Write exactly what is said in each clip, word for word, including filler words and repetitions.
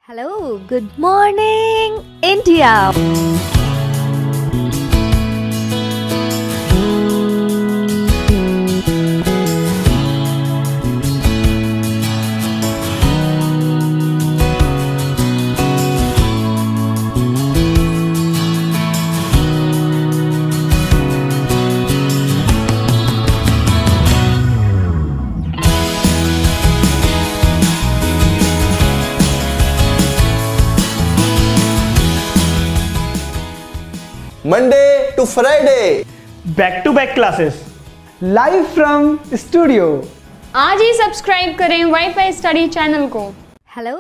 Hello, good morning, India. Monday to Friday, back to back classes live from studio. आज ही subscribe करें WiFi study channel को। Hello.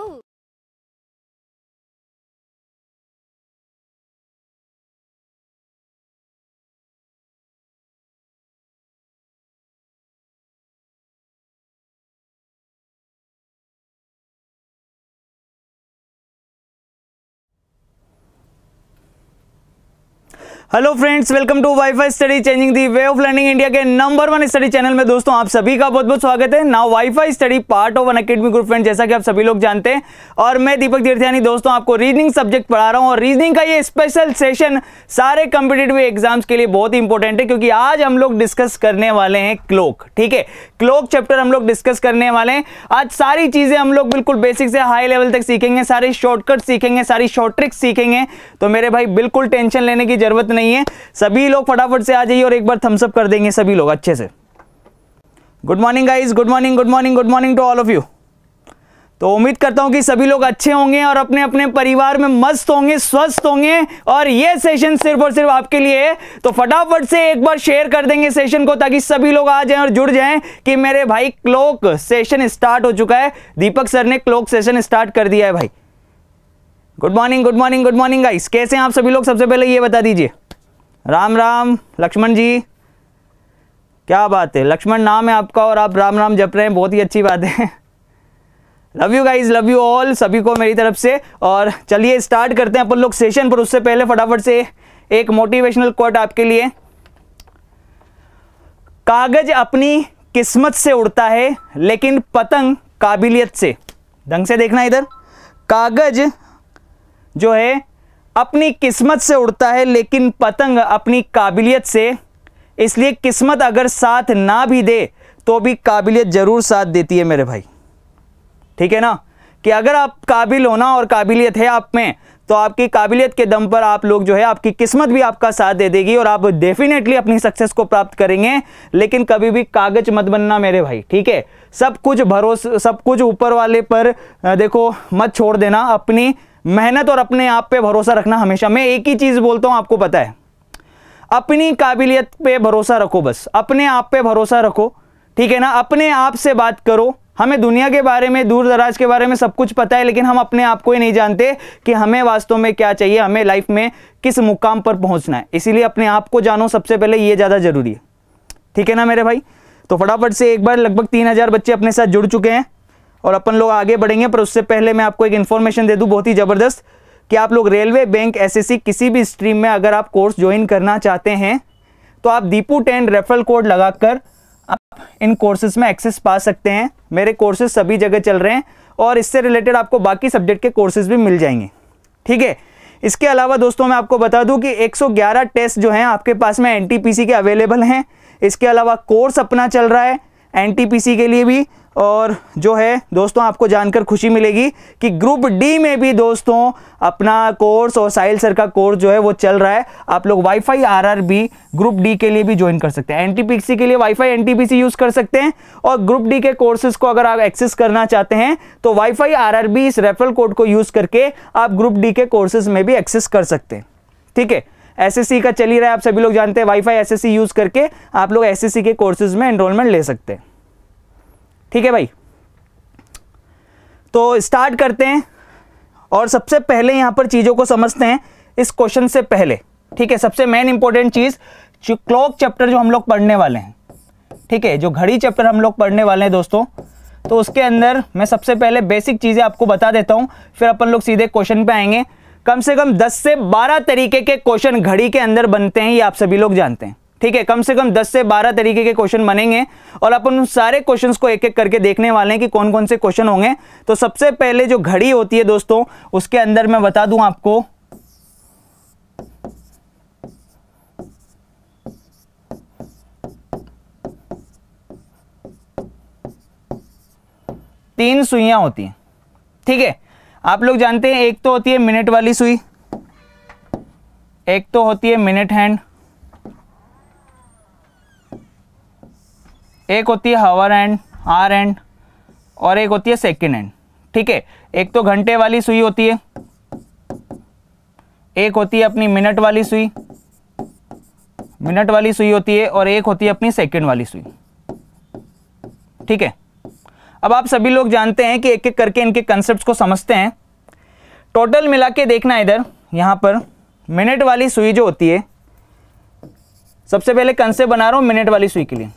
Hello friends, welcome to WiFi study changing the way of learning India के number one study channel में दोस्तों आप सभी का बहुत बहुत स्वागत है। Now WiFi study part of Unacademy group friend, जैसा कि आप सभी लोग जानते हैं, और मैं दीपक तीर्थयानी दोस्तों आपको रीजनिंग सब्जेक्ट पढ़ा रहा हूं। और रीजनिंग का ये स्पेशल सेशन सारे कॉम्पिटिटिव एग्जाम्स के लिए बहुत इंपॉर्टेंट है, क्योंकि आज हम लोग डिस्कस करने वाले हैं क्लोक। ठीक है, क्लोक चैप्टर हम लोग डिस्कस करने वाले हैं। आज सारी चीजें हम लोग बिल्कुल बेसिक से हाई लेवल तक सीखेंगे, सारे शॉर्टकट सीखेंगे, सारी शॉर्ट ट्रिक्स सीखेंगे। तो मेरे भाई बिल्कुल टेंशन लेने की जरूरत नहीं है। सभी लोग फटाफट से आ जाइए और एक बार थम्स अप कर देंगे सभी लोग अच्छे से। Good morning guys, good morning, good morning, good morning to all of you. तो उम्मीद करता हूं कि सभी लोग अच्छे होंगे और अपने अपने परिवार में मस्त होंगे, स्वस्थ होंगे, और ये सेशन सिर्फ और सिर्फ आपके लिए है। तो फटाफट से एक बार शेयर कर देंगे सेशन को, ताकि सभी लोग आ जाएं और जुड़ जाएं कि मेरे भाई क्लोक सेशन स्टार्ट हो चुका है। दीपक सर ने क्लोक सेशन स्टार्ट कर दिया है भाई। Good morning, good morning, good morning guys, कैसे हैं आप सभी लोग? सबसे पहले ये बता दीजिए। राम राम लक्ष्मण जी, क्या बात है, लक्ष्मण नाम है आपका और आप राम राम जप रहे हैं, बहुत ही अच्छी बात है। Love you guys, love you all, सभी को मेरी तरफ से। और चलिए स्टार्ट करते हैं अपन लोग सेशन पर। उससे पहले फटाफट से एक मोटिवेशनल कोट आपके लिए। कागज अपनी किस्मत से उड़ता है, लेकिन पतंग काबिलियत से। ढंग से देखना इधर, कागज जो है अपनी किस्मत से उड़ता है, लेकिन पतंग अपनी काबिलियत से। इसलिए किस्मत अगर साथ ना भी दे तो भी काबिलियत जरूर साथ देती है मेरे भाई। ठीक है ना, कि अगर आप काबिल हो ना और काबिलियत है आप में, तो आपकी काबिलियत के दम पर आप लोग जो है, आपकी किस्मत भी आपका साथ दे देगी और आप डेफिनेटली अपनी सक्सेस को प्राप्त करेंगे। लेकिन कभी भी कागज मत बनना मेरे भाई, ठीक है। सब कुछ भरोसा, सब कुछ ऊपर वाले पर देखो मत छोड़ देना, अपनी मेहनत और अपने आप पे भरोसा रखना हमेशा। मैं एक ही चीज बोलता हूं, आपको पता है, अपनी काबिलियत पे भरोसा रखो, बस अपने आप पे भरोसा रखो, ठीक है ना। अपने आप से बात करो। हमें दुनिया के बारे में, दूर दराज के बारे में सब कुछ पता है, लेकिन हम अपने आप को ही नहीं जानते कि हमें वास्तव में क्या चाहिए, हमें लाइफ में किस मुकाम पर पहुंचना है। इसीलिए अपने आप को जानो सबसे पहले, ये ज्यादा जरूरी है, ठीक है ना मेरे भाई। तो फटाफट से एक बार लगभग तीन हजार बच्चे अपने साथ जुड़ चुके हैं और अपन लोग आगे बढ़ेंगे। पर उससे पहले मैं आपको एक इन्फॉर्मेशन दे दूं बहुत ही जबरदस्त, कि आप लोग रेलवे, बैंक, एसएससी किसी भी स्ट्रीम में अगर आप कोर्स ज्वाइन करना चाहते हैं, तो आप दीपू टेन रेफरल कोड लगाकर आप इन कोर्सेज में एक्सेस पा सकते हैं। मेरे कोर्सेज सभी जगह चल रहे हैं और इससे रिलेटेड आपको बाकी सब्जेक्ट के कोर्सेज भी मिल जाएंगे, ठीक है। इसके अलावा दोस्तों मैं आपको बता दूं कि एक सौ ग्यारह टेस्ट जो हैं आपके पास में एनटीपीसी के अवेलेबल हैं। इसके अलावा कोर्स अपना चल रहा है एनटीपीसी के लिए भी। और जो है दोस्तों, आपको जानकर खुशी मिलेगी कि ग्रुप डी में भी दोस्तों अपना कोर्स और साहिल सर का कोर्स जो है वो चल रहा है। आप लोग वाईफाई आरआरबी ग्रुप डी के लिए भी ज्वाइन कर सकते हैं। एनटीपीसी के लिए वाईफाई एनटीपीसी यूज कर सकते हैं, और ग्रुप डी के कोर्सेज को अगर आप एक्सेस करना चाहते हैं तो वाईफाई आरआरबी इस रेफरल कोड को यूज करके आप ग्रुप डी के कोर्सेज में भी एक्सेस कर सकते हैं, ठीक है। एसएससी का चल ही रहा है, आप सभी लोग जानते हैं, वाईफाई एसएससी यूज करके आप लोग एसएससी के कोर्सेज में एनरोलमेंट ले सकते हैं, ठीक है भाई। तो स्टार्ट करते हैं और सबसे पहले यहां पर चीजों को समझते हैं इस क्वेश्चन से पहले, ठीक है। सबसे मेन इंपॉर्टेंट चीज, जो क्लॉक चैप्टर जो हम लोग पढ़ने वाले हैं, ठीक है, जो घड़ी चैप्टर हम लोग पढ़ने वाले हैं दोस्तों, तो उसके अंदर मैं सबसे पहले बेसिक चीजें आपको बता देता हूं, फिर अपन लोग सीधे क्वेश्चन पे आएंगे। कम से कम दस से बारह तरीके के क्वेश्चन घड़ी के अंदर बनते हैं, ये आप सभी लोग जानते हैं, ठीक है, कम से कम दस से बारह तरीके के क्वेश्चन बनेंगे और अपन उन सारे क्वेश्चंस को एक एक करके देखने वाले हैं कि कौन कौन से क्वेश्चन होंगे। तो सबसे पहले जो घड़ी होती है दोस्तों, उसके अंदर मैं बता दूं आपको तीन सुइयां होती हैं। ठीक है, आप लोग जानते हैं एक तो होती है मिनट वाली सुई, एक तो होती है मिनट हैंड, एक होती है हावर हैंड, आर हैंड, और एक होती है सेकंड हैंड। ठीक है, एक तो घंटे वाली सुई होती है, एक होती है अपनी मिनट वाली सुई, मिनट वाली सुई होती है, और एक होती है अपनी सेकंड वाली सुई। ठीक है, अब आप सभी लोग जानते हैं कि एक एक करके इनके कंसेप्ट्स को समझते हैं। टोटल मिला के देखना इधर, यहां पर मिनट वाली सुई जो होती है, सबसे पहले कंसेप्ट बना रहा हूं मिनट वाली सुई के लिए।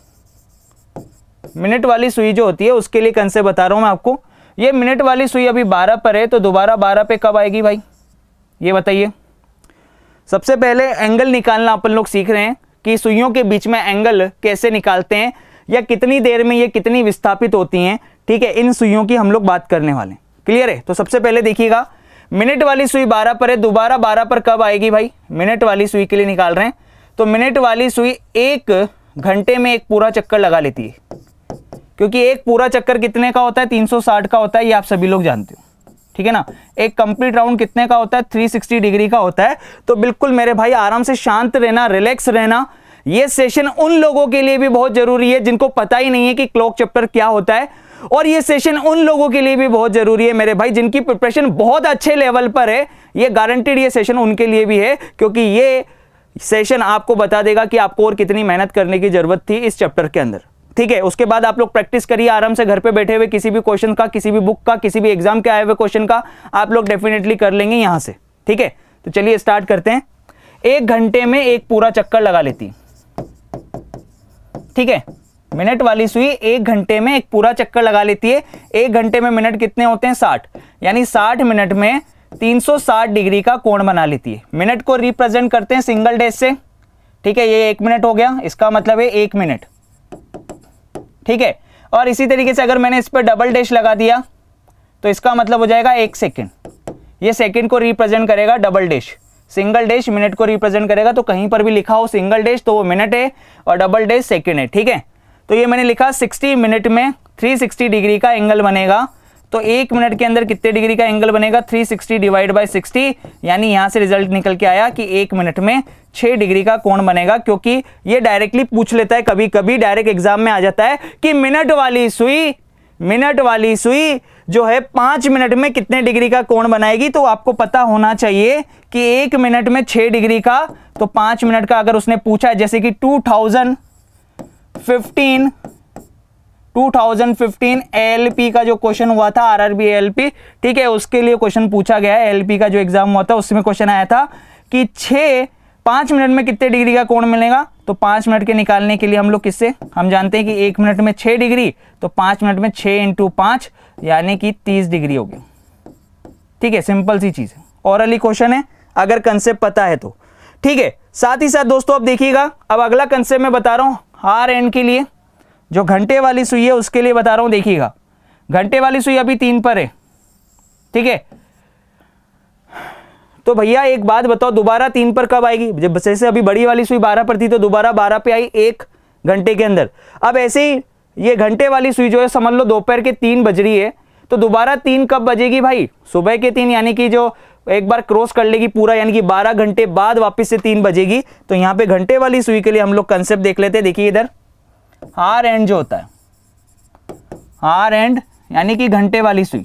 मिनट वाली सुई जो होती है उसके लिए कंसेप्ट बता रहा हूं मैं आपको। ये मिनट वाली सुई अभी बारह पर है, तो दोबारा बारह पे कब आएगी भाई, ये बताइए। सबसे पहले एंगल निकालना अपन लोग सीख रहे हैं कि सुइयों के बीच में एंगल कैसे निकालते हैं, या कितनी देर में ये कितनी विस्थापित होती हैं। ठीक है, इन सुइयों की हम लोग बात करने वाले हैं। क्लियर है? तो सबसे पहले देखिएगा, मिनट वाली सुई बारह पर है, दोबारा बारह पर कब आएगी भाई, मिनट वाली सुई के लिए निकाल रहे हैं। तो मिनट वाली सुई एक घंटे में एक पूरा चक्कर लगा लेती है, क्योंकि एक पूरा चक्कर कितने का होता है, तीन सौ साठ का होता है, ये आप सभी लोग जानते हो। ठीक है ना, एक कंप्लीट राउंड कितने का होता है, तीन सौ साठ डिग्री का होता है। तो बिल्कुल मेरे भाई आराम से शांत रहना, रिलैक्स रहना। ये सेशन उन लोगों के लिए भी बहुत जरूरी है जिनको पता ही नहीं है कि क्लॉक चैप्टर क्या होता है, और ये सेशन उन लोगों के लिए भी बहुत जरूरी है मेरे भाई जिनकी प्रिपरेशन बहुत अच्छे लेवल पर है। ये गारंटेड ये सेशन उनके लिए भी है, क्योंकि ये सेशन आपको बता देगा कि आपको और कितनी मेहनत करने की जरूरत थी इस चैप्टर के अंदर। ठीक है, उसके बाद आप लोग प्रैक्टिस करिए आराम से घर पे बैठे हुए, किसी भी क्वेश्चन का, किसी भी बुक का, किसी भी एग्जाम के आए हुए क्वेश्चन का आप लोग डेफिनेटली कर लेंगे यहां से। ठीक है, तो चलिए स्टार्ट करते हैं। एक घंटे में एक पूरा चक्कर लगा लेती है। ठीक है, मिनट वाली सुई एक घंटे में एक पूरा चक्कर लगा लेती है। एक घंटे में मिनट कितने होते हैं, साठ, यानी साठ मिनट में तीन सौ साठ डिग्री का कोण बना लेती है। मिनट को रिप्रेजेंट करते हैं सिंगल डैश से। ठीक है, ये एक मिनट हो गया, इसका मतलब है एक मिनट। ठीक है, और इसी तरीके से अगर मैंने इस पर डबल डैश लगा दिया तो इसका मतलब हो जाएगा एक सेकेंड। ये सेकेंड को रिप्रेजेंट करेगा double dash, single dash minute को रिप्रेजेंट करेगा। तो कहीं पर भी लिखा हो सिंगल डैश तो वो मिनट है और डबल डैश सेकेंड है। ठीक है, तो ये मैंने लिखा साठ मिनट में तीन सौ साठ डिग्री का एंगल बनेगा। तो एक मिनट के अंदर कितने डिग्री का एंगल बनेगा, तीन सौ साठ डिवाइड बाय साठ, यानी यहां से रिजल्ट निकल के आया कि एक मिनट में छह डिग्री का कोण बनेगा। क्योंकि ये डायरेक्टली पूछ लेता है, कभी कभी डायरेक्ट एग्जाम में आ जाता है कि मिनट वाली सुई मिनट वाली सुई जो है पांच मिनट में कितने डिग्री का कोण बनाएगी। तो आपको पता होना चाहिए कि एक मिनट में छह डिग्री का, तो पांच मिनट का अगर उसने पूछा है, जैसे कि two thousand fifteen two thousand fifteen ALP का जो क्वेश्चन हुआ था, आरआरबी एएलपी, ठीक है, उसके लिए क्वेश्चन पूछा गया है। एएलपी का जो एग्जाम हुआ था उसमें क्वेश्चन आया था कि छह पांच मिनट में कितने डिग्री का कोण मिलेगा। तो पांच मिनट के निकालने के लिए हम लोग किससे, हम जानते हैं कि एक मिनट में छह डिग्री, तो पांच मिनट में छह इंटू पांच यानी कि तीस डिग्री हो गया। ठीक है, सिंपल सी चीज है, ओरली क्वेश्चन है अगर कंसेप्ट पता है तो। ठीक है, साथ ही साथ दोस्तों अब देखिएगा, अब अगला कंसेप्ट मैं बता रहा हूं हार एंड के लिए, जो घंटे वाली सुई है उसके लिए बता रहा हूं। देखिएगा, घंटे वाली सुई अभी तीन पर है। ठीक है, तो भैया एक बात बताओ, दोबारा तीन पर कब आएगी। जब जैसे अभी बड़ी वाली सुई बारह पर थी तो दोबारा बारह पे आई एक घंटे के अंदर। अब ऐसे ही ये घंटे वाली सुई जो है समझ लो दोपहर के तीन बज रही है, तो दोबारा तीन कब बजेगी भाई, सुबह के तीन, यानी कि जो एक बार क्रॉस कर लेगी पूरा, यानी कि बारह घंटे बाद वापस से तीन बजेगी। तो यहां पे घंटे वाली सुई के लिए हम लोग कंसेप्ट देख लेते हैं। देखिए इधर हार एंड जो होता है, हार एंड यानी कि घंटे वाली सुई।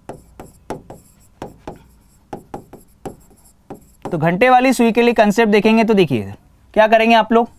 तो घंटे वाली सुई के लिए कंसेप्ट देखेंगे तो देखिए क्या करेंगे आप लोग।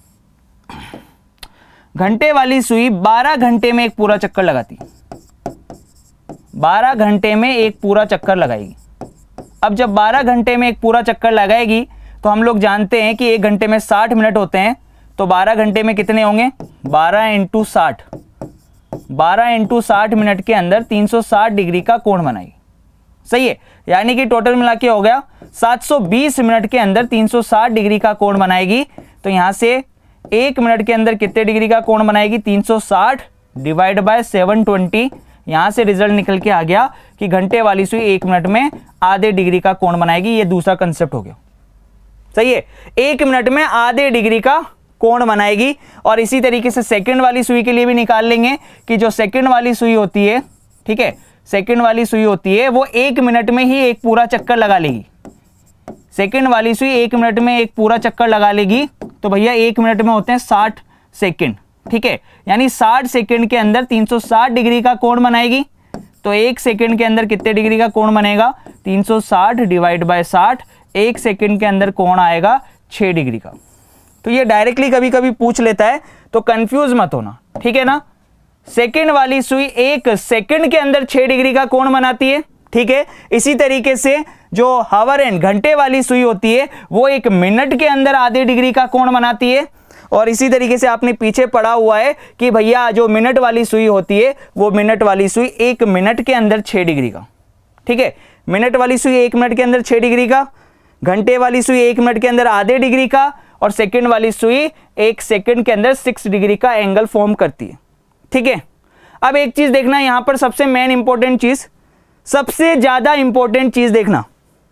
घंटे वाली सुई बारह घंटे में एक पूरा चक्कर लगाती है, बारह घंटे में एक पूरा चक्कर लगाएगी। अब जब बारह घंटे में एक पूरा चक्कर लगाएगी तो हम लोग जानते हैं कि एक घंटे में साठ मिनट होते हैं, तो बारह घंटे में कितने होंगे, बारह इंटू साठ, बारह इंटू साठ मिनट के अंदर तीन सौ साठ डिग्री का कोण बनाएगी। सही है, यानी कि टोटल मिला के हो गया सात सौ बीस मिनट के अंदर तीन सौ साठ डिग्री का कोण बनाएगी। तो यहां से एक मिनट के अंदर कितने डिग्री का कोण बनाएगी, तीन सौ साठ डिवाइड बाय सेवन ट्वेंटी। यहां से रिजल्ट निकल के आ गया कि घंटे वाली सुई एक मिनट में आधे डिग्री का कोण बनाएगी। ये दूसरा कंसेप्ट हो गया, सही है, एक मिनट में आधे डिग्री का कोण बनाएगी। और इसी तरीके से सेकंड वाली सुई के लिए भी निकाल लेंगे कि जो सेकंड वाली सुई होती है, ठीक है, सेकंड वाली सुई होती है वो एक मिनट में ही एक पूरा चक्कर लगा लेगी। सेकंड वाली सुई एक मिनट में एक पूरा चक्कर लगा लेगी, तो भैया एक मिनट में होते हैं साठ सेकंड, ठीक है, यानी साठ सेकंड के अंदर तीन सौ साठ डिग्री का कोण बनाएगी। तो एक सेकंड के अंदर कितने डिग्री का कोण बनेगा, तीन सौ साठ डिवाइड बाय साठ, एक सेकंड के अंदर कोण आएगा छह डिग्री का। तो ये डायरेक्टली कभी कभी पूछ लेता है, तो कंफ्यूज मत होना, ठीक है ना। सेकंड वाली सुई एक सेकंड के अंदर छह डिग्री का कोण बनाती है, ठीक है। इसी तरीके से जो हावर एंड घंटे वाली सुई होती है वो एक मिनट के अंदर आधे डिग्री का कोण बनाती है। और इसी तरीके से आपने पीछे पढ़ा हुआ है कि भैया जो मिनट वाली सुई होती है वो मिनट वाली सुई एक मिनट के अंदर छह डिग्री का, ठीक है, मिनट वाली सुई एक मिनट के अंदर छह डिग्री का, घंटे वाली सुई एक मिनट के अंदर आधे डिग्री का, और सेकंड वाली सुई एक सेकंड के अंदर सिक्स डिग्री का एंगल फॉर्म करती है, ठीक है। अब एक चीज देखना यहां पर, सबसे मेन इंपॉर्टेंट चीज, सबसे ज्यादा इंपॉर्टेंट चीज देखना।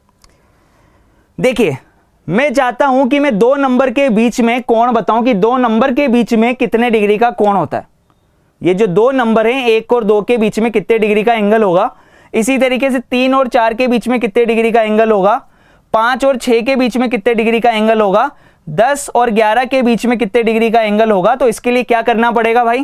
देखिए मैं चाहता हूं कि मैं दो नंबर के बीच में कोण बताऊं कि दो नंबर के बीच में कितने डिग्री का कोण होता है। ये जो दो नंबर हैं एक और दो के बीच में कितने डिग्री का एंगल होगा, इसी तरीके से तीन और चार के बीच में कितने डिग्री का एंगल होगा, पांच और छह के बीच में कितने डिग्री का एंगल होगा, दस और ग्यारह के बीच में कितने डिग्री का एंगल होगा। तो इसके लिए क्या करना पड़ेगा भाई,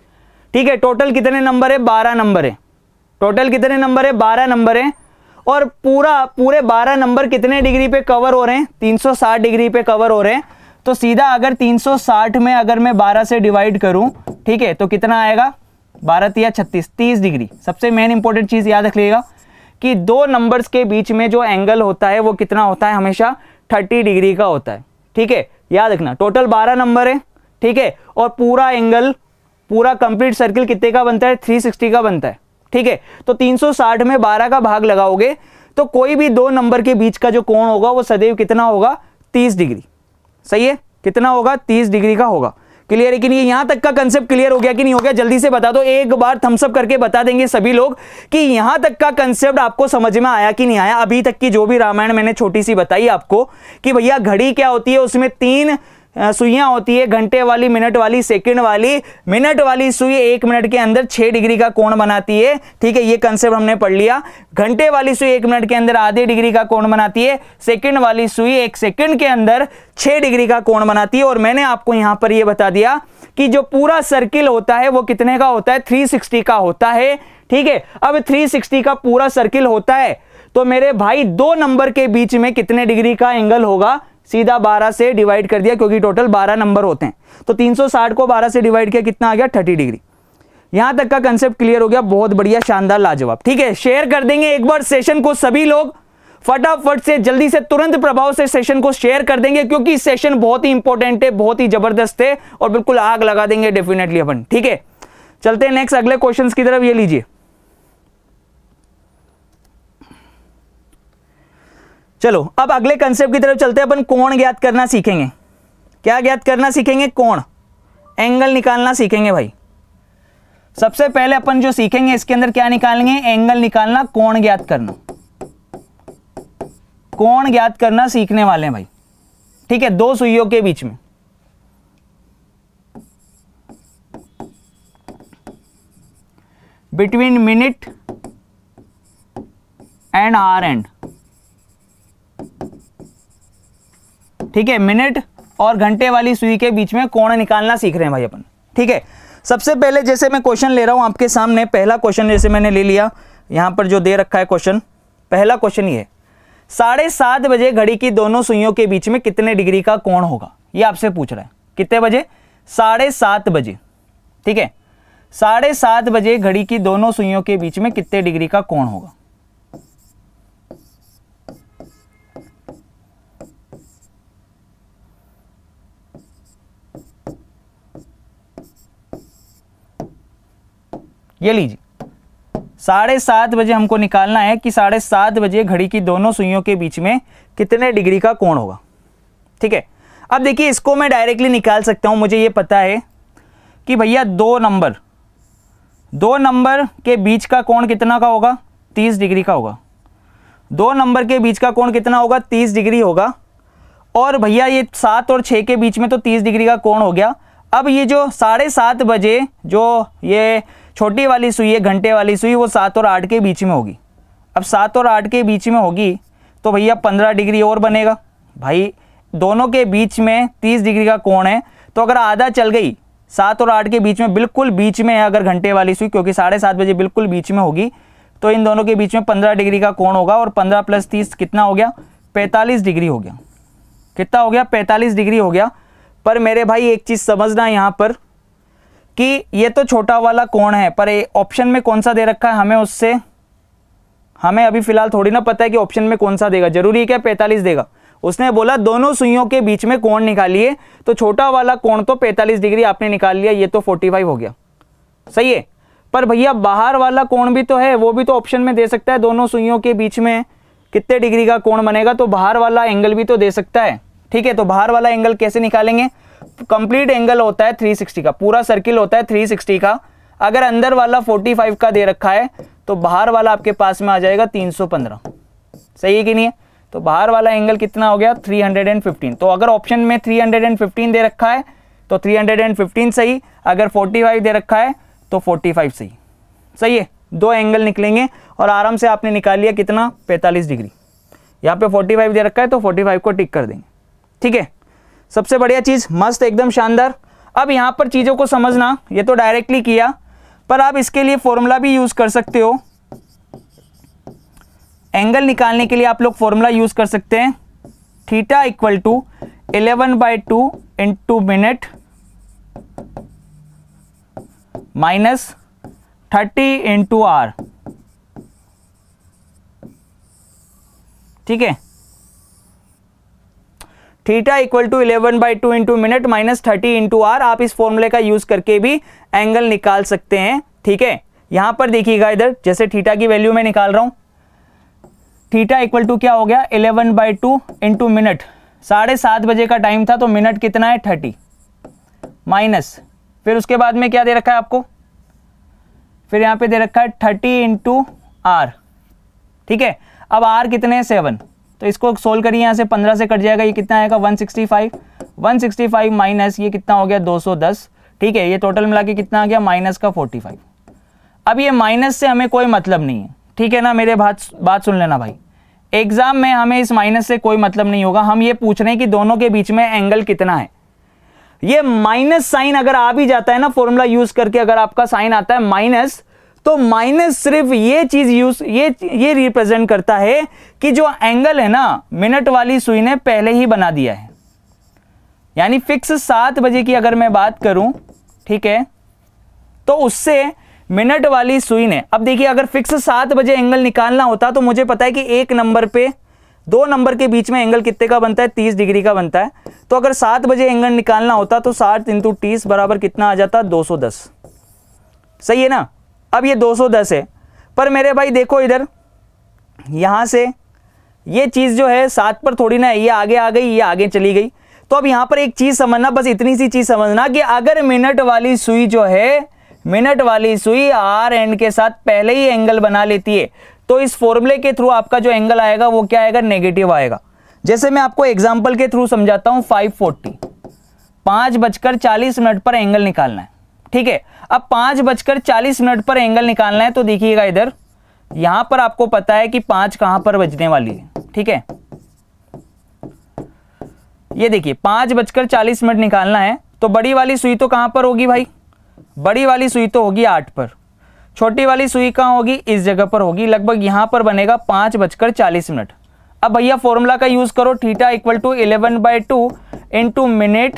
ठीक है, टोटल कितने नंबर है, बारह नंबर है, टोटल कितने नंबर है, बारह नंबर है। और पूरा पूरे बारह नंबर कितने डिग्री पे कवर हो रहे हैं, तीन सौ साठ डिग्री पे कवर हो रहे हैं। तो सीधा अगर तीन सौ साठ में अगर मैं बारह से डिवाइड करूं, ठीक है, तो कितना आएगा, बारह तिया छत्तीस, तीस डिग्री। सबसे मेन इंपॉर्टेंट चीज याद रखिएगा कि दो नंबर्स के बीच में जो एंगल होता है वो कितना होता है, हमेशा तीस डिग्री का होता है, ठीक है, याद रखना। टोटल बारह नंबर है, ठीक है, और पूरा एंगल, पूरा कंप्लीट सर्किल कितने का बनता है, तीन सौ साठ का बनता है, ठीक है। तो तीन सौ साठ में बारह का भाग लगाओगे तो कोई भी दो नंबर के बीच का जो कोण होगा वो सदैव कितना होगा, तीस डिग्री, सही है, कितना होगा, तीस डिग्री का होगा। क्लियर है कि नहीं, यहां तक का कंसेप्ट क्लियर हो गया कि नहीं हो गया, जल्दी से बता दो, एक बार थम्स अप करके बता देंगे सभी लोग कि यहां तक का कंसेप्ट आपको समझ में आया कि नहीं आया। अभी तक की जो भी रामायण मैंने छोटी सी बताई आपको कि भैया घड़ी क्या होती है, उसमें तीन सुइयां होती है, घंटे वाली, मिनट वाली, सेकंड वाली। मिनट वाली सुई एक मिनट के अंदर छह डिग्री का कोण बनाती है, ठीक है, ये कंसेप्ट हमने पढ़ लिया। घंटे वाली सुई एक मिनट के अंदर आधे डिग्री का कोण बनाती है, सेकंड वाली सुई एक सेकंड के अंदर छह डिग्री का कोण बनाती है। और मैंने आपको यहां पर यह बता दिया कि जो पूरा सर्किल होता है वो कितने का होता है, तीन सौ साठ का होता है, ठीक है। अब तीन सौ साठ का पूरा सर्किल होता है तो मेरे भाई दो नंबर के बीच में कितने डिग्री का एंगल होगा, सीधा बारह से डिवाइड कर दिया क्योंकि टोटल बारह नंबर होते हैं। तो तीन सौ साठ को बारह से डिवाइड किया, कितना आ गया, तीस डिग्री। यहां तक का कंसेप्ट क्लियर हो गया, बहुत बढ़िया, शानदार, लाजवाब, ठीक है। शेयर कर देंगे एक बार सेशन को, सभी लोग फटाफट से जल्दी से तुरंत प्रभाव से सेशन को शेयर कर देंगे क्योंकि सेशन बहुत ही इंपॉर्टेंट है, बहुत ही जबरदस्त है और बिल्कुल आग लगा देंगे डेफिनेटली अपन, ठीक है। चलते हैं नेक्स्ट अगले क्वेश्चन की तरफ, ये लीजिए। चलो अब अगले कंसेप्ट की तरफ चलते हैं, अपन कोण ज्ञात करना सीखेंगे। क्या ज्ञात करना सीखेंगे, कोण, एंगल निकालना सीखेंगे भाई। सबसे पहले अपन जो सीखेंगे इसके अंदर क्या निकालेंगे, एंगल निकालना, कोण ज्ञात करना, कोण ज्ञात करना सीखने वाले हैं भाई, ठीक है, दो सुइयों के बीच में। Between minute and hour hand, ठीक है, मिनट और घंटे वाली सुई के बीच में कोण निकालना सीख रहे हैं भाई अपन, ठीक है। सबसे पहले जैसे मैं क्वेश्चन ले रहा हूं आपके सामने, पहला क्वेश्चन जैसे मैंने ले लिया, यहां पर जो दे रखा है क्वेश्चन, पहला क्वेश्चन ये है, साढ़े सात बजे घड़ी की दोनों सुइयों के बीच में कितने डिग्री का कोण होगा, ये आपसे पूछ रहा है। कितने बजे, साढ़े सात बजे, ठीक है, साढ़े सात बजे घड़ी की दोनों सुइयों के बीच में कितने डिग्री का कोण होगा। ये लीजिए, साढ़े सात बजे हमको निकालना है कि साढ़े सात बजे घड़ी की दोनों सुइयों के बीच में कितने डिग्री का कोण होगा, ठीक है। अब देखिए इसको मैं डायरेक्टली निकाल सकता हूं, मुझे ये पता है कि भैया दो नंबर दो नंबर के बीच का कोण कितना का होगा, तीस डिग्री का होगा। दो नंबर के बीच का कोण कितना होगा, तीस डिग्री होगा। और भैया ये सात और छः के बीच में तो तीस डिग्री का कोण हो गया। अब ये जो साढ़े सात बजे जो ये छोटी वाली सुई है, घंटे वाली सुई, वो सात और आठ के बीच में होगी। अब सात और आठ के बीच में होगी तो भैया पंद्रह डिग्री और बनेगा। भाई दोनों के बीच में तीस डिग्री का कोण है, तो अगर आधा चल गई, सात और आठ के बीच में बिल्कुल बीच में है अगर घंटे वाली सुई, क्योंकि साढ़े सात बजे बिल्कुल बीच में होगी, तो इन दोनों के बीच में पंद्रह डिग्री का कोण होगा। और पंद्रह प्लस तीस कितना हो गया, पैंतालीस डिग्री हो गया। कितना हो गया, पैंतालीस डिग्री हो गया। पर मेरे भाई एक चीज़ समझना यहाँ पर कि ये तो छोटा वाला कोण है, पर ऑप्शन में कौन सा दे रखा है हमें, उससे हमें अभी फिलहाल थोड़ी ना पता है कि ऑप्शन में कौन सा देगा। जरूरी क्या पैंतालीस देगा, उसने बोला दोनों सुइयों के बीच में कोण निकालिए, तो छोटा वाला कोण तो पैंतालीस डिग्री आपने निकाल लिया, ये तो पैंतालीस हो गया, सही है। पर भैया बाहर वाला कोण भी तो है, वो भी तो ऑप्शन में दे सकता है, दोनों सुइयों के बीच में कितने डिग्री का कोण बनेगा, तो बाहर वाला एंगल भी तो दे सकता है। ठीक है, तो बाहर वाला एंगल कैसे निकालेंगे, कंप्लीट एंगल होता है तीन सौ साठ का, पूरा सर्किल होता है तीन सौ साठ का। अगर अंदर वाला पैंतालीस का दे रखा है तो बाहर वाला आपके पास में आ जाएगा तीन सौ पंद्रह, सही है कि नहीं है। तो बाहर वाला एंगल कितना हो गया, तीन सौ पंद्रह। तो अगर ऑप्शन में तीन सौ पंद्रह दे रखा है तो तीन सौ पंद्रह सही, अगर पैंतालीस दे रखा है तो पैंतालीस सही, सही है। दो एंगल निकलेंगे और आराम से आपने निकाल लिया कितना, पैंतालीस डिग्री। यहाँ पे पैंतालीस दे रखा है तो पैंतालीस को टिक कर देंगे। ठीक है, सबसे बढ़िया चीज़, मस्त एकदम शानदार। अब यहाँ पर चीज़ों को समझना, ये तो डायरेक्टली किया, पर आप इसके लिए फॉर्मूला भी यूज़ कर सकते हो। एंगल निकालने के लिए आप लोग फॉर्मूला यूज़ कर सकते हैं, theta equal to eleven by two into minute minus thirty into R. ठीक है, theta equal to eleven by two into minute minus thirty into R. आप इस फॉर्मूले का यूज करके भी एंगल निकाल सकते हैं। ठीक है, यहां पर देखिएगा, इधर जैसे थीटा की वैल्यू मैं निकाल रहा हूं, थीटा इक्वल टू क्या हो गया, eleven by two into minute. साढ़े सात बजे का टाइम था तो मिनट कितना है, थर्टी, माइनस फिर उसके बाद में क्या दे रखा है आपको, फिर यहां पे दे रखा है थर्टी इंटू आर। ठीक है, अब आर कितने हैं, सेवन, तो इसको सोल्व करिए, यहाँ से पंद्रह से कट जाएगा, ये कितना आएगा one sixty five. One sixty five minus ये कितना हो गया दो सौ दस। ठीक है, ये टोटल मिला के कितना आ गया, माइनस का पैंतालीस। अब ये माइनस से हमें कोई मतलब नहीं है, ठीक है ना, मेरे बात बात सुन लेना भाई। एग्जाम में हमें इस माइनस से कोई मतलब नहीं होगा, हम ये पूछ रहे हैं कि दोनों के बीच में एंगल कितना है। ये माइनस साइन अगर आ भी जाता है ना फॉर्मूला यूज करके, अगर आपका साइन आता है माइनस, तो माइनस सिर्फ ये चीज यूज ये ये रिप्रेजेंट करता है कि जो एंगल है ना मिनट वाली सुई ने पहले ही बना दिया है। यानी फिक्स सात बजे की अगर मैं बात करूं, ठीक है, तो उससे मिनट वाली सुई ने, अब देखिए अगर फिक्स सात बजे एंगल निकालना होता तो मुझे पता है कि एक नंबर पे दो नंबर के बीच में एंगल कितने का बनता है, तीस डिग्री का बनता है। तो अगर सात बजे एंगल निकालना होता तो सात इंटू तीस बराबर कितना आ जाता, दो सौ दस। सही है ना। अब ये दो सौ दस है, पर मेरे भाई देखो इधर यहां से ये चीज जो है सात पर थोड़ी ना है, ये आगे आ गई, ये आगे चली गई। तो अब यहां पर एक चीज समझना, बस इतनी सी चीज समझना कि अगर मिनट वाली सुई जो है, मिनट वाली सुई आर एंड के साथ पहले ही एंगल बना लेती है, तो इस फॉर्मूले के थ्रू आपका जो एंगल आएगा वो क्या आएगा, नेगेटिव आएगा। जैसे मैं आपको एग्जांपल के थ्रू समझाता हूं, फाइव फोर्टी, पांच बजकर चालीस मिनट पर एंगल निकालना है। ठीक है, अब पांच बजकर चालीस मिनट पर एंगल निकालना है, तो देखिएगा इधर यहां पर आपको पता है कि पांच कहां पर बजने वाली है। ठीक है, ये देखिए पांच बजकर चालीस मिनट निकालना है, तो बड़ी वाली सुई तो कहां पर होगी भाई, बड़ी वाली सुई तो होगी आठ पर, छोटी वाली सुई कहां होगी, इस जगह पर होगी, लगभग यहां पर बनेगा पांच बजकर चालीस मिनट। अब भैया फॉर्मूला का यूज करो, theta equal to eleven by two into minute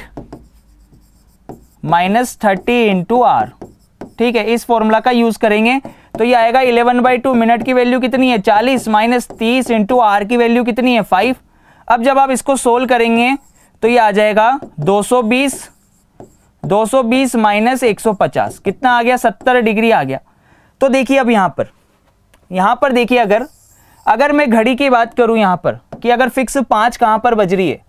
minus thirty into R. ठीक है, इस फॉर्मूला का यूज करेंगे तो ये आएगा इलेवन बाई टू, मिनट की वैल्यू कितनी है, चालीस, माइनस तीस इंटू आर की वैल्यू कितनी है, फाइव। अब जब आप इसको सोल्व करेंगे तो ये आ जाएगा दो सौ बीस, दो सौ बीस माइनस एक सौ पचास, कितना आ गया, सत्तर डिग्री आ गया। तो देखिए अब यहां पर यहां पर देखिए, अगर अगर मैं घड़ी की बात करूं यहां पर कि अगर फिक्स पांच कहां पर बज रही है,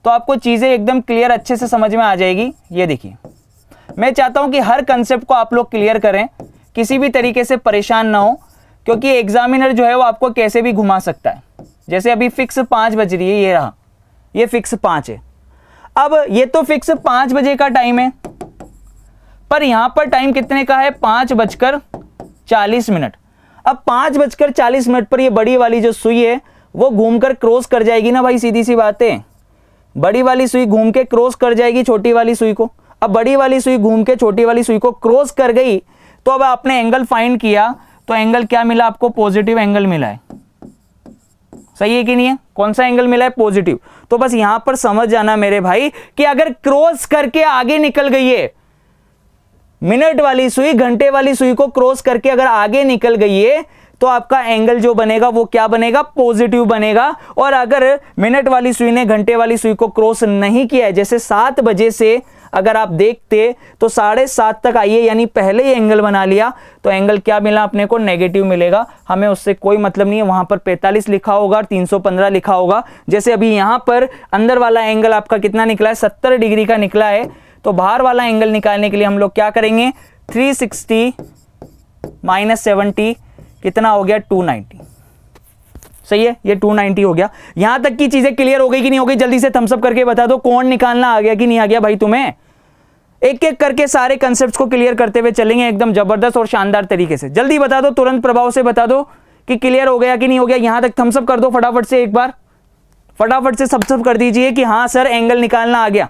तो आपको चीजें एकदम क्लियर अच्छे से समझ में आ जाएगी। ये देखिए, मैं चाहता हूं कि हर कंसेप्ट को आप लोग क्लियर करें, किसी भी तरीके से परेशान ना हो, क्योंकि एग्जामिनर जो है वो आपको कैसे भी घुमा सकता है। जैसे अभी फिक्स पाँच बज रही है, ये रहा, ये फिक्स पाँच है। अब ये तो फिक्स पाँच बजे का टाइम है, पर यहां पर टाइम कितने का है, पाँच बजकर चालीस मिनट। अब पाँच बजकर चालीस मिनट पर ये बड़ी वाली जो सुई है वो घूमकर क्रॉस कर जाएगी ना भाई, सीधी सी बात है। बड़ी वाली सुई घूम के क्रॉस कर जाएगी छोटी वाली सुई को। अब बड़ी वाली सुई घूम के छोटी वाली सुई को क्रॉस कर गई, तो अब आपने एंगल फाइंड किया, तो एंगल क्या मिला आपको, पॉजिटिव एंगल मिला है। सही है कि नहीं है? कौन सा एंगल मिला है, पॉजिटिव। तो बस यहां पर समझ जाना मेरे भाई कि अगर क्रॉस करके आगे निकल गई है, मिनट वाली सुई घंटे वाली सुई को क्रॉस करके अगर आगे निकल गई है, तो आपका एंगल जो बनेगा वो क्या बनेगा, पॉजिटिव बनेगा। और अगर मिनट वाली सुई ने घंटे वाली सुई को क्रॉस नहीं किया है, जैसे सात बजे से अगर आप देखते तो साढ़े सात तक आइए, यानी पहले ही एंगल बना लिया, तो एंगल क्या मिला अपने को, नेगेटिव मिलेगा। हमें उससे कोई मतलब नहीं है। वहां पर पैंतालीस लिखा होगा और तीन सौ पंद्रह लिखा होगा। जैसे अभी यहां पर अंदर वाला एंगल आपका कितना निकला है, सत्तर डिग्री का निकला है। तो बाहर वाला एंगल निकालने के लिए हम लोग क्या करेंगे, थ्री सिक्सटी माइनस सेवेंटी कितना हो गया, टू नाइंटी। सही है, ये टू नाइंटी हो गया। यहां तक की चीजें क्लियर हो गई कि नहीं हो गई, जल्दी से थम्स अप करके बता दो। कोण निकालना आ गया कि नहीं आ गया भाई तुम्हें? एक एक करके सारे कंसेप्ट्स को क्लियर करते हुए चलेंगे एकदम जबरदस्त और शानदार तरीके से। जल्दी बता दो, तुरंत प्रभाव से बता दो कि क्लियर हो गया कि नहीं हो गया। यहां तक थम्स अप कर दो फटाफट से, एक बार फटाफट से सब सब कर दीजिए कि हां सर एंगल निकालना आ गया।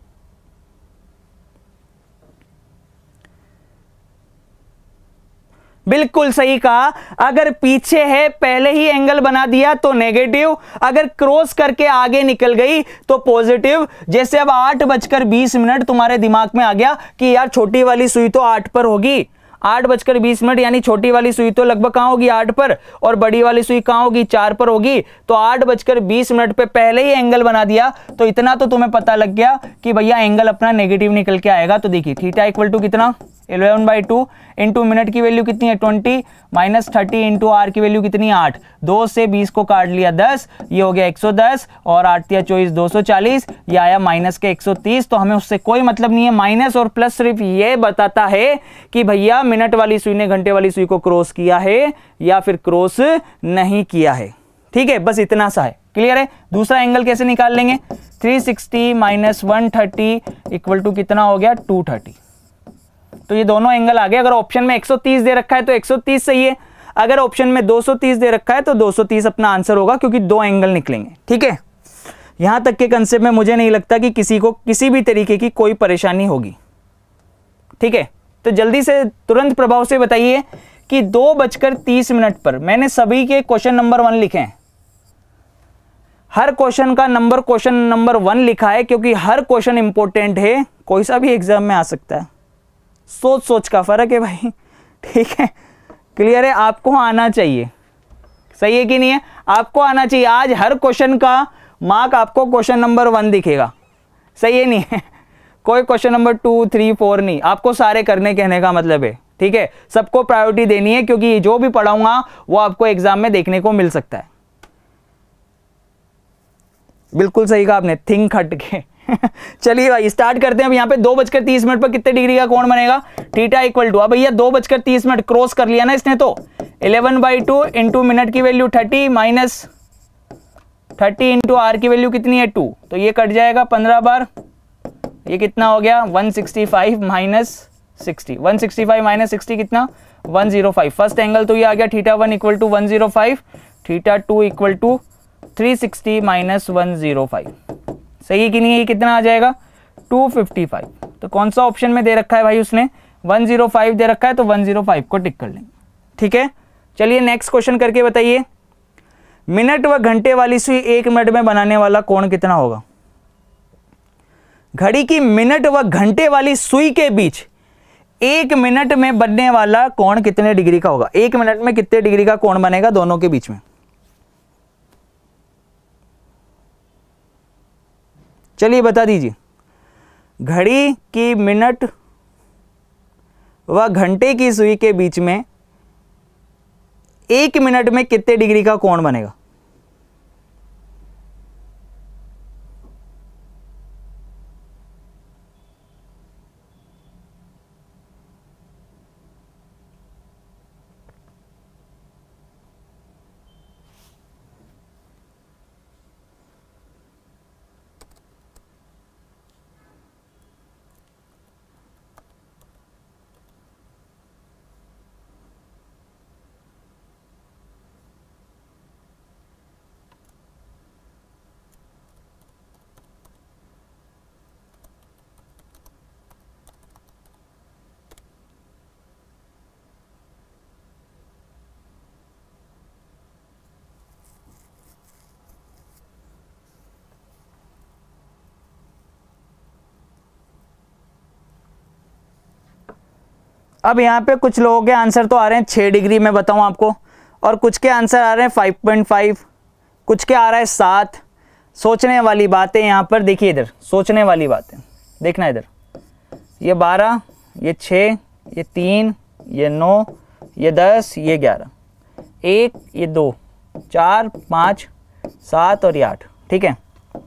बिल्कुल सही कहा। अगर पीछे है पहले ही एंगल बना दिया तो नेगेटिव, अगर क्रॉस करके आगे निकल गई तो पॉजिटिव। जैसे अब आठ बजकर बीस मिनट तुम्हारे दिमाग में आ गया कि यार छोटी वाली सुई तो आठ पर होगी, आठ बजकर बीस मिनट यानी छोटी वाली सुई तो लगभग कहां होगी, आठ पर, और बड़ी वाली सुई कहां होगी, चार पर होगी। तो आठ बजकर बीस मिनट पे पहले ही एंगल बना दिया, तो इतना तो तुम्हें पता लग गया कि भैया एंगल अपना नेगेटिव निकल के आएगा। तो देखिए थीटा इक्वल टू कितना, eleven by two into minute की वैल्यू कितनी है, twenty minus thirty into R की वैल्यू कितनी है, आठ। दो से बीस को काट लिया दस, ये हो गया एक सौ दस, और आठ या चौबीस दो सौ चालीस, ये आया माइनस के एक सौ तीस। तो हमें उससे कोई मतलब नहीं है। माइनस और प्लस सिर्फ ये बताता है कि भैया मिनट वाली सुई ने घंटे वाली सुई को क्रॉस किया है या फिर क्रॉस नहीं किया है। ठीक है, बस इतना सा है। क्लियर है? दूसरा एंगल कैसे निकाल लेंगे, three sixty minus one thirty equal to कितना हो गया, टू थर्टी। तो ये दोनों एंगल आ गए। अगर ऑप्शन में एक सौ तीस दे रखा है तो एक सौ तीस सही है, अगर ऑप्शन में दो सौ तीस दे रखा है तो दो सौ तीस अपना आंसर होगा, क्योंकि दो एंगल निकलेंगे। ठीक है, यहां तक के कंसेप्ट में मुझे नहीं लगता कि किसी को किसी भी तरीके की कोई परेशानी होगी। ठीक है, तो जल्दी से तुरंत प्रभाव से बताइए कि दो बजकर तीस मिनट पर मैंने सभी के क्वेश्चन नंबर वन लिखे हैं। हर क्वेश्चन का नंबर क्वेश्चन नंबर वन लिखा है, क्योंकि हर क्वेश्चन इंपॉर्टेंट है, कोई सा भी एग्जाम में आ सकता है। सोच सोच का फर्क है भाई। ठीक है, क्लियर है? आपको आना चाहिए। सही है कि नहीं है? आपको आना चाहिए। आज हर क्वेश्चन का मार्क आपको क्वेश्चन नंबर वन दिखेगा। सही है नहीं है? कोई question number two three four नहीं, आपको सारे करने कहने का मतलब है। ठीक है, सबको प्रायोरिटी देनी है, क्योंकि जो भी पढ़ाऊंगा वो आपको एग्जाम में देखने को मिल सकता है। बिल्कुल सही कहा आपने, थिंक हट के। चलिए भाई स्टार्ट करते हैं। अब यहाँ पे दो बजकर तीस मिनट पर कितने डिग्री का कोण बनेगा, थीटा इक्वल टू, अब भैया दो बजकर तीस मिनट क्रॉस कर लिया ना इसने, तो eleven by two into minute की value thirty minus thirty into R की वैल्यू कितनी है, टू। तो ये कट जाएगा पंद्रह बार, ये कितना हो गया, one sixty five minus sixty, one sixty five minus sixty कितना, one zero five. First angle तो ये आ गया theta one equal to one zero five, theta two equal to three sixty minus one zero five. सही है कि नहीं है? ये कितना आ जाएगा, टू फिफ्टी फाइव। तो कौन सा ऑप्शन में दे रखा है भाई उसने, वन जीरो फाइव दे रखा है, तो वन जीरो फाइव को टिक कर लेंगे। ठीक है, चलिए नेक्स्ट क्वेश्चन करके बताइए। मिनट व घंटे वाली सुई एक मिनट में बनाने वाला कोण कितना होगा। घड़ी की मिनट व घंटे वाली सुई के बीच एक मिनट में बनने वाला कोण कितने डिग्री का होगा। एक मिनट में कितने डिग्री का कोण बनेगा दोनों के बीच में। चलिए बता दीजिए। घड़ी की मिनट व घंटे की सुई के बीच में एक मिनट में कितने डिग्री का कोण बनेगा। अब यहाँ पे कुछ लोगों के आंसर तो आ रहे हैं छः डिग्री में बताऊँ आपको, और कुछ के आंसर आ रहे हैं फाइव पॉइंट फाइव, कुछ के आ रहा है सात। सोचने वाली बात है यहाँ पर, देखिए इधर सोचने वाली बात है, देखना इधर, ये बारह, ये छः, ये तीन, ये नौ, ये दस, ये ग्यारह, एक, ये दो, चार, पाँच, सात और ये आठ। ठीक है,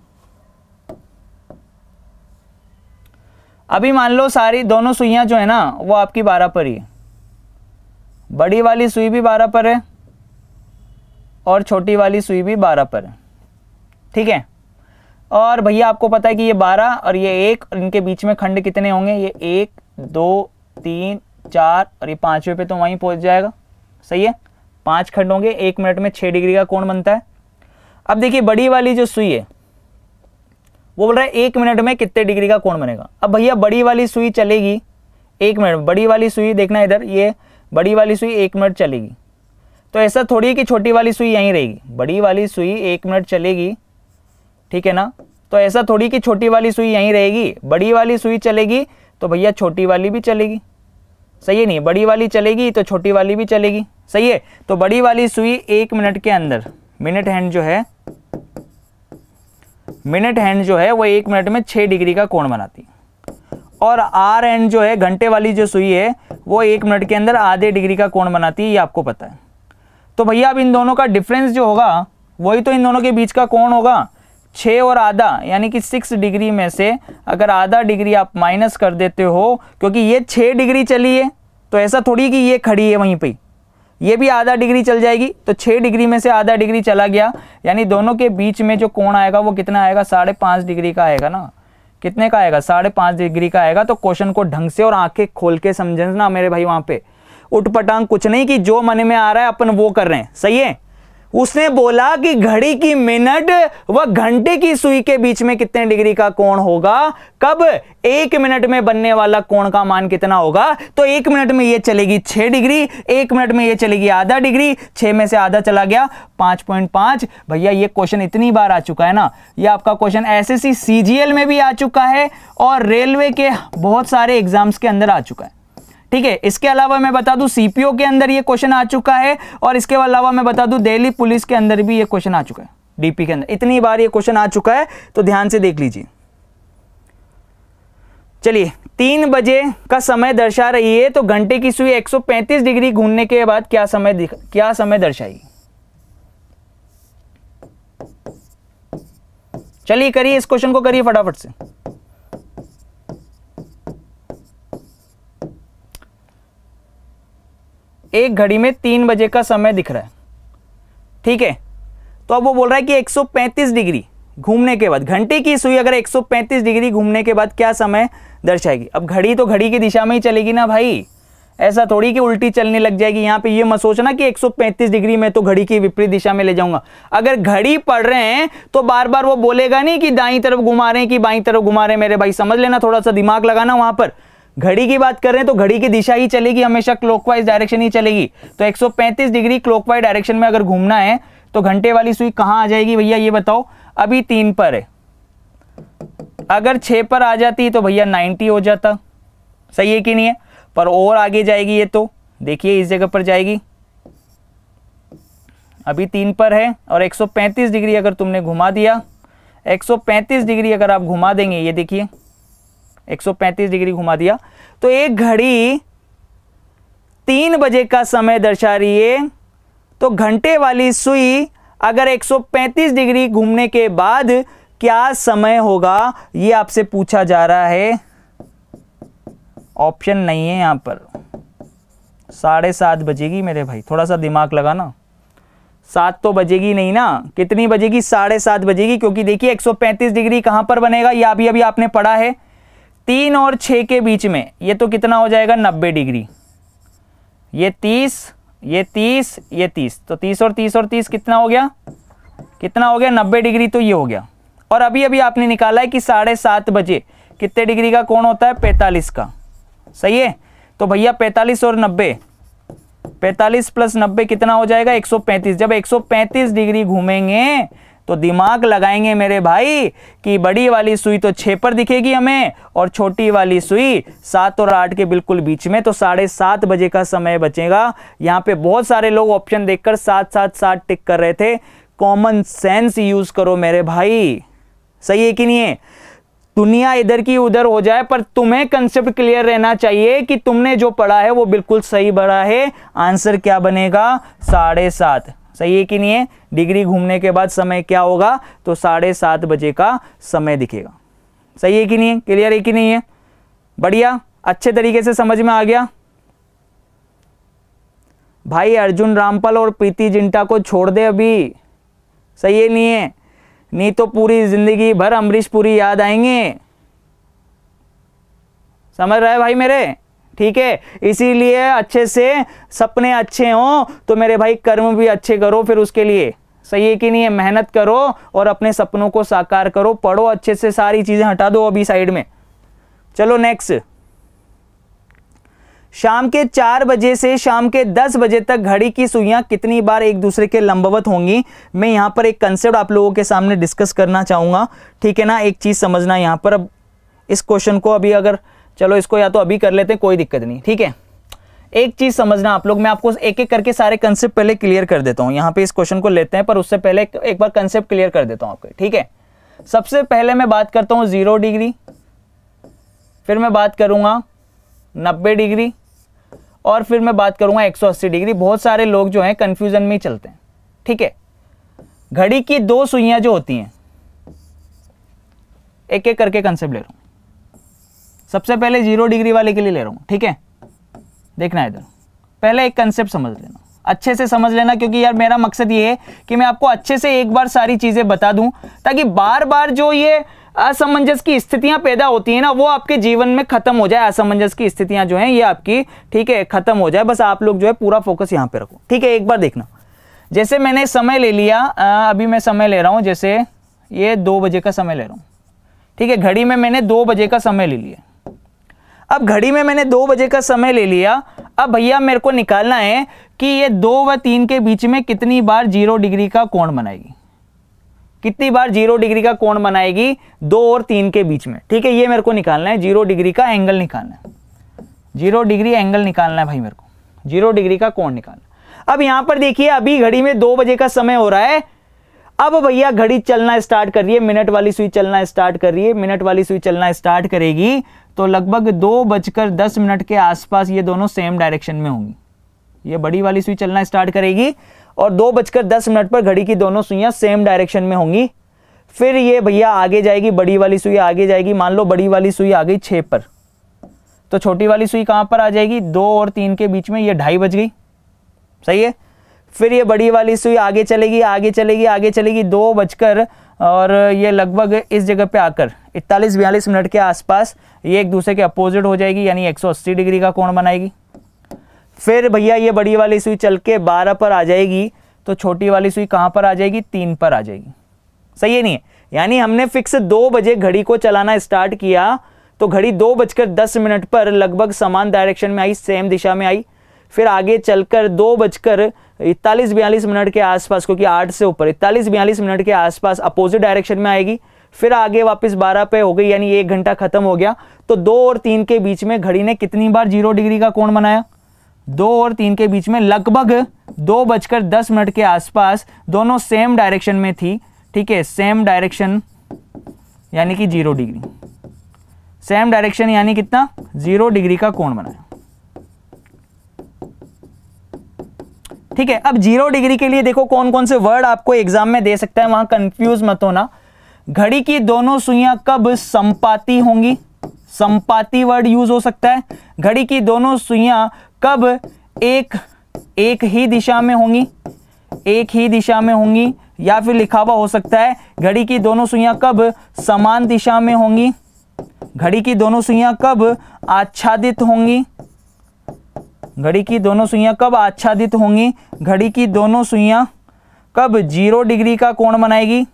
अभी मान लो सारी दोनों सुइयां जो है ना वो आपकी बारह पर ही है, बड़ी वाली सुई भी बारह पर है और छोटी वाली सुई भी बारह पर है। ठीक है, और भैया आपको पता है कि ये बारह और ये एक, और इनके बीच में खंड कितने होंगे, ये एक, दो, तीन, चार और ये पाँचवें पे तो वहीं पहुंच जाएगा। सही है, पांच खंड होंगे, एक मिनट में छः डिग्री का कोण बनता है। अब देखिए बड़ी वाली जो सुई है वो बोल रहा है एक मिनट में कितने डिग्री का कोण बनेगा। अब भैया बड़ी वाली सुई चलेगी एक मिनट, बड़ी वाली सुई देखना इधर, ये बड़ी वाली सुई एक मिनट चलेगी, तो ऐसा थोड़ी है कि छोटी वाली सुई यहीं रहेगी, बड़ी वाली सुई एक मिनट चलेगी, ठीक है ना, तो ऐसा थोड़ी कि छोटी वाली सुई यहीं रहेगी, बड़ी वाली सुई चलेगी तो भैया छोटी वाली भी चलेगी। सही है, नहीं बड़ी वाली चलेगी तो छोटी वाली भी चलेगी। सही है, तो बड़ी वाली सुई एक मिनट के अंदर, मिनट हैंड जो है, मिनट हैंड जो है वो एक मिनट में छः डिग्री का कोण बनाती है, और आर हैंड जो है घंटे वाली जो सुई है वो एक मिनट के अंदर आधे डिग्री का कोण बनाती है, ये आपको पता है। तो भैया अब इन दोनों का डिफरेंस जो होगा वही तो इन दोनों के बीच का कोण होगा, छः और आधा, यानी कि सिक्स डिग्री में से अगर आधा डिग्री आप माइनस कर देते हो, क्योंकि ये छः डिग्री चली है तो ऐसा थोड़ी कि ये खड़ी है वहीं पे, ये भी आधा डिग्री चल जाएगी, तो छः डिग्री में से आधा डिग्री चला गया, यानी दोनों के बीच में जो कोण आएगा वो कितना आएगा, साढ़े पाँच डिग्री का आएगा ना। कितने का आएगा, साढ़े पाँच डिग्री का आएगा। तो क्वेश्चन को ढंग से और आंखें खोल के समझना मेरे भाई, वहां पे उठपटांग कुछ नहीं कि जो मन में आ रहा है अपन वो कर रहे हैं। सही है, उसने बोला कि घड़ी की मिनट व घंटे की सुई के बीच में कितने डिग्री का कोण होगा, कब, एक मिनट में बनने वाला कोण का मान कितना होगा, तो एक मिनट में ये चलेगी छः डिग्री, एक मिनट में ये चलेगी आधा डिग्री, छः में से आधा चला गया पाँच पॉइंट पाँच। भैया ये क्वेश्चन इतनी बार आ चुका है ना, ये आपका क्वेश्चन एसएससी सीजीएल में भी आ चुका है और रेलवे के बहुत सारे एग्जाम्स के अंदर आ चुका है। ठीक है, इसके अलावा मैं बता दूं सीपीओ के अंदर ये क्वेश्चन आ चुका है, और इसके अलावा मैं बता दूं दिल्ली पुलिस के अंदर भी ये क्वेश्चन आ चुका है, डीपी के अंदर इतनी बार ये क्वेश्चन आ चुका है, तो ध्यान से देख लीजिए। चलिए, तीन बजे का समय दर्शा रही है, तो घंटे की सुई एक सौ पैंतीस डिग्री घूमने के बाद क्या समय क्या समय दर्शाएगी। चलिए करिए, इस क्वेश्चन को करिए फटाफट से। एक घड़ी में तीन बजे का समय दिख रहा है, ठीक है, तो अब वो बोल रहा है कि एक सौ पैंतीस डिग्री घूमने के बाद, घंटे की सुई अगर एक सौ पैंतीस डिग्री घूमने के बाद क्या समय दर्शाएगी। अब घड़ी तो घड़ी की दिशा में ही चलेगी ना भाई, ऐसा थोड़ी कि उल्टी चलने लग जाएगी। यहाँ पे ये मत सोचना कि एक सौ पैंतीस डिग्री में तो घड़ी की विपरीत दिशा में ले जाऊंगा। अगर घड़ी पढ़ रहे हैं तो बार बार वो बोलेगा नहीं कि दाईं तरफ घुमा रहे हैं कि बाईं तरफ घुमा रहे हैं, मेरे भाई समझ लेना, थोड़ा सा दिमाग लगाना। वहां पर घड़ी की बात कर रहे हैं तो घड़ी की दिशा ही चलेगी, हमेशा क्लॉकवाइज डायरेक्शन ही चलेगी। तो एक सौ पैंतीस डिग्री क्लॉकवाइज डायरेक्शन में अगर घूमना है तो घंटे वाली सुई कहां आ जाएगी भैया, ये बताओ। अभी तीन पर है, अगर छह पर आ जाती तो भैया नब्बे हो जाता। सही है कि नहीं है, पर और आगे जाएगी ये, तो देखिए इस जगह पर जाएगी। अभी तीन पर है और एक सौ पैंतीस डिग्री अगर तुमने घुमा दिया, एक सौ पैंतीस डिग्री अगर आप घुमा देंगे, ये देखिए एक सौ पैंतीस डिग्री घुमा दिया, तो एक घड़ी तीन बजे का समय दर्शा रही है। तो घंटे वाली सुई अगर एक सौ पैंतीस डिग्री घूमने के बाद क्या समय होगा, ये आपसे पूछा जा रहा है। ऑप्शन नहीं है यहां पर। साढ़े सात बजेगी मेरे भाई, थोड़ा सा दिमाग लगाना। सात तो बजेगी नहीं ना, कितनी बजेगी, साढ़े सात बजेगी, क्योंकि देखिए एक सौ पैंतीस डिग्री कहां पर बनेगा, ये अभी अभी आपने पढ़ा है, तीन और छः के बीच में। ये तो कितना हो जाएगा, नब्बे डिग्री। ये तीस, ये तीस, ये तीस, तो तीस और तीस और तीस कितना हो गया, कितना हो गया, नब्बे डिग्री। तो ये हो गया। और अभी अभी आपने निकाला है कि साढ़े सात बजे कितने डिग्री का कोण होता है, पैंतालीस का। सही है, तो भैया पैंतालीस और नब्बे, पैंतालीस प्लस नब्बे कितना हो जाएगा, एक सौ पैंतीस। जब एक सौ पैंतीस डिग्री घूमेंगे तो दिमाग लगाएंगे मेरे भाई कि बड़ी वाली सुई तो छः पर दिखेगी हमें और छोटी वाली सुई सात और आठ के बिल्कुल बीच में, तो साढ़े सात बजे का समय बचेगा। यहाँ पे बहुत सारे लोग ऑप्शन देखकर सात सात सात टिक कर रहे थे। कॉमन सेंस यूज करो मेरे भाई, सही है कि नहीं है? दुनिया इधर की उधर हो जाए पर तुम्हें कंसेप्ट क्लियर रहना चाहिए कि तुमने जो पढ़ा है वो बिल्कुल सही पढ़ा है। आंसर क्या बनेगा? साढ़े सात। सही है कि नहीं है? डिग्री घूमने के बाद समय क्या होगा? तो साढ़े सात बजे का समय दिखेगा। सही है कि नहीं है? क्लियर है कि नहीं है? बढ़िया, अच्छे तरीके से समझ में आ गया भाई। अर्जुन रामपाल और प्रीति जिंटा को छोड़ दे अभी, सही है नहीं है? नहीं तो पूरी जिंदगी भर अमरीश पुरी याद आएंगे। समझ रहे भाई मेरे? ठीक है, इसीलिए अच्छे से सपने अच्छे हों तो मेरे भाई कर्म भी अच्छे करो फिर उसके लिए। सही है कि नहीं है? मेहनत करो और अपने सपनों को साकार करो, पढ़ो अच्छे से, सारी चीजें हटा दो अभी साइड में। चलो नेक्स्ट। शाम के चार बजे से शाम के दस बजे तक घड़ी की सुइयां कितनी बार एक दूसरे के लंबवत होंगी? मैं यहां पर एक कंसेप्ट आप लोगों के सामने डिस्कस करना चाहूंगा, ठीक है ना? एक चीज समझना यहां पर। अब इस क्वेश्चन को अभी अगर, चलो इसको या तो अभी कर लेते हैं, कोई दिक्कत नहीं, ठीक है? एक चीज समझना आप लोग, मैं आपको एक एक करके सारे कंसेप्ट पहले क्लियर कर देता हूं। यहां पे इस क्वेश्चन को लेते हैं पर उससे पहले एक, एक बार कंसेप्ट क्लियर कर देता हूं आपको, ठीक है? सबसे पहले मैं बात करता हूं जीरो डिग्री, फिर मैं बात करूंगा नब्बे डिग्री और फिर मैं बात करूंगा एक सौ अस्सी डिग्री। बहुत सारे लोग जो हैं कंफ्यूजन में ही चलते हैं, ठीक है? घड़ी की दो सुइयां जो होती हैं, एक एक करके कंसेप्ट ले रहा हूं। सबसे पहले जीरो डिग्री वाले के लिए ले रहा हूं, ठीक है? देखना इधर, पहले एक कंसेप्ट समझ लेना, अच्छे से समझ लेना, क्योंकि यार मेरा मकसद ये है कि मैं आपको अच्छे से एक बार सारी चीजें बता दूं ताकि बार बार जो ये असमंजस की स्थितियां पैदा होती हैं ना वो आपके जीवन में खत्म हो जाए। असमंजस की स्थितियां जो हैं ये आपकी, ठीक है, खत्म हो जाए। बस आप लोग जो है पूरा फोकस यहां पे रखो, ठीक है? एक बार देखना, जैसे मैंने समय ले लिया, आ, अभी मैं समय ले रहा हूं, जैसे ये दो बजे का समय ले रहा हूं, ठीक है? घड़ी में मैंने दो बजे का समय ले लिया। अब घड़ी में मैंने दो बजे का समय ले लिया। अब भैया मेरे को निकालना है कि ये दो व तीन के बीच में कितनी बार जीरो डिग्री का कोण बनाएगी, कितनी बार जीरो डिग्री का कोण बनाएगी दो और तीन के बीच में, ठीक है? ये मेरे को निकालना है, जीरो डिग्री का एंगल निकालना है, जीरो डिग्री एंगल निकालना है भाई मेरे को, जीरो डिग्री का कोण निकालना। अब यहां पर देखिए अभी घड़ी में दो बजे का समय हो रहा है। अब भैया घड़ी चलना स्टार्ट कर रही है, मिनट वाली सुई चलना स्टार्ट कर रही है। मिनट वाली सुई चलना स्टार्ट करेगी तो लगभग दो बजकर दस मिनट के आसपास ये दोनों सेम डायरेक्शन में होंगी। ये बड़ी वाली सुई चलना स्टार्ट करेगी और दो बजकर दस मिनट पर घड़ी की दोनों सुइयां सेम डायरेक्शन में होंगी। फिर ये भैया आगे जाएगी, बड़ी वाली सुई आगे जाएगी। मान लो बड़ी वाली सुई आ गई छः पर, तो छोटी वाली सुई कहाँ पर आ जाएगी? दो और तीन के बीच में, ये ढाई बज गई, सही है? फिर ये बड़ी वाली सुई आगे चलेगी, आगे चलेगी, आगे चलेगी, दो बजकर और ये लगभग इस जगह पे आकर इकतालीस बयालीस मिनट के आसपास ये एक दूसरे के अपोजिट हो जाएगी, यानी एक सौ अस्सी डिग्री का कोण बनाएगी। फिर भैया ये बड़ी वाली सुई चल के बारह पर आ जाएगी, तो छोटी वाली सुई कहाँ पर आ जाएगी? तीन पर आ जाएगी, सही है नहीं है? यानी हमने फिक्स दो बजे घड़ी को चलाना स्टार्ट किया तो घड़ी दो बजकर दस मिनट पर लगभग समान डायरेक्शन में आई, सेम दिशा में आई। फिर आगे चलकर दो बजकर इकतालीस बयालीस मिनट के आसपास, क्योंकि आठ से ऊपर इकतालीस बयालीस मिनट के आसपास अपोजिट डायरेक्शन में आएगी। फिर आगे वापस बारह पे हो गई, यानी एक घंटा खत्म हो गया। तो दो और तीन के बीच में घड़ी ने कितनी बार जीरो डिग्री का कोण बनाया? दो और तीन के बीच में लगभग दो बजकर दस मिनट के आसपास दोनों सेम डायरेक्शन में थी, ठीक है? सेम डायरेक्शन यानी कि जीरो डिग्री, सेम डायरेक्शन यानी कितना? जीरो डिग्री का कोण बनाया, ठीक है? अब जीरो डिग्री के लिए देखो कौन कौन से वर्ड आपको एग्जाम में दे सकता है, वहां कंफ्यूज मत होना। घड़ी की दोनों सुइयां कब संपाती होंगी? संपाती वर्ड यूज हो सकता है। घड़ी की दोनों सुइयां कब एक एक ही दिशा में होंगी? एक ही दिशा में होंगी। या फिर लिखा हुआ हो सकता है घड़ी की दोनों सुइयां कब समान दिशा में होंगी? घड़ी की दोनों सुइयां कब आच्छादित होंगी? घड़ी की दोनों सुइयां कब आच्छादित होंगी? घड़ी की दोनों सुइयां कब जीरो डिग्री का कोण बनाएगी?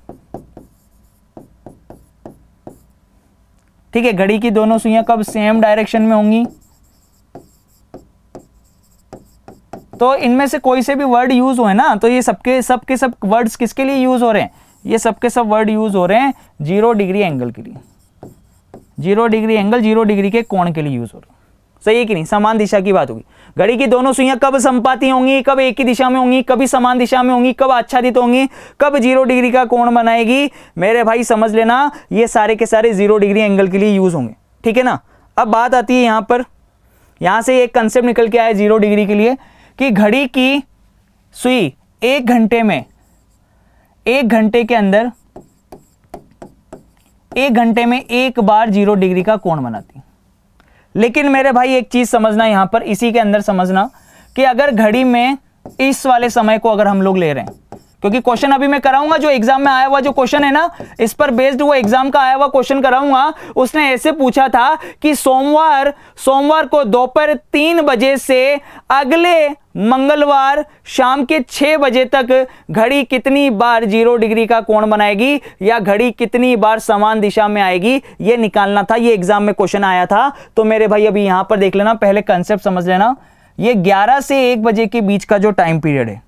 ठीक है, घड़ी की दोनों सुइयां कब सेम डायरेक्शन में होंगी? तो इनमें से कोई से भी वर्ड यूज हुए ना, तो ये सबके सबके सब वर्ड्स किसके लिए यूज हो रहे हैं? ये सब के सब वर्ड यूज हो रहे हैं जीरो डिग्री एंगल के लिए, zero degree angle zero degree के कोण के लिए यूज हो रहा है, सही है कि नहीं। समान दिशा की बात होगी, घड़ी की दोनों सुइयां कब समपाती होंगी, कब एक ही दिशा में होंगी, कभी समान दिशा में होंगी, कब आच्छादित होंगी, कब जीरो डिग्री का कोण बनाएगी, मेरे भाई समझ लेना ये सारे के सारे जीरो डिग्री एंगल के लिए यूज होंगे, ठीक है ना। अब बात आती है यहां पर, यहां से एक कंसेप्ट निकल के आया जीरो डिग्री के लिए कि घड़ी की सुई एक घंटे में, एक घंटे के अंदर, एक घंटे में एक बार जीरो डिग्री का कोण बनाती है। लेकिन मेरे भाई एक चीज समझना यहां पर, इसी के अंदर समझना कि अगर घड़ी में इस वाले समय को अगर हम लोग ले रहे हैं, क्योंकि क्वेश्चन अभी मैं कराऊंगा जो एग्जाम में आया हुआ जो क्वेश्चन है ना, इस पर बेस्ड वो एग्जाम का आया हुआ क्वेश्चन कराऊंगा। उसने ऐसे पूछा था कि सोमवार सोमवार को दोपहर तीन बजे से अगले मंगलवार शाम के छह बजे तक घड़ी कितनी बार जीरो डिग्री का कोण बनाएगी या घड़ी कितनी बार समान दिशा में आएगी, यह निकालना था। ये एग्जाम में क्वेश्चन आया था। तो मेरे भाई अभी यहां पर देख लेना, पहले कंसेप्ट समझ लेना। ये ग्यारह से एक बजे के बीच का जो टाइम पीरियड है,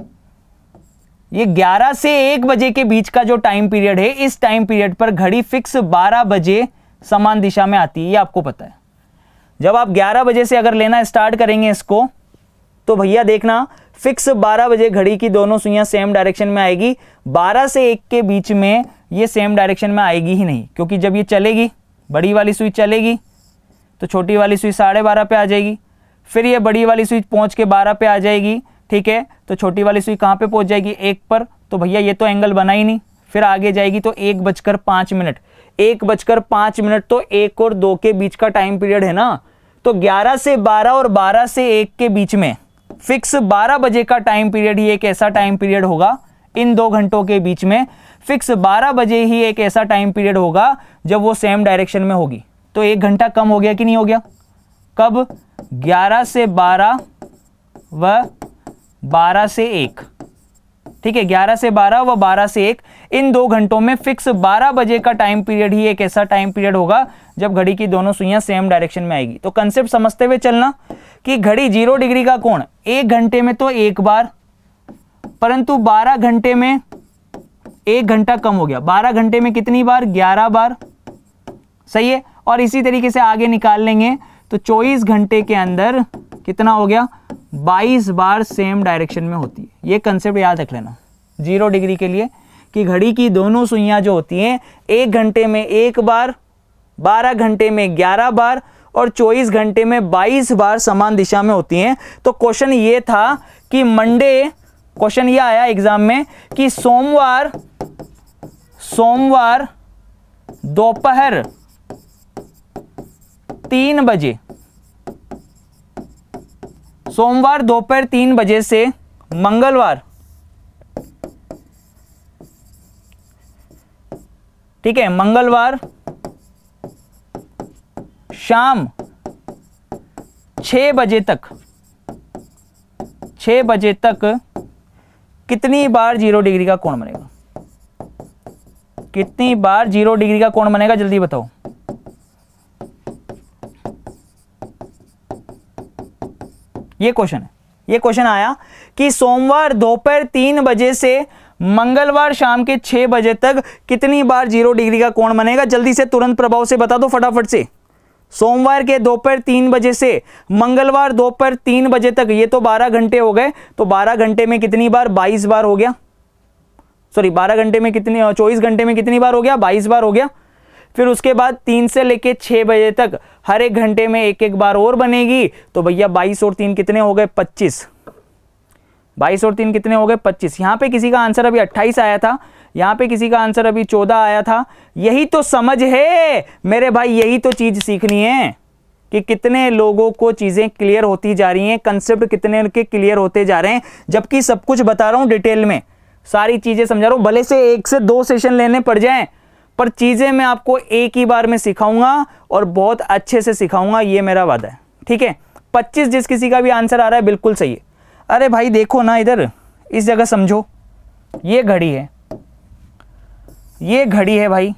ये ग्यारह से एक बजे के बीच का जो टाइम पीरियड है, इस टाइम पीरियड पर घड़ी फिक्स बारह बजे समान दिशा में आती है, ये आपको पता है। जब आप ग्यारह बजे से अगर लेना स्टार्ट करेंगे इसको, तो भैया देखना फिक्स बारह बजे घड़ी की दोनों सुइयां सेम डायरेक्शन में आएगी। बारह से एक के बीच में ये सेम डायरेक्शन में आएगी ही नहीं, क्योंकि जब ये चलेगी, बड़ी वाली सुई चलेगी तो छोटी वाली सुई साढ़े बारह पे आ जाएगी, फिर ये बड़ी वाली सुई पहुंच के बारह पे आ जाएगी, ठीक है। तो छोटी वाली सुई कहां पे पहुंच जाएगी, एक पर। तो भैया ये तो एंगल बना ही नहीं, फिर आगे जाएगी तो एक बजकर पांच मिनट एक बजकर पांच मिनट तो एक और दो के बीच का टाइम पीरियड है ना। तो ग्यारह से बारह और बारह से एक के बीच में फिक्स बारह बजे का टाइम पीरियड ही एक ऐसा टाइम पीरियड होगा, इन दो घंटों के बीच में फिक्स बारह बजे ही एक ऐसा टाइम पीरियड होगा जब वो सेम डायरेक्शन में होगी। तो एक घंटा कम हो गया कि नहीं हो गया? कब? ग्यारह से बारह व बारह से एक, ठीक है। ग्यारह से बारह व बारह से एक, इन दो घंटों में फिक्स बारह बजे का टाइम पीरियड ही एक ऐसा टाइम पीरियड होगा जब घड़ी की दोनों सुइयां सेम डायरेक्शन में आएगी। तो कंसेप्ट समझते हुए चलना कि घड़ी जीरो डिग्री का कोण एक घंटे में तो एक बार, परंतु बारह घंटे में एक घंटा कम हो गया। बारह घंटे में कितनी बार? ग्यारह बार, सही है। और इसी तरीके से आगे निकाल लेंगे तो चौबीस घंटे के अंदर कितना हो गया? बाईस बार सेम डायरेक्शन में होती है। ये कंसेप्ट याद रख लेना जीरो डिग्री के लिए कि घड़ी की दोनों सुइयां जो होती हैं एक घंटे में एक बार, बारह घंटे में ग्यारह बार और चौबीस घंटे में बाईस बार समान दिशा में होती हैं। तो क्वेश्चन ये था कि मंडे, क्वेश्चन ये आया एग्जाम में कि सोमवार सोमवार दोपहर तीन बजे सोमवार दोपहर तीन बजे से मंगलवार, ठीक है, मंगलवार शाम छह बजे तक छह बजे तक कितनी बार जीरो डिग्री का कोण बनेगा? कितनी बार जीरो डिग्री का कोण बनेगा? जल्दी बताओ। ये क्वेश्चन है, ये क्वेश्चन आया कि सोमवार दोपहर तीन बजे से मंगलवार शाम के छह बजे तक कितनी बार जीरो डिग्री का कोण बनेगा? जल्दी से तुरंत प्रभाव से बता दो फटाफट से। सोमवार के दोपहर तीन बजे से मंगलवार दोपहर तीन बजे तक, ये तो बारह घंटे हो गए। तो बारह घंटे में कितनी बार? बाईस बार हो गया। सॉरी, बारह घंटे में कितनी, चौबीस घंटे में कितनी बार हो गया? बाईस बार हो गया। फिर उसके बाद तीन से लेके छह बजे तक हर एक घंटे में एक एक बार और बनेगी। तो भैया बाईस और तीन कितने हो गए? पच्चीस। बाईस और तीन कितने हो गए? पच्चीस। यहां पे किसी का आंसर अभी अट्ठाईस आया था, यहां पे किसी का आंसर अभी चौदह आया था। यही तो समझ है मेरे भाई, यही तो चीज सीखनी है कि कितने लोगों को चीजें क्लियर होती जा रही हैं, कंसेप्ट कितने के क्लियर होते जा रहे हैं, जबकि सब कुछ बता रहा हूं डिटेल में, सारी चीजें समझा रहा हूं। भले से एक से दो सेशन लेने पड़ जाएं, पर चीजें मैं आपको एक ही बार में सिखाऊंगा और बहुत अच्छे से सिखाऊंगा, ये मेरा वादा है, ठीक है। पच्चीस जिस किसी का भी आंसर आ रहा है बिल्कुल सही है। अरे भाई देखो ना, इधर इस जगह समझो, ये घड़ी है, ये घड़ी है भाई,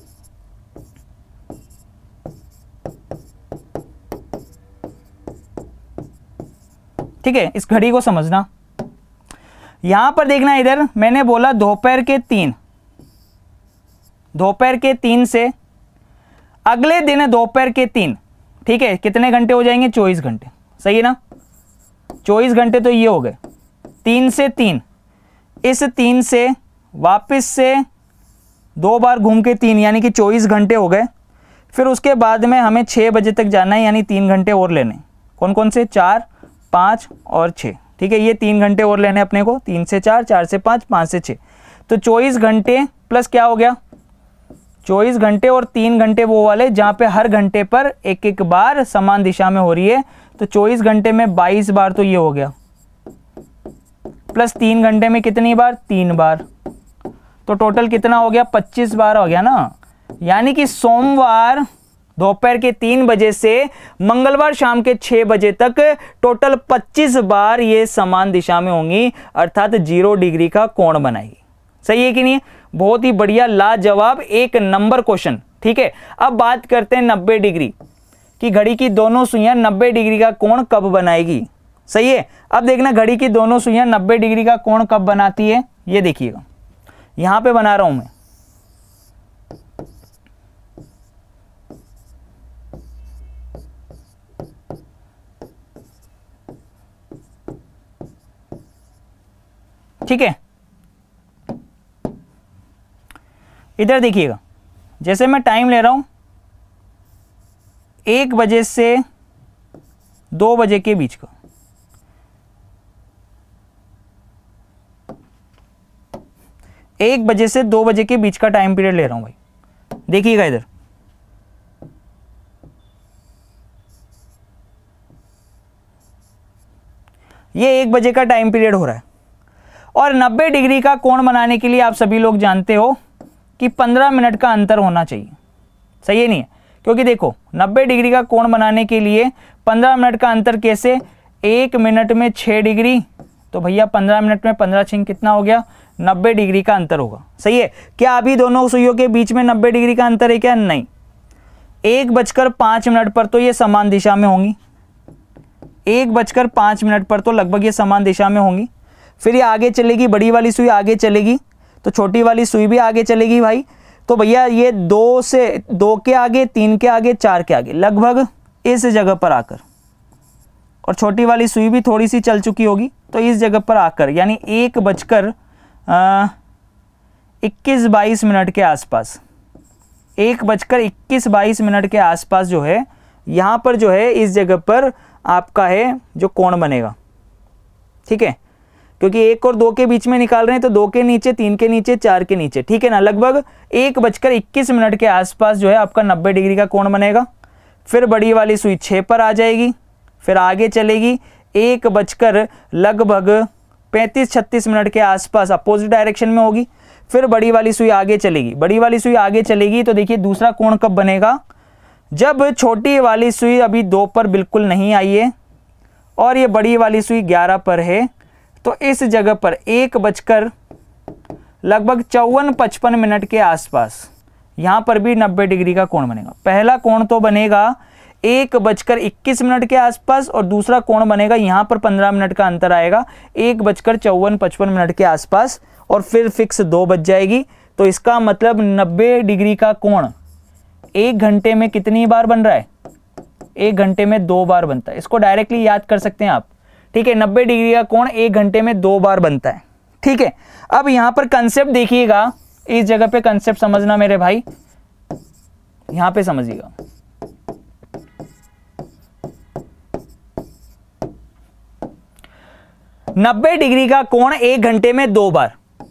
ठीक है। इस घड़ी को समझना, यहां पर देखना, इधर मैंने बोला दोपहर के तीन, दोपहर के तीन से अगले दिन दोपहर के तीन, ठीक है, कितने घंटे हो जाएंगे? चौबीस घंटे, सही है ना? चौबीस घंटे तो ये हो गए। तीन से तीन, इस तीन से वापस से दो बार घूम के तीन, यानी कि चौबीस घंटे हो गए। फिर उसके बाद में हमें छः बजे तक जाना है, यानी तीन घंटे और लेने। कौन कौन से? चार, पाँच और छः, ठीक है, ये तीन घंटे और लेने अपने को। तीन से चार, चार से पाँच, पाँच से छः, तो चौबीस घंटे प्लस क्या हो गया? चौबीस घंटे और तीन घंटे वो वाले जहाँ पे हर घंटे पर एक एक बार समान दिशा में हो रही है, तो चौबीस घंटे में बाईस बार, तो ये हो गया। प्लस तीन घंटे में कितनी बार? तीन बार, तो टोटल कितना हो गया? पच्चीस बार हो गया ना। यानी कि सोमवार दोपहर के तीन बजे से मंगलवार शाम के छः बजे तक टोटल पच्चीस बार ये समान दिशा में होंगी, अर्थात जीरो डिग्री का कोण बनाएगी। सही है कि नहीं? बहुत ही बढ़िया, लाजवाब, एक नंबर क्वेश्चन। ठीक है, अब बात करते हैं नब्बे डिग्री कि घड़ी की दोनों सुइयां नब्बे डिग्री का कोण कब बनाएगी। सही है, अब देखना घड़ी की दोनों सुइयां नब्बे डिग्री का कोण कब बनाती है। ये देखिएगा, यहां पे बना रहा हूं मैं। ठीक है, इधर देखिएगा, जैसे मैं टाइम ले रहा हूं एक बजे से दो बजे के बीच का, एक बजे से दो बजे के बीच का टाइम पीरियड ले रहा हूं भाई। देखिएगा इधर, ये एक बजे का टाइम पीरियड हो रहा है और नब्बे डिग्री का कोण बनाने के लिए आप सभी लोग जानते हो कि पंद्रह मिनट का अंतर होना चाहिए। सही है नहीं है? क्योंकि देखो नब्बे डिग्री का कोण बनाने के लिए पंद्रह मिनट का अंतर कैसे? एक मिनट में छः डिग्री, तो भैया पंद्रह मिनट में पंद्रह छिंग कितना हो गया? नब्बे डिग्री का अंतर होगा। सही है, क्या अभी दोनों सुइयों के बीच में नब्बे डिग्री का अंतर है क्या? नहीं। एक बजकर पाँच मिनट पर तो ये समान दिशा में होंगी, एक बजकर पाँच मिनट पर तो लगभग ये समान दिशा में होंगी। फिर ये आगे चलेगी, बड़ी वाली सुई आगे चलेगी तो छोटी वाली सुई भी आगे चलेगी भाई। तो भैया ये दो से दो के आगे, तीन के आगे, चार के आगे, लगभग इस जगह पर आकर, और छोटी वाली सुई भी थोड़ी सी चल चुकी होगी तो इस जगह पर आकर, यानी एक बजकर इक्कीस बाईस मिनट के आसपास, एक बजकर इक्कीस बाईस मिनट के आसपास जो है यहाँ पर जो है इस जगह पर आपका है जो कोण बनेगा। ठीक है, क्योंकि एक और दो के बीच में निकाल रहे हैं तो दो के नीचे, तीन के नीचे, चार के नीचे, ठीक है ना। लगभग एक बजकर इक्कीस मिनट के आसपास जो है आपका नब्बे डिग्री का कोण बनेगा। फिर बड़ी वाली सुई छः पर आ जाएगी, फिर आगे चलेगी, एक बजकर लगभग पैंतीस छत्तीस मिनट के आसपास अपोजिट डायरेक्शन में होगी। फिर बड़ी वाली सुई आगे चलेगी, बड़ी वाली सुई आगे चलेगी तो देखिए दूसरा कोण कब बनेगा? जब छोटी वाली सुई अभी दो पर बिल्कुल नहीं आई है और ये बड़ी वाली सुई ग्यारह पर है, तो इस जगह पर एक बजकर लगभग चौवन पचपन मिनट के आसपास यहाँ पर भी नब्बे डिग्री का कोण बनेगा। पहला कोण तो बनेगा एक बजकर इक्कीस मिनट के आसपास और दूसरा कोण बनेगा यहाँ पर पंद्रह मिनट का अंतर आएगा, एक बजकर चौवन पचपन मिनट के आसपास, और फिर फिक्स दो बज जाएगी। तो इसका मतलब नब्बे डिग्री का कोण एक घंटे में कितनी बार बन रहा है? एक घंटे में दो बार बनता है। इसको डायरेक्टली याद कर सकते हैं आप। ठीक है, नब्बे डिग्री का कोण एक घंटे में दो बार बनता है। ठीक है, अब यहां पर कंसेप्ट देखिएगा, इस जगह पे कंसेप्ट समझना मेरे भाई, यहां पे समझिएगा। नब्बे डिग्री का कोण एक घंटे में दो बार,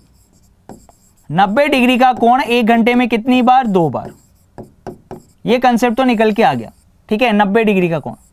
नब्बे डिग्री का कोण एक घंटे में कितनी बार? दो बार। ये कंसेप्ट तो निकल के आ गया। ठीक है, नब्बे डिग्री का कोण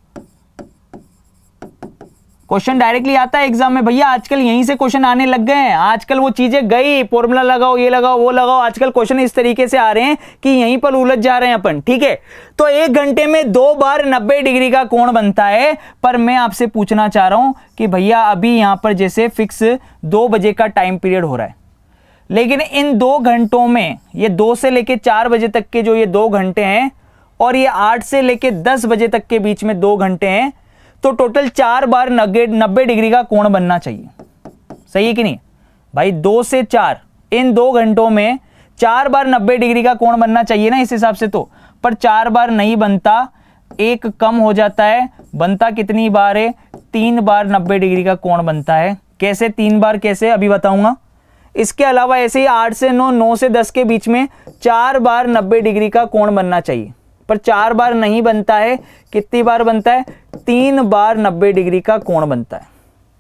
क्वेश्चन डायरेक्टली आता है एग्जाम में भैया। आजकल यहीं से क्वेश्चन आने लग गए हैं, आजकल वो चीजें गई, फॉर्मूला लगाओ, ये लगाओ, वो लगाओ, आजकल क्वेश्चन इस तरीके से आ रहे हैं कि यहीं पर उलझ जा रहे हैं अपन। ठीक है, तो एक घंटे में दो बार नब्बे डिग्री का कोण बनता है। पर मैं आपसे पूछना चाह रहा हूं कि भैया अभी यहां पर जैसे फिक्स दो बजे का टाइम पीरियड हो रहा है, लेकिन इन दो घंटों में ये दो से लेके चार बजे तक के जो ये दो घंटे हैं और ये आठ से लेके दस बजे तक के बीच में दो घंटे हैं, तो टोटल चार बार नब्बे डिग्री का कोण बनना चाहिए। सही है कि नहीं भाई? दो से चार, इन दो घंटों में चार बार नब्बे डिग्री का कोण बनना चाहिए ना इस हिसाब से तो, पर चार बार नहीं बनता, एक कम हो जाता है, बनता कितनी बार है, तीन बार नब्बे डिग्री का कोण बनता है। कैसे तीन बार, कैसे अभी बताऊंगा। इसके अलावा ऐसे ही आठ से नौ, नौ से दस के बीच में चार बार नब्बे डिग्री का कोण बनना चाहिए, पर चार बार नहीं बनता है। कितनी बार बनता है, तीन बार नब्बे डिग्री का कोण बनता है।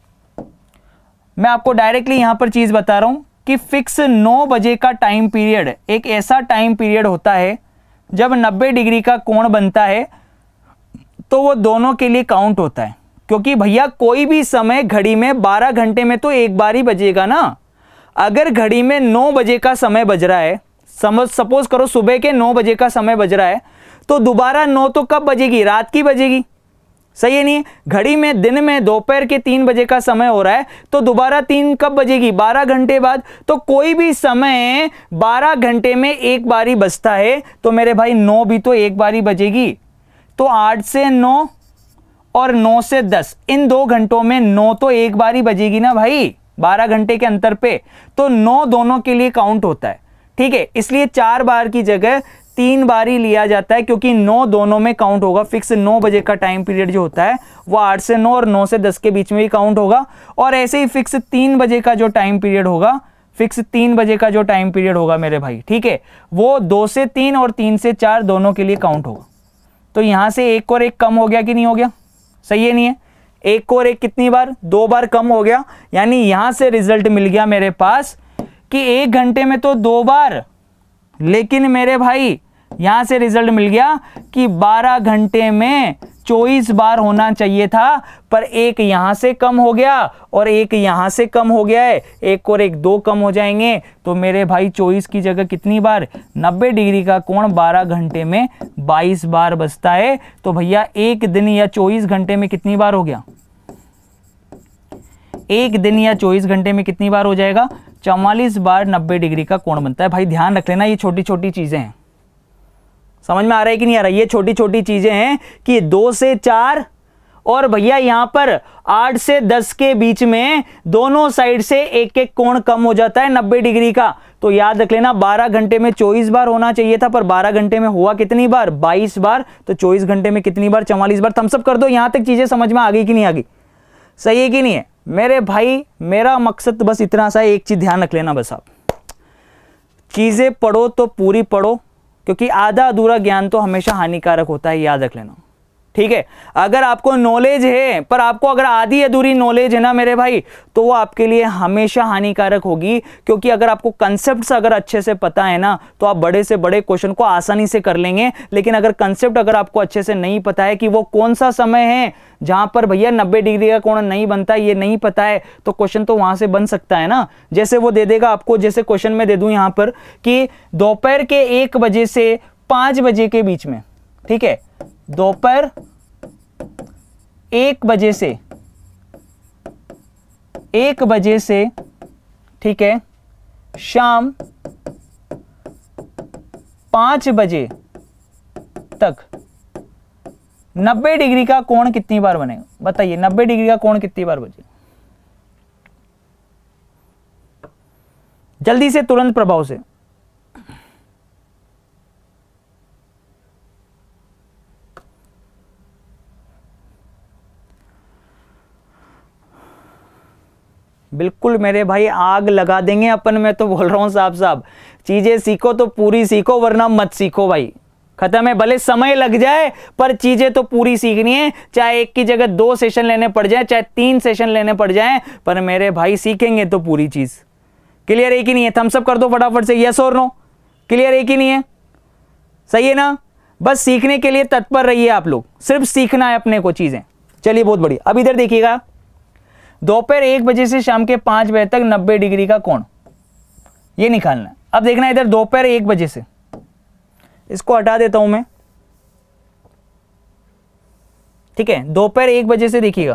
मैं आपको डायरेक्टली यहां पर चीज बता रहा हूं कि फिक्स नौ बजे का टाइम पीरियड एक ऐसा टाइम पीरियड होता है जब नब्बे डिग्री का कोण बनता है, तो वो दोनों के लिए काउंट होता है। क्योंकि भैया कोई भी समय घड़ी में बारह घंटे में तो एक बार ही बजेगा ना। अगर घड़ी में नौ बजे का समय बज रहा है, समझ सपोज करो सुबह के नौ बजे का समय बज रहा है, तो दोबारा नौ तो कब बजेगी, रात की बजेगी, सही है नहीं। घड़ी में दिन में दोपहर के तीन बजे का समय हो रहा है, तो दोबारा तीन कब बजेगी, बारह घंटे बाद। तो कोई भी समय बारह घंटे में एक बार ही बजता है, तो मेरे भाई नौ भी तो एक बार ही बजेगी। तो आठ से नौ और नौ से दस, इन दो घंटों में नौ तो एक बार ही बजेगी ना भाई, बारह घंटे के अंतर पे, तो नौ दोनों के लिए काउंट होता है, ठीक है। इसलिए चार बार की जगह तीन बार ही लिया जाता है, क्योंकि नौ दोनों में काउंट होगा। फिक्स नौ बजे का टाइम पीरियड जो होता है वो आठ से नौ और नौ से दस के बीच में भी काउंट होगा। और ऐसे ही फिक्स तीन बजे का जो टाइम पीरियड होगा, फिक्स तीन बजे का जो टाइम पीरियड होगा मेरे भाई, ठीक है, वो दो से तीन और तीन से चार दोनों के लिए काउंट होगा। तो यहां से एक और एक कम हो गया कि नहीं हो गया, सही है नहीं है। एक और एक कितनी बार, दो बार कम हो गया। यानी यहां से रिजल्ट मिल गया मेरे पास कि एक घंटे में तो दो बार, लेकिन मेरे भाई यहां से रिजल्ट मिल गया कि बारह घंटे में चौबीस बार होना चाहिए था, पर एक यहां से कम हो गया और एक यहां से कम हो गया है, एक और एक दो कम हो जाएंगे। तो मेरे भाई चौबीस की जगह कितनी बार, नब्बे डिग्री का कोण बारह घंटे में बाईस बार बजता है। तो भैया एक दिन या चौबीस घंटे में कितनी बार हो गया, एक दिन या चौबीस घंटे में कितनी बार हो जाएगा, चौवालीस बार नब्बे डिग्री का कोण बनता है। भाई ध्यान रख लेना, ये छोटी छोटी चीजें हैं, समझ में आ रहा है कि नहीं आ रहा है। ये छोटी छोटी चीजें हैं कि दो से चार और भैया यहां पर आठ से दस के बीच में दोनों साइड से एक एक कोण कम हो जाता है नब्बे डिग्री का। तो याद रख लेना, बारह घंटे में चौबीस बार होना चाहिए था, पर बारह घंटे में हुआ कितनी बार, बाईस बार। तो चौबीस घंटे में कितनी बार, चौवालीस बार। थम्स अप कर दो, यहां तक चीजें समझ में आ गई कि नहीं आ गई, सही है कि नहीं है मेरे भाई। मेरा मकसद बस इतना सा है, एक चीज ध्यान रख लेना बस, आप चीजें पढ़ो तो पूरी पढ़ो, क्योंकि आधा अधूरा ज्ञान तो हमेशा हानिकारक होता है, याद रख लेना, ठीक है। अगर आपको नॉलेज है, पर आपको अगर आधी अधूरी नॉलेज है ना मेरे भाई, तो वो आपके लिए हमेशा हानिकारक होगी। क्योंकि अगर आपको कंसेप्ट अगर अच्छे से पता है ना, तो आप बड़े से बड़े क्वेश्चन को आसानी से कर लेंगे। लेकिन अगर कंसेप्ट अगर आपको अच्छे से नहीं पता है कि वो कौन सा समय है जहां पर भैया नब्बे डिग्री का कोण नहीं बनता, ये नहीं पता है, तो क्वेश्चन तो वहां से बन सकता है ना। जैसे वो दे देगा आपको, जैसे क्वेश्चन में दे दूं यहां पर कि दोपहर के एक बजे से पांच बजे के बीच में, ठीक है, दोपहर एक बजे से एक बजे से ठीक है, शाम पांच बजे तक नब्बे डिग्री का कोण कितनी बार बनेगा, बताइए। नब्बे डिग्री का कोण कितनी बार बजेगा, जल्दी से, तुरंत प्रभाव से। बिल्कुल मेरे भाई, आग लगा देंगे अपन। मैं तो बोल रहा हूं साहब साहब, चीजें सीखो तो पूरी सीखो, वरना मत सीखो भाई, खत्म है। भले समय लग जाए, पर चीजें तो पूरी सीखनी है। चाहे एक की जगह दो सेशन लेने पड़ जाए, चाहे तीन सेशन लेने पड़ जाए, पर मेरे भाई सीखेंगे तो पूरी चीज। क्लियर है कि नहीं है, थम्स अप कर दो फटाफट से, यस और नो। क्लियर है कि नहीं है, सही है ना। बस सीखने के लिए तत्पर रहिए आप लोग, सिर्फ सीखना है अपने को चीजें। चलिए बहुत बढ़िया। अब इधर देखिएगा, दोपहर एक बजे से शाम के पांच बजे तक नब्बे डिग्री का कोण, ये निकालना है। अब देखना इधर दोपहर एक बजे से, इसको हटा देता हूं मैं, ठीक है। दोपहर एक बजे से देखिएगा,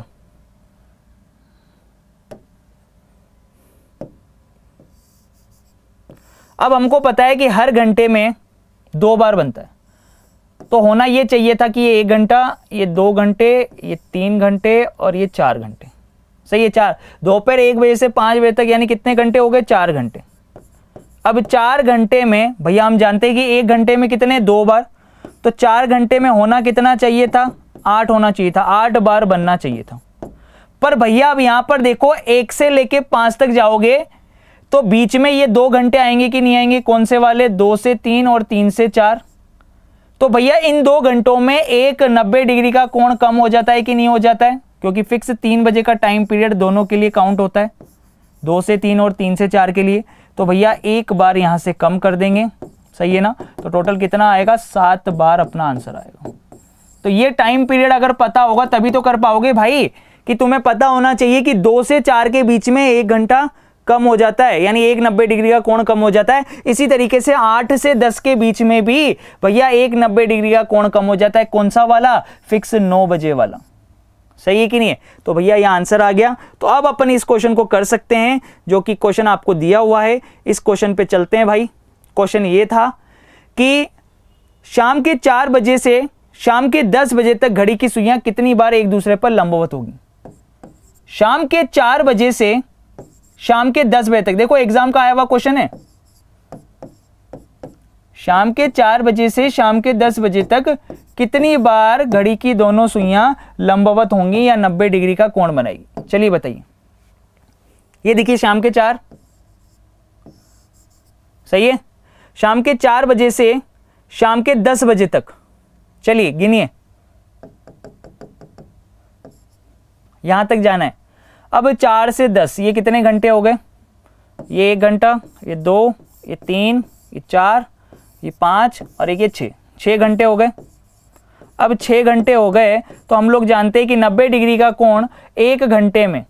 अब हमको पता है कि हर घंटे में दो बार बनता है, तो होना ये चाहिए था कि ये एक घंटा, ये दो घंटे, ये तीन घंटे और ये चार घंटे, सही है। चार, दोपहर एक बजे से पांच बजे तक यानी कितने घंटे हो गए, चार घंटे। अब चार घंटे में भैया हम जानते हैं कि एक घंटे में कितने, दो बार, तो चार घंटे में होना कितना चाहिए था, आठ होना चाहिए था, आठ बार बनना चाहिए था। पर भैया अब यहां पर देखो एक से लेके पांच तक जाओगे तो बीच में ये दो घंटे आएंगे कि नहीं आएंगे, कौन से वाले, दो से तीन और तीन से चार। तो भैया इन दो घंटों में एक नब्बे डिग्री का कोण कम हो जाता है कि नहीं हो जाता है, क्योंकि फिक्स तीन बजे का टाइम पीरियड दोनों के लिए काउंट होता है, दो से तीन और तीन से चार के लिए। तो भैया एक बार यहां से कम कर देंगे, सही है ना, तो टोटल कितना आएगा, सात बार अपना आंसर आएगा। तो ये टाइम पीरियड अगर पता होगा तभी तो कर पाओगे भाई, कि तुम्हें पता होना चाहिए कि दो से चार के बीच में एक घंटा कम हो जाता है, यानी एक नब्बे डिग्री का कोण कम हो जाता है। इसी तरीके से आठ से दस के बीच में भी भैया एक नब्बे डिग्री का कोण कम हो जाता है, कौन सा वाला, फिक्स नौ बजे वाला, सही है कि नहीं है। तो भैया ये आंसर आ गया। तो अब अपन इस क्वेश्चन को कर सकते हैं, जो कि क्वेश्चन आपको दिया हुआ है। इस क्वेश्चन पे चलते हैं भाई। क्वेश्चन ये था कि शाम के चार बजे से शाम के दस बजे तक घड़ी की सुइयां कितनी बार एक दूसरे पर लंबवत होगी। शाम के चार बजे से शाम के दस बजे तक, देखो एग्जाम का आया हुआ क्वेश्चन है, शाम के चार बजे से शाम के दस बजे तक कितनी बार घड़ी की दोनों सुइयां लंबवत होंगी या नब्बे डिग्री का कोण बनाएगी। चलिए बताइए। ये देखिए शाम के चार, सही है, शाम के चार बजे से शाम के दस बजे तक, चलिए गिनिए, यहां तक जाना है। अब चार से दस ये कितने घंटे हो गए, ये एक घंटा, ये दो, ये तीन, ये चार, ये पांच और एक ये छः, छः घंटे हो गए। अब छः घंटे हो गए तो हम लोग जानते हैं कि नब्बे डिग्री का कोण एक घंटे में,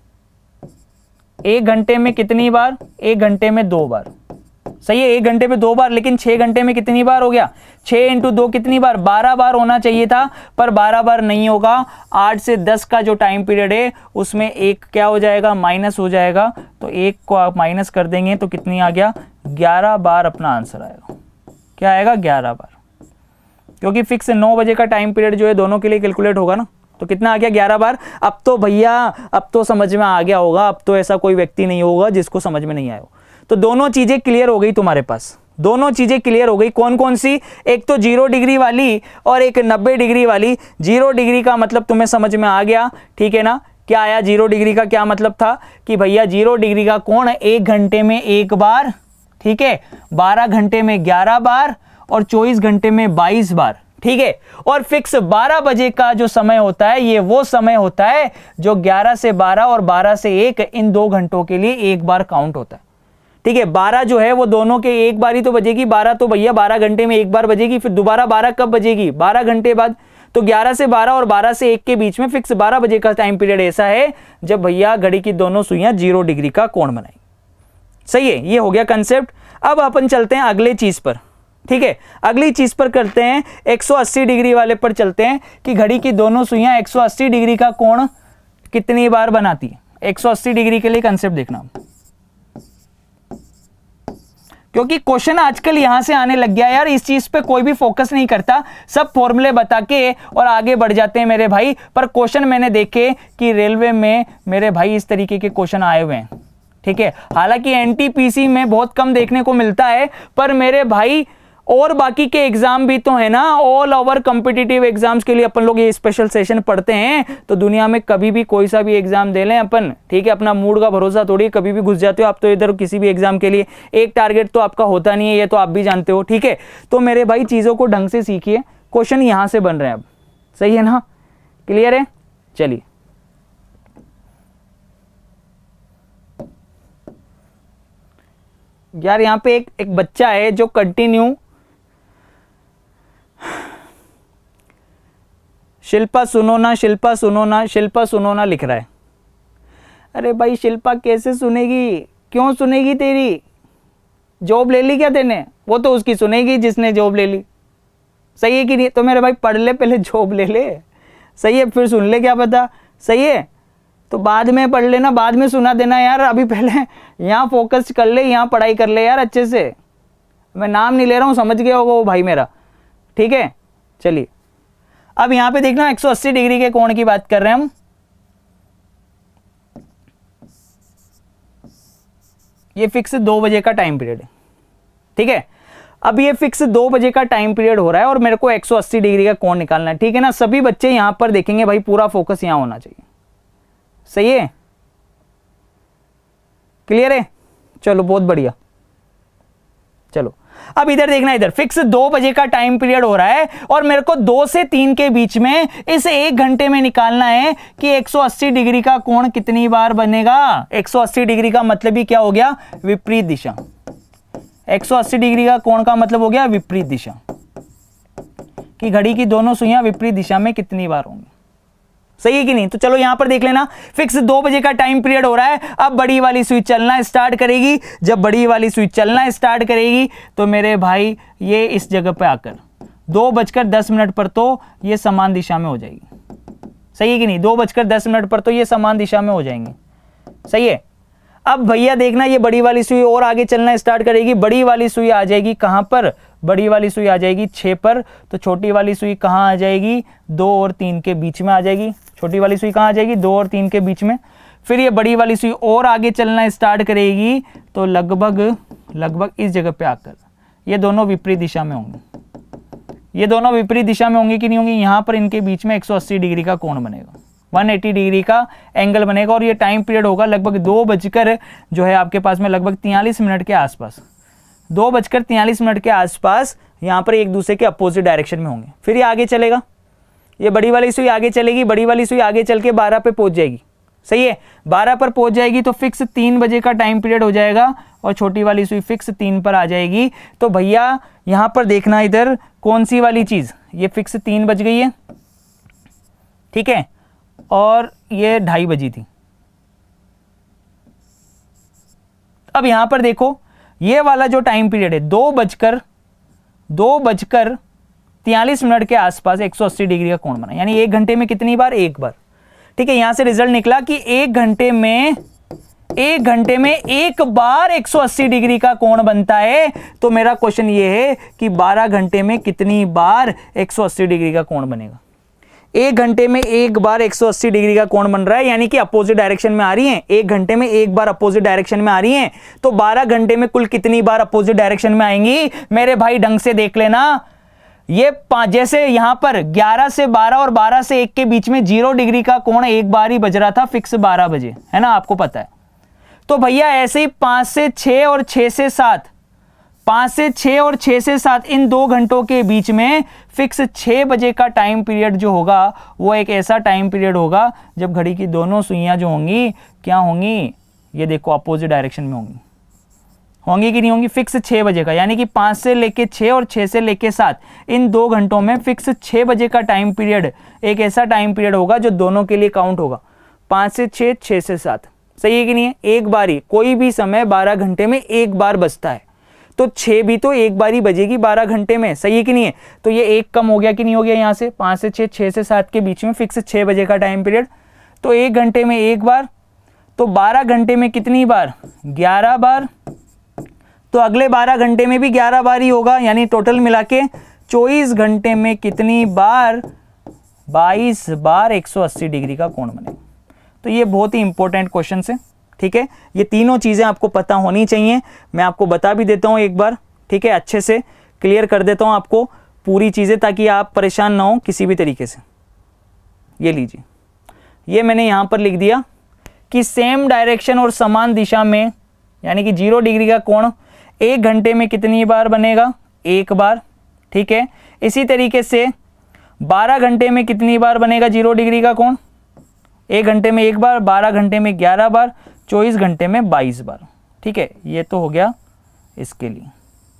एक घंटे में कितनी बार, एक घंटे में दो बार, सही है, एक घंटे में दो बार, लेकिन छः घंटे में कितनी बार हो गया, छः इंटू दो कितनी बार, बारह बार होना चाहिए था, पर बारह बार नहीं होगा। आठ से दस का जो टाइम पीरियड है उसमें एक क्या हो जाएगा, माइनस हो जाएगा, तो एक को आप माइनस कर देंगे तो कितनी आ गया, ग्यारह बार अपना आंसर आएगा। क्या आएगा, ग्यारह बार, क्योंकि फिक्स नौ बजे का टाइम पीरियड जो है दोनों के लिए कैलकुलेट होगा ना, तो कितना आ गया, ग्यारह बार। अब तो भैया अब तो समझ में आ गया होगा, अब तो ऐसा कोई व्यक्ति नहीं होगा जिसको समझ में नहीं आया हो। तो दोनों चीजें क्लियर हो गई तुम्हारे पास, दोनों चीजें क्लियर हो गई। कौन कौन सी, एक तो जीरो डिग्री वाली और एक नब्बे डिग्री वाली। जीरो डिग्री का मतलब तुम्हें समझ में आ गया, ठीक है ना, क्या आया, जीरो डिग्री का क्या मतलब था कि भैया जीरो डिग्री का कोण एक घंटे में एक बार, ठीक है, बारह घंटे में ग्यारह बार और चौबीस घंटे में बाईस बार, ठीक है। और फिक्स बारह बजे का जो समय होता है ये वो समय होता है जो ग्यारह से बारह और बारह से एक, इन दो घंटों के लिए एक बार काउंट होता है, ठीक है। बारह जो है वो दोनों के एक बार ही तो बजेगी, बारह तो भैया बारह घंटे में एक बार बजेगी, फिर दोबारा बारह कब बजेगी, बारह घंटे बाद। तो ग्यारह से बारह और बारह से एक के बीच में फिक्स बारह बजे का टाइम पीरियड ऐसा है जब भैया घड़ी की दोनों सुइयां जीरो डिग्री का कोण बनाएंगी, सही है। ये हो गया कंसेप्ट। अब अपन चलते हैं अगले चीज पर, ठीक है, अगली चीज पर करते हैं, एक सौ अस्सी डिग्री वाले पर चलते हैं कि घड़ी की दोनों सुइयां एक सौ अस्सी डिग्री का कोण कितनी बार बनाती है। एक सौ अस्सी डिग्री के लिए कंसेप्ट देखना, क्योंकि क्वेश्चन आजकल यहां से आने लग गया यार, इस चीज पे कोई भी फोकस नहीं करता, सब फॉर्मूले बता के और आगे बढ़ जाते हैं मेरे भाई। पर क्वेश्चन मैंने देखे कि रेलवे में मेरे भाई इस तरीके के क्वेश्चन आए हुए हैं, ठीक है। हालांकि एनटीपीसी में बहुत कम देखने को मिलता है, पर मेरे भाई और बाकी के एग्जाम भी तो है ना, ऑल ओवर कॉम्पिटिटिव एग्जाम्स के लिए अपन लोग ये स्पेशल सेशन पढ़ते हैं। तो दुनिया में कभी भी कोई सा भी एग्जाम दे लें अपन, ठीक है, अपना मूड का भरोसा थोड़ी, कभी भी घुस जाते हो आप तो इधर किसी भी एग्जाम के लिए, एक टारगेट तो आपका होता नहीं है, ये तो आप भी जानते हो, ठीक है। तो मेरे भाई चीजों को ढंग से सीखिए, क्वेश्चन यहां से बन रहे हैं अब, सही है ना, क्लियर है। चलिए यार, यहां पे एक एक बच्चा है जो कंटिन्यू शिल्पा सुनो ना, शिल्पा सुनो ना, शिल्पा सुनो ना लिख रहा है। अरे भाई शिल्पा कैसे सुनेगी, क्यों सुनेगी, तेरी जॉब ले ली क्या तेने, वो तो उसकी सुनेगी जिसने जॉब ले ली, सही है कि नहीं। तो मेरे भाई पढ़ ले, पहले जॉब ले ले, सही है, फिर सुन ले, क्या पता, सही है। तो बाद में पढ़ लेना, बाद में सुना देना यार, अभी पहले यहाँ फोकस कर ले, यहाँ पढ़ाई कर ले यार अच्छे से। मैं नाम नहीं ले रहा हूँ, समझ गया होगा वो भाई मेरा, ठीक है। चलिए अब यहां पे देखना, एक सौ अस्सी डिग्री के कोण की बात कर रहे हैं हम। ये फिक्स दो बजे का टाइम पीरियड है, ठीक है। अब ये फिक्स दो बजे का टाइम पीरियड हो रहा है और मेरे को एक सौ अस्सी डिग्री का कोण निकालना है, ठीक है ना। सभी बच्चे यहां पर देखेंगे भाई, पूरा फोकस यहां होना चाहिए, सही है, क्लियर है। चलो बहुत बढ़िया। चलो अब इधर देखना, इधर फिक्स दो बजे का टाइम पीरियड हो रहा है और मेरे को दो से तीन के बीच में इस एक घंटे में निकालना है कि एक सौ अस्सी डिग्री का कोण कितनी बार बनेगा। एक सौ अस्सी डिग्री का मतलब ही क्या हो गया, विपरीत दिशा। एक सौ अस्सी डिग्री का कोण का मतलब हो गया विपरीत दिशा, कि घड़ी की दोनों सुइयां विपरीत दिशा में कितनी बार होंगी, सही है कि नहीं। तो चलो यहां पर देख लेना, फिक्स दो बजे का टाइम पीरियड हो रहा है। अब बड़ी वाली सुई चलना स्टार्ट करेगी। जब बड़ी वाली सुई चलना स्टार्ट करेगी तो मेरे भाई ये इस जगह पे आकर दो बजकर दस मिनट पर तो ये समान दिशा में हो जाएगी, सही है कि नहीं। दो बजकर दस मिनट पर तो ये समान दिशा में हो जाएंगे, सही है। अब भैया देखना, ये बड़ी वाली सुई और आगे चलना स्टार्ट करेगी। बड़ी वाली सुई आ जाएगी कहां पर, बड़ी वाली सुई आ जाएगी छह पर। तो छोटी वाली सुई कहां आ जाएगी, दो और तीन के बीच में आ जाएगी। छोटी वाली सुई कहां आ जाएगी, दो और तीन के बीच में। फिर ये बड़ी वाली सुई और आगे चलना स्टार्ट करेगी तो लगभग लगभग इस जगह पे आकर ये दोनों विपरीत दिशा में होंगे। ये दोनों विपरीत दिशा में होंगे कि नहीं होंगे, यहां पर इनके बीच में एक सौ अस्सी डिग्री का कोण बनेगा, एक सौ अस्सी डिग्री का एंगल बनेगा। और ये टाइम पीरियड होगा लगभग दो बजकर जो है आपके पास में लगभग तियालीस मिनट के आसपास, दो बजकर तियालीस मिनट के आसपास यहाँ पर एक दूसरे के अपोजिट डायरेक्शन में होंगे। फिर ये आगे चलेगा, ये बड़ी वाली सुई आगे चलेगी। बड़ी वाली सुई आगे चल के बारह पे पहुंच जाएगी, सही है। बारह पर पहुंच जाएगी तो फिक्स तीन बजे का टाइम पीरियड हो जाएगा और छोटी वाली सुई फिक्स तीन पर आ जाएगी। तो भैया यहाँ पर देखना, इधर कौन सी वाली चीज, ये फिक्स तीन बज गई है, ठीक है, और ये ढाई बजी थी। अब यहां पर देखो, ये वाला जो टाइम पीरियड है दो बजकर दो बजकर तियालीस मिनट के आसपास एक सौ अस्सी डिग्री का कोण बना, यानी एक घंटे में कितनी बार, एक बार, ठीक है। यहां से रिजल्ट निकला कि एक घंटे में एक घंटे में एक बार एक सौ अस्सी डिग्री का कोण बनता है। तो मेरा क्वेश्चन ये है कि बारह घंटे में कितनी बार एक सौ अस्सी डिग्री का कोण बनेगा। एक घंटे में एक बार एक सौ अस्सी डिग्री का कोण बन रहा है, यानी कि अपोजिट डायरेक्शन में आ रही हैं। एक घंटे में एक बार अपोजिट डायरेक्शन में आ रही हैं, तो बारह घंटे में कुल कितनी बार अपोजिट डायरेक्शन में आएंगी मेरे भाई, ढंग से देख लेना। ये पांच, जैसे यहां पर ग्यारह से बारह और बारह से एक के बीच में जीरो डिग्री का कोण एक बार ही बज रहा था, फिक्स बारह बजे, है ना, आपको पता है। तो भैया ऐसे ही पांच से छह और छह से सात, पांच से छह और छह से सात, इन दो घंटों के बीच में फिक्स छह बजे का टाइम पीरियड जो होगा वो एक ऐसा टाइम पीरियड होगा जब घड़ी की दोनों सुइयां जो होंगी क्या होंगी, ये देखो अपोजिट डायरेक्शन में होंगी, होंगी कि नहीं होंगी, फिक्स छह बजे का। यानी कि पांच से लेके छह और छह से लेके सात, इन दो घंटों में फिक्स छह बजे का टाइम पीरियड एक ऐसा टाइम पीरियड होगा जो दोनों के लिए काउंट होगा। पांच से छह, छह से सात, सही है कि नहीं है। एक बार ही, कोई भी समय बारह घंटे में एक बार बजता है, तो छह भी तो एक बार ही बजेगी बारह घंटे में, सही है कि नहीं है। तो ये एक कम हो गया कि नहीं हो गया, यहां से पांच से छह, छह से सात के बीच में फिक्स छह बजे का टाइम पीरियड, तो एक घंटे में एक बार, तो बारह घंटे में कितनी बार, ग्यारह बार। तो अगले बारह घंटे में भी ग्यारह बार ही होगा, यानी टोटल मिला के चौबीस घंटे में कितनी बार, बाईस बार एक सौ अस्सी डिग्री का कोण बनेगा। तो ये बहुत ही इंपॉर्टेंट क्वेश्चन है, ठीक है। ये तीनों चीजें आपको पता होनी चाहिए। मैं आपको बता भी देता हूं एक बार, ठीक है, अच्छे से क्लियर कर देता हूं आपको पूरी चीजें, ताकि आप परेशान ना हो किसी भी तरीके से। ये लीजिए, ये मैंने यहां पर लिख दिया कि सेम डायरेक्शन और समान दिशा में, यानी कि जीरो डिग्री का कोण एक घंटे में कितनी बार बनेगा, एक बार, ठीक है। इसी तरीके से बारह घंटे में कितनी बार बनेगा जीरो डिग्री का कोण, एक घंटे में एक बार, बारह घंटे में ग्यारह बार, चौबीस घंटे में बाईस बार, ठीक है। ये तो हो गया इसके लिए,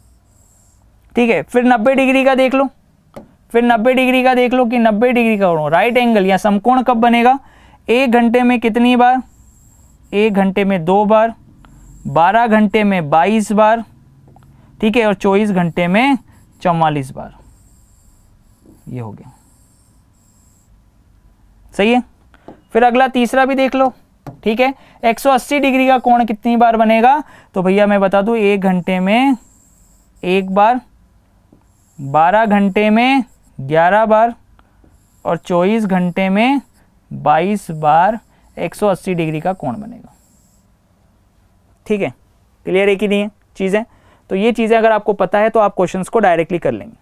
ठीक है। फिर नब्बे डिग्री का देख लो, फिर नब्बे डिग्री का देख लो कि नब्बे डिग्री का राइट एंगल या समकोण कब बनेगा, एक घंटे में कितनी बार, एक घंटे में दो बार, बारह घंटे में बाईस बार, ठीक है, और चौबीस घंटे में चौवालीस बार। ये हो गया, सही है। फिर अगला तीसरा भी देख लो, ठीक है। एक सौ अस्सी डिग्री का कोण कितनी बार बनेगा, तो भैया मैं बता दूं, एक घंटे में एक बार, बारह घंटे में ग्यारह बार और चौबीस घंटे में बाईस बार एक सौ अस्सी डिग्री का कोण बनेगा, ठीक है। क्लियर है कि नहीं है चीजें। तो ये चीज़ें अगर आपको पता है तो आप क्वेश्चंस को डायरेक्टली कर लेंगे।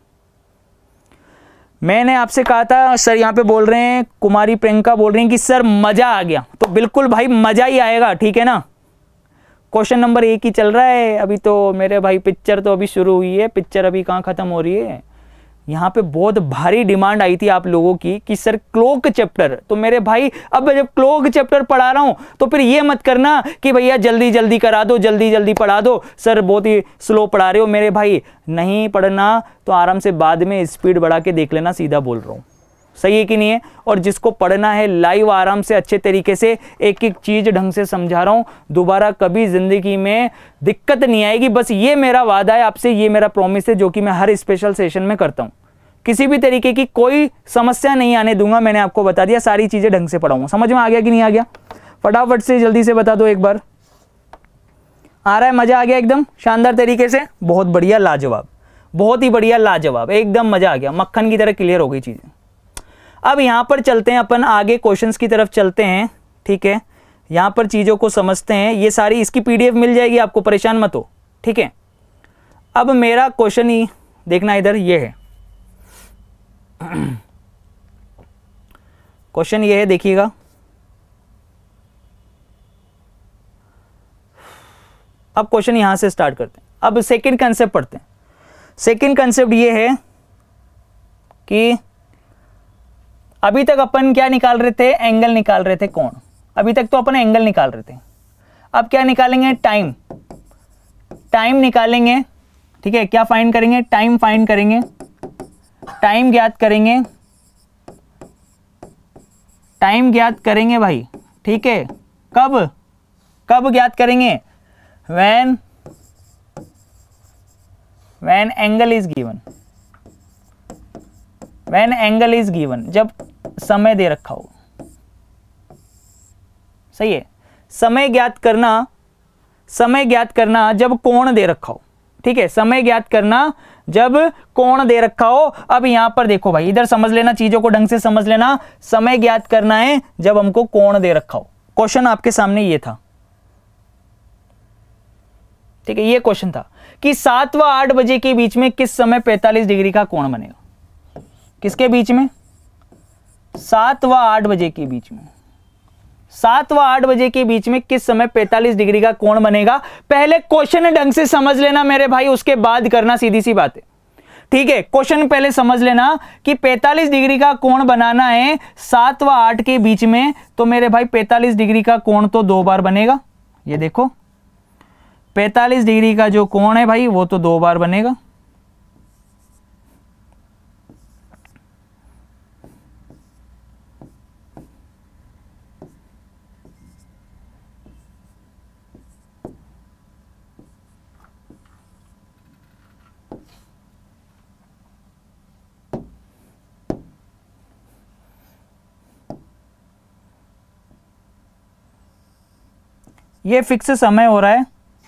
मैंने आपसे कहा था सर, यहाँ पे बोल रहे हैं कुमारी प्रियंका बोल रही हैं कि सर मजा आ गया, तो बिल्कुल भाई मजा ही आएगा, ठीक है ना। क्वेश्चन नंबर एक ही चल रहा है अभी तो मेरे भाई, पिक्चर तो अभी शुरू हुई है, पिक्चर अभी कहाँ खत्म हो रही है। यहाँ पे बहुत भारी डिमांड आई थी आप लोगों की कि सर क्लोक चैप्टर, तो मेरे भाई अब जब क्लोक चैप्टर पढ़ा रहा हूँ तो फिर ये मत करना कि भैया जल्दी जल्दी करा दो, जल्दी जल्दी पढ़ा दो, सर बहुत ही स्लो पढ़ा रहे हो। मेरे भाई नहीं पढ़ना तो आराम से बाद में स्पीड बढ़ा के देख लेना, सीधा बोल रहा हूँ, सही है कि नहीं है। और जिसको पढ़ना है लाइव आराम से अच्छे तरीके से एक एक चीज ढंग से समझा रहा हूँ, दोबारा कभी जिंदगी में दिक्कत नहीं आएगी। बस ये मेरा वादा है आपसे, ये मेरा प्रॉमिस है जो कि मैं हर स्पेशल सेशन में करता हूँ। किसी भी तरीके की कोई समस्या नहीं आने दूंगा, मैंने आपको बता दिया, सारी चीजें ढंग से पढ़ाऊंगा। समझ में आ गया कि नहीं आ गया? फटाफट से जल्दी से बता दो एक बार। आ रहा है? मजा आ गया एकदम शानदार तरीके से? बहुत बढ़िया, लाजवाब, बहुत ही बढ़िया, लाजवाब, एकदम मजा आ गया, मक्खन की तरह क्लियर हो गई चीजें। अब यहां पर चलते हैं अपन आगे, क्वेश्चंस की तरफ चलते हैं, ठीक है। यहां पर चीजों को समझते हैं, ये सारी इसकी पीडीएफ मिल जाएगी आपको, परेशान मत हो, ठीक है। अब मेरा क्वेश्चन ही देखना इधर, ये है क्वेश्चन, ये है, देखिएगा। अब क्वेश्चन यहां से स्टार्ट करते हैं। अब सेकंड कंसेप्ट पढ़ते हैं। सेकंड कंसेप्ट ये है कि अभी तक अपन क्या निकाल रहे थे? एंगल निकाल रहे थे, कोण। अभी तक तो अपन एंगल निकाल रहे थे। अब क्या निकालेंगे? टाइम। टाइम निकालेंगे, ठीक है। क्या फाइंड करेंगे? टाइम फाइंड करेंगे, टाइम ज्ञात करेंगे, टाइम ज्ञात करेंगे भाई, ठीक है। कब कब ज्ञात करेंगे? When when angle is given, when angle is given, जब समय दे रखा हो, सही है। समय ज्ञात करना, समय ज्ञात करना जब कोण दे रखा हो, ठीक है। समय ज्ञात करना जब कोण दे रखा हो। अब यहां पर देखो भाई, इधर समझ लेना, चीजों को ढंग से समझ लेना। समय ज्ञात करना है जब हमको कोण दे रखा हो। क्वेश्चन आपके सामने ये था, ठीक है। ये क्वेश्चन था कि सात व आठ बजे के बीच में किस समय पैंतालीस डिग्री का कोण बनेगा? किसके बीच में? सात व आठ बजे के बीच में। सात व आठ बजे के बीच में किस समय पैंतालीस डिग्री का कोण बनेगा? पहले क्वेश्चन ढंग से समझ लेना मेरे भाई, उसके बाद करना, सीधी सी बात है, ठीक है। क्वेश्चन पहले समझ लेना कि पैंतालीस डिग्री का कोण बनाना है सात व आठ के बीच में, तो मेरे भाई पैंतालीस डिग्री का कोण तो दो बार बनेगा। ये देखो, पैंतालीस डिग्री का जो कोण है भाई वो तो दो बार बनेगा। ये फिक्स समय हो रहा है,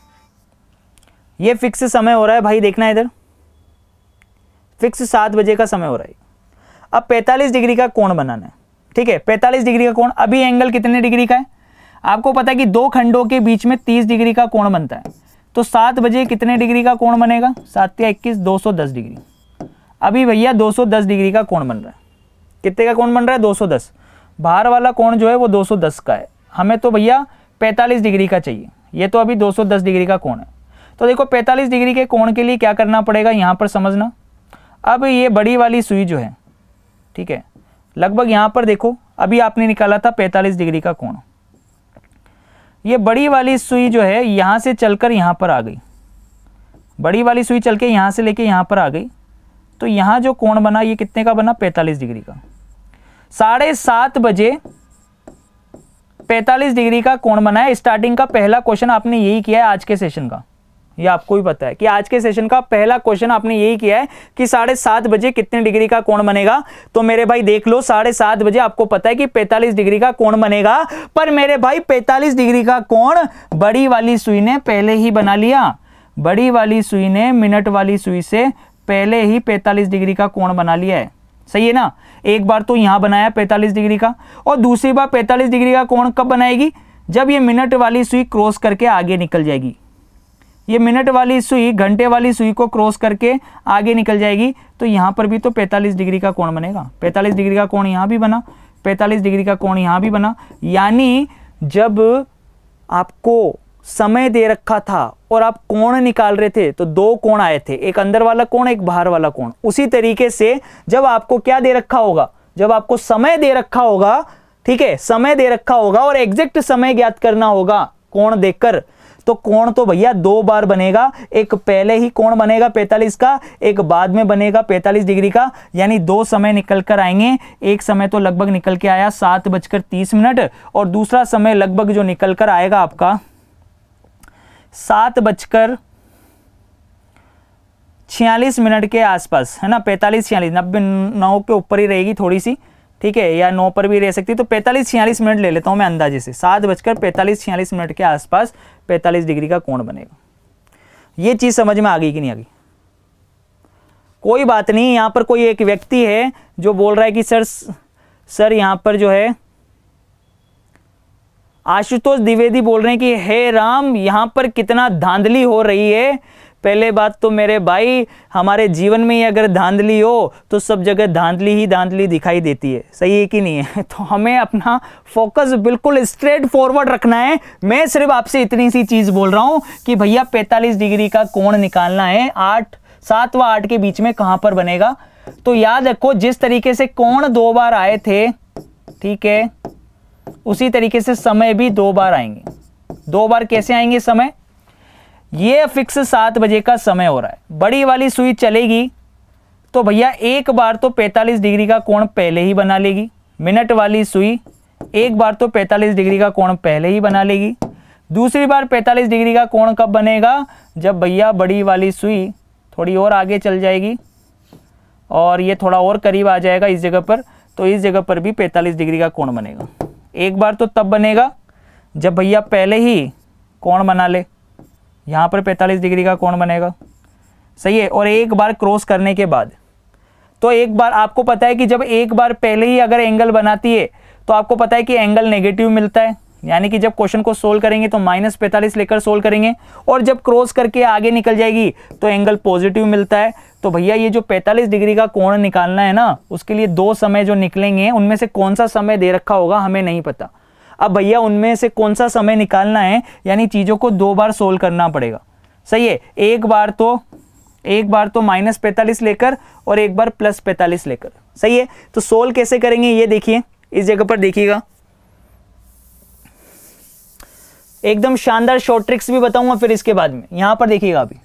ये फिक्स समय हो रहा है भाई, देखना इधर, फिक्स सात बजे का समय हो रहा है। अब पैंतालीस डिग्री का कोण बनाना है, ठीक है। पैंतालीस डिग्री का कोण, अभी एंगल कितने डिग्री का है आपको पता है कि दो खंडों के बीच में तीस डिग्री का कोण बनता है। तो सात बजे कितने डिग्री का कोण बनेगा? सात या इक्कीस, दो सौ दस डिग्री। अभी भैया दो सौ दस डिग्री का कोण बन रहा है। कितने का कोण बन रहा है? दो सौ दस। बाहर वाला कोण जो है वो दो सौ दस का है, हमें तो भैया पैंतालीस डिग्री का चाहिए। ये तो अभी दो सौ दस डिग्री का कोण है। तो देखो पैंतालीस डिग्री के कोण के लिए क्या करना पड़ेगा यहाँ पर समझना। अब ये बड़ी वाली सुई जो है, ठीक है, लगभग यहाँ पर देखो, अभी आपने निकाला था पैंतालीस डिग्री का कोण। ये बड़ी वाली सुई जो है यहाँ से चलकर यहाँ पर आ गई, बड़ी वाली सुई चल के यहाँ से लेके यहाँ पर आ गई। तो यहाँ जो कोण बना ये कितने का बना? पैंतालीस डिग्री का। साढ़े सात बजे पैंतालीस डिग्री का कोण बना है। स्टार्टिंग का पहला क्वेश्चन आपने यही किया है आज के सेशन का, ये आपको भी पता है कि आज के सेशन का पहला क्वेश्चन आपने यही किया है कि साढ़े सात बजे कितने डिग्री का कोण बनेगा। तो मेरे भाई देख लो, साढ़े सात बजे आपको पता है कि पैंतालीस डिग्री का कोण बनेगा। पर मेरे भाई पैंतालीस डिग्री का कोण बड़ी वाली सुई ने पहले ही बना लिया। बड़ी वाली सुई ने मिनट वाली सुई से पहले ही पैंतालीस डिग्री का कोण बना लिया है, सही है ना। एक बार तो यहां बनाया पैंतालीस डिग्री का, और दूसरी बार पैंतालीस डिग्री का कोण कब बनाएगी? जब ये मिनट वाली सुई क्रॉस करके आगे निकल जाएगी। ये मिनट वाली सुई घंटे वाली सुई को क्रॉस करके आगे निकल जाएगी, तो यहाँ पर भी तो पैंतालीस डिग्री का कोण बनेगा। पैंतालीस डिग्री का कोण यहाँ भी बना, पैंतालीस डिग्री का कोण यहाँ भी बना। यानी जब आपको समय दे रखा था और आप कोण निकाल रहे थे तो दो कोण आए थे, एक अंदर वाला कोण, एक बाहर वाला कोण। उसी तरीके से जब आपको क्या दे रखा होगा, जब आपको समय दे रखा होगा, ठीक है, समय दे रखा होगा और एग्जैक्ट समय ज्ञात करना होगा कोण देखकर, तो कोण तो भैया दो बार बनेगा। एक पहले ही कोण बनेगा पैंतालीस का, एक बाद में बनेगा पैंतालीस डिग्री का, यानी दो समय निकल कर आएंगे। एक समय तो लगभग निकल के आया सात बजकर तीस मिनट और दूसरा समय लगभग जो निकल कर आएगा आपका सात बजकर छियालीस मिनट के आसपास, है ना। पैंतालीस छियालीस, नब्बे नौ के ऊपर ही रहेगी थोड़ी सी, ठीक है, या नौ पर भी रह सकती है, तो पैंतालीस छियालीस मिनट ले लेता हूं मैं अंदाजे से। सात बजकर पैंतालीस छियालीस मिनट के आसपास पैंतालीस डिग्री का कोण बनेगा। ये चीज समझ में आ गई कि नहीं आ गई? कोई बात नहीं। यहां पर कोई एक व्यक्ति है जो बोल रहा है कि सर सर यहां पर जो है आशुतोष द्विवेदी बोल रहे हैं कि हे राम, यहां पर कितना धांधली हो रही है। पहले बात तो मेरे भाई, हमारे जीवन में ही अगर धांधली हो तो सब जगह धांधली ही धांधली दिखाई देती है, सही है कि नहीं है? तो हमें अपना फोकस बिल्कुल स्ट्रेट फॉरवर्ड रखना है। मैं सिर्फ आपसे इतनी सी चीज बोल रहा हूं कि भैया पैंतालीस डिग्री का कोण निकालना है, आठ सात व आठ के बीच में कहां पर बनेगा। तो याद रखो, जिस तरीके से कोण दो बार आए थे, ठीक है, उसी तरीके से समय भी दो बार आएंगे। दो बार कैसे आएंगे समय? ये फिक्स सात बजे का समय हो रहा है, बड़ी वाली सुई चलेगी तो भैया एक बार तो पैंतालीस डिग्री का कोण पहले ही बना लेगी। मिनट वाली सुई एक बार तो पैंतालीस डिग्री का कोण पहले ही बना लेगी। दूसरी बार पैंतालीस डिग्री का कोण कब बनेगा? जब भैया बड़ी वाली सुई थोड़ी और आगे चल जाएगी और ये थोड़ा और करीब आ जाएगा इस जगह पर, तो इस जगह पर भी पैंतालीस डिग्री का कोण बनेगा। एक बार तो तब बनेगा जब भैया पहले ही कोण बना ले, यहाँ पर पैंतालीस डिग्री का कोण बनेगा, सही है। और एक बार क्रॉस करने के बाद, तो एक बार आपको पता है कि जब एक बार पहले ही अगर एंगल बनाती है तो आपको पता है कि एंगल नेगेटिव मिलता है, यानी कि जब क्वेश्चन को सोल्व करेंगे तो माइनस पैंतालीस लेकर सोल्व करेंगे, और जब क्रॉस करके आगे निकल जाएगी तो एंगल पॉजिटिव मिलता है। तो भैया ये जो पैंतालीस डिग्री का कोण निकालना है ना, उसके लिए दो समय जो निकलेंगे उनमें से कौन सा समय दे रखा होगा हमें नहीं पता। अब भैया उनमें से कौन सा समय निकालना है, यानी चीज़ों को दो बार सोल्व करना पड़ेगा, सही है। एक बार तो एक बार तो माइनस पैंतालीस लेकर और एक बार प्लस पैंतालीस लेकर, सही है। तो सोल्व कैसे करेंगे ये देखिए, इस जगह पर देखिएगा, एकदम शानदार शॉर्ट ट्रिक्स भी बताऊंगा फिर इसके बाद में। यहां पर देखिएगा, अभी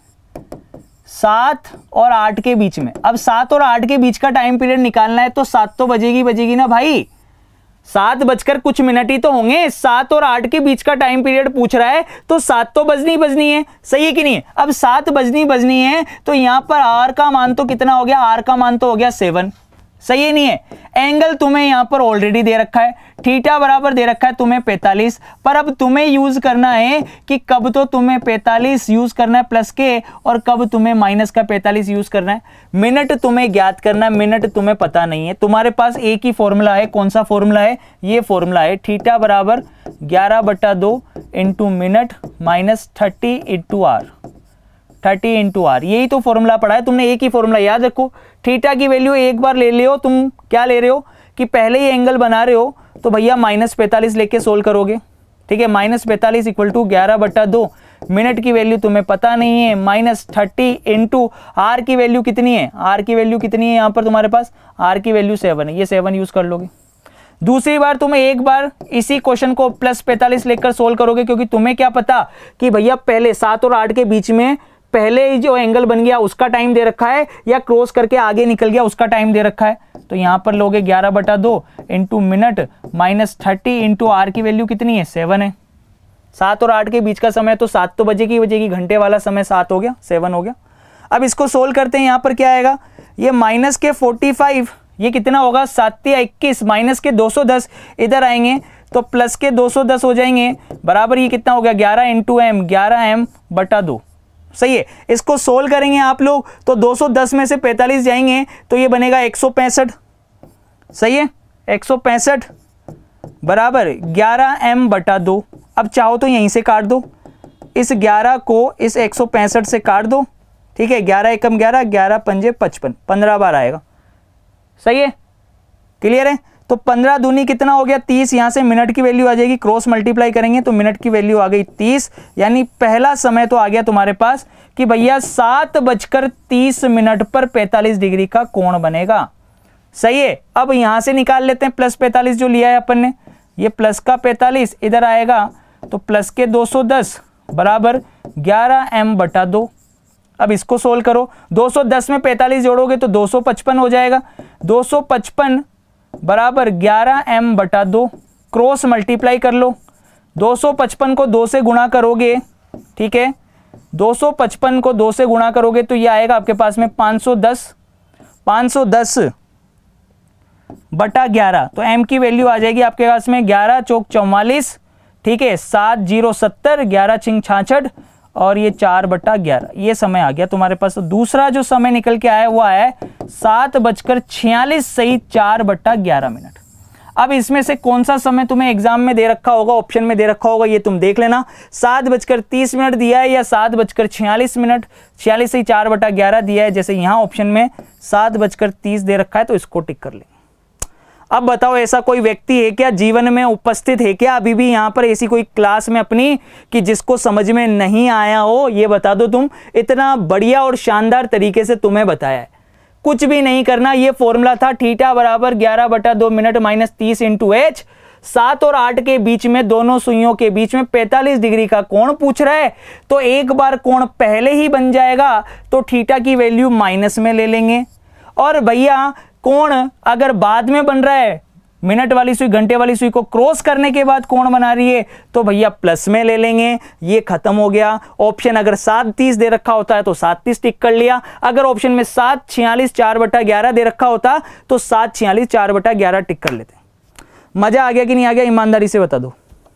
सात और आठ के बीच में, अब सात और आठ के बीच का टाइम पीरियड निकालना है तो सात तो बजेगी बजेगी ना भाई, सात बजकर कुछ मिनट ही तो होंगे। सात और आठ के बीच का टाइम पीरियड पूछ रहा है तो सात तो बजनी बजनी है, सही है कि नहीं? अब सात बजनी बजनी है तो यहां पर आर का मान तो कितना हो गया? आर का मान तो हो गया सेवन, सही है नहीं है? एंगल तुम्हें यहां पर ऑलरेडी दे रखा है, थीटा बराबर दे रखा है तुम्हें पैंतालीस, पर अब तुम्हें यूज करना है कि कब तो तुम्हें पैंतालीस यूज करना है प्लस के, और कब तुम्हें माइनस का पैंतालीस यूज करना है। मिनट तुम्हें ज्ञात करना है, मिनट तुम्हें पता नहीं है। तुम्हारे पास एक ही फॉर्मूला है, कौन सा फॉर्मूला है? ये फॉर्मूला है, थीटा बराबर ग्यारह बटा दो into minute minus thirty into R, thirty into R, यही तो फॉर्मूला पढ़ा है तुमने, एक ही फॉर्मूला याद रखो। थीटा की वैल्यू एक बार ले लियो, तुम क्या ले रहे हो कि पहले ही एंगल बना रहे हो तो भैया माइनस पैंतालीस लेके सोल्व करोगे, ठीक है। माइनस पैंतालीस इक्वल टू ग्यारह बटा दो, मिनट की वैल्यू तुम्हें पता नहीं है, माइनस थर्टी इंटू आर की वैल्यू कितनी है? आर की वैल्यू कितनी है यहाँ पर तुम्हारे पास? आर की वैल्यू सेवन है, ये सेवन यूज कर लोगे। दूसरी बार तुम्हें एक बार इसी क्वेश्चन को प्लस पैंतालीस लेकर सोल्व करोगे, क्योंकि तुम्हें क्या पता कि भैया पहले सात और आठ के बीच में पहले ही जो एंगल बन गया उसका टाइम दे रखा है या क्रॉस करके आगे निकल गया उसका टाइम दे रखा है। तो यहां पर लोगे ग्यारह बटा दो into minute minus thirty into R की वैल्यू कितनी है? सेवन है। सात और आठ के बीच का समय तो सात तो बजेगी बजेगी, घंटे वाला समय सात हो गया, सेवन हो गया। अब इसको सोल्व करते हैं, यहां पर क्या आएगा? ये माइनस के फोर्टी फाइव, ये कितना होगा? सात या इक्कीस, माइनस के दो सौ दस इधर आएंगे तो प्लस के दो सौ दस हो जाएंगे, बराबर ये कितना हो गया? ग्यारह इंटू एम, ग्यारह एम बटा दो, सही है। इसको सोल्व करेंगे आप लोग तो दो सौ दस में से पैंतालीस जाएंगे तो ये बनेगा एक सौ पैंसठ, सही है। एक सौ पैंसठ बराबर ग्यारह एम बटा दो। अब चाहो तो यहीं से काट दो, इस ग्यारह को इस एक सौ पैंसठ से काट दो, ठीक है, ग्यारह एकम ग्यारह, ग्यारह पंजे पचपन, पंद्रह बार आएगा, सही है, क्लियर है। तो पंद्रह दूनी कितना हो गया तीस, यहां से मिनट की वैल्यू आ जाएगी, क्रॉस मल्टीप्लाई करेंगे तो मिनट की वैल्यू आ गई तीस, यानी पहला समय तो आ गया तुम्हारे पास कि भैया सात बजकर तीस मिनट पर पैंतालीस डिग्री का कोण बनेगा, सही है। अब यहां से निकाल लेते हैं प्लस पैंतालीस जो लिया है अपन ने, ये प्लस का पैंतालीस इधर आएगा तो प्लस के दो सौ दस बराबर ग्यारह एम बटा दो। अब इसको सोल्व करो, दो सौ दस में पैंतालीस जोड़ोगे तो दो सौ पचपन हो जाएगा, दो सौ पचपन बराबर ग्यारह एम बटा दो, क्रॉस मल्टीप्लाई कर लो, दो सौ पचपन को दो से गुणा करोगे, ठीक है, दो सौ पचपन को दो से गुणा करोगे तो ये आएगा आपके पास में पाँच सौ दस, पाँच सौ दस बटा ग्यारह, तो एम की वैल्यू आ जाएगी आपके पास में ग्यारह चौक चौवालीस, ठीक है, सात जीरो सत्तर, ग्यारह छिंग छाछठ और ये चार बटा ग्यारह, ये समय आ गया तुम्हारे पास। तो दूसरा जो समय निकल के आया वो आया है सात बजकर छियालीस सही चार बटा ग्यारह मिनट। अब इसमें से कौन सा समय तुम्हें एग्जाम में दे रखा होगा, ऑप्शन में दे रखा होगा, ये तुम देख लेना, सात बजकर तीस मिनट दिया है या सात बजकर छियालीस मिनट, छियालीस सही चार बटा ग्यारह दिया है, जैसे यहाँ ऑप्शन में सात बजकर तीस दे रखा है तो इसको टिक कर लेंगे। अब बताओ ऐसा कोई व्यक्ति है क्या जीवन में उपस्थित है क्या अभी भी यहाँ पर ऐसी कोई क्लास में अपनी कि जिसको समझ में नहीं आया हो, ये बता दो तुम, इतना बढ़िया और शानदार तरीके से तुम्हें बताया है। कुछ भी नहीं करना, ये फॉर्मूला था थीटा बराबर ग्यारह बटा दो मिनट माइनस तीस इंटू एच, सात और आठ के बीच में दोनों सुइयों के बीच में पैंतालीस डिग्री का कोण पूछ रहा है, तो एक बार कोण पहले ही बन जाएगा तो थीटा की वैल्यू माइनस में ले लेंगे, और भैया कोण अगर बाद में बन रहा है, मिनट वाली सुई घंटे वाली सुई को क्रॉस करने के बाद कोण बना रही है तो भैया प्लस में ले लेंगे, ये खत्म हो गया। ऑप्शन अगर सात तीस दे रखा होता है तो सात तीस टिक कर लिया, अगर ऑप्शन में सात छियालीस चार बटा ग्यारह दे रखा होता तो सात छियालीस चार बटा ग्यारह टिक कर लेते। मजा आ गया कि नहीं आ गया, ईमानदारी से बता दो,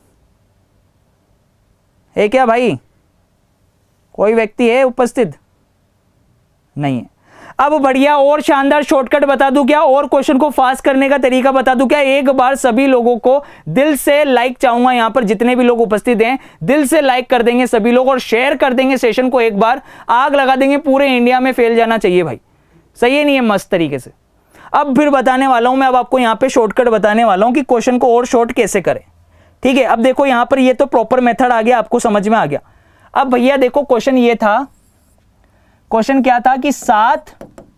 है क्या भाई? कोई व्यक्ति है उपस्थित? नहीं है। अब बढ़िया और शानदार शॉर्टकट बता दूं क्या, और क्वेश्चन को फास्ट करने का तरीका बता दूं क्या? एक बार सभी लोगों को दिल से लाइक चाहूंगा, यहां पर जितने भी लोग उपस्थित हैं दिल से लाइक कर देंगे सभी लोग और शेयर कर देंगे सेशन को, एक बार आग लगा देंगे, पूरे इंडिया में फैल जाना चाहिए भाई, सही है नहीं है? मस्त तरीके से। अब फिर बताने वाला हूं मैं, अब आपको यहां पर शॉर्टकट बताने वाला हूं कि क्वेश्चन को और शॉर्ट कैसे करें, ठीक है? अब देखो यहां पर ये तो प्रॉपर मेथड आ गया, आपको समझ में आ गया। अब भैया देखो क्वेश्चन ये था, क्वेश्चन क्या था कि सात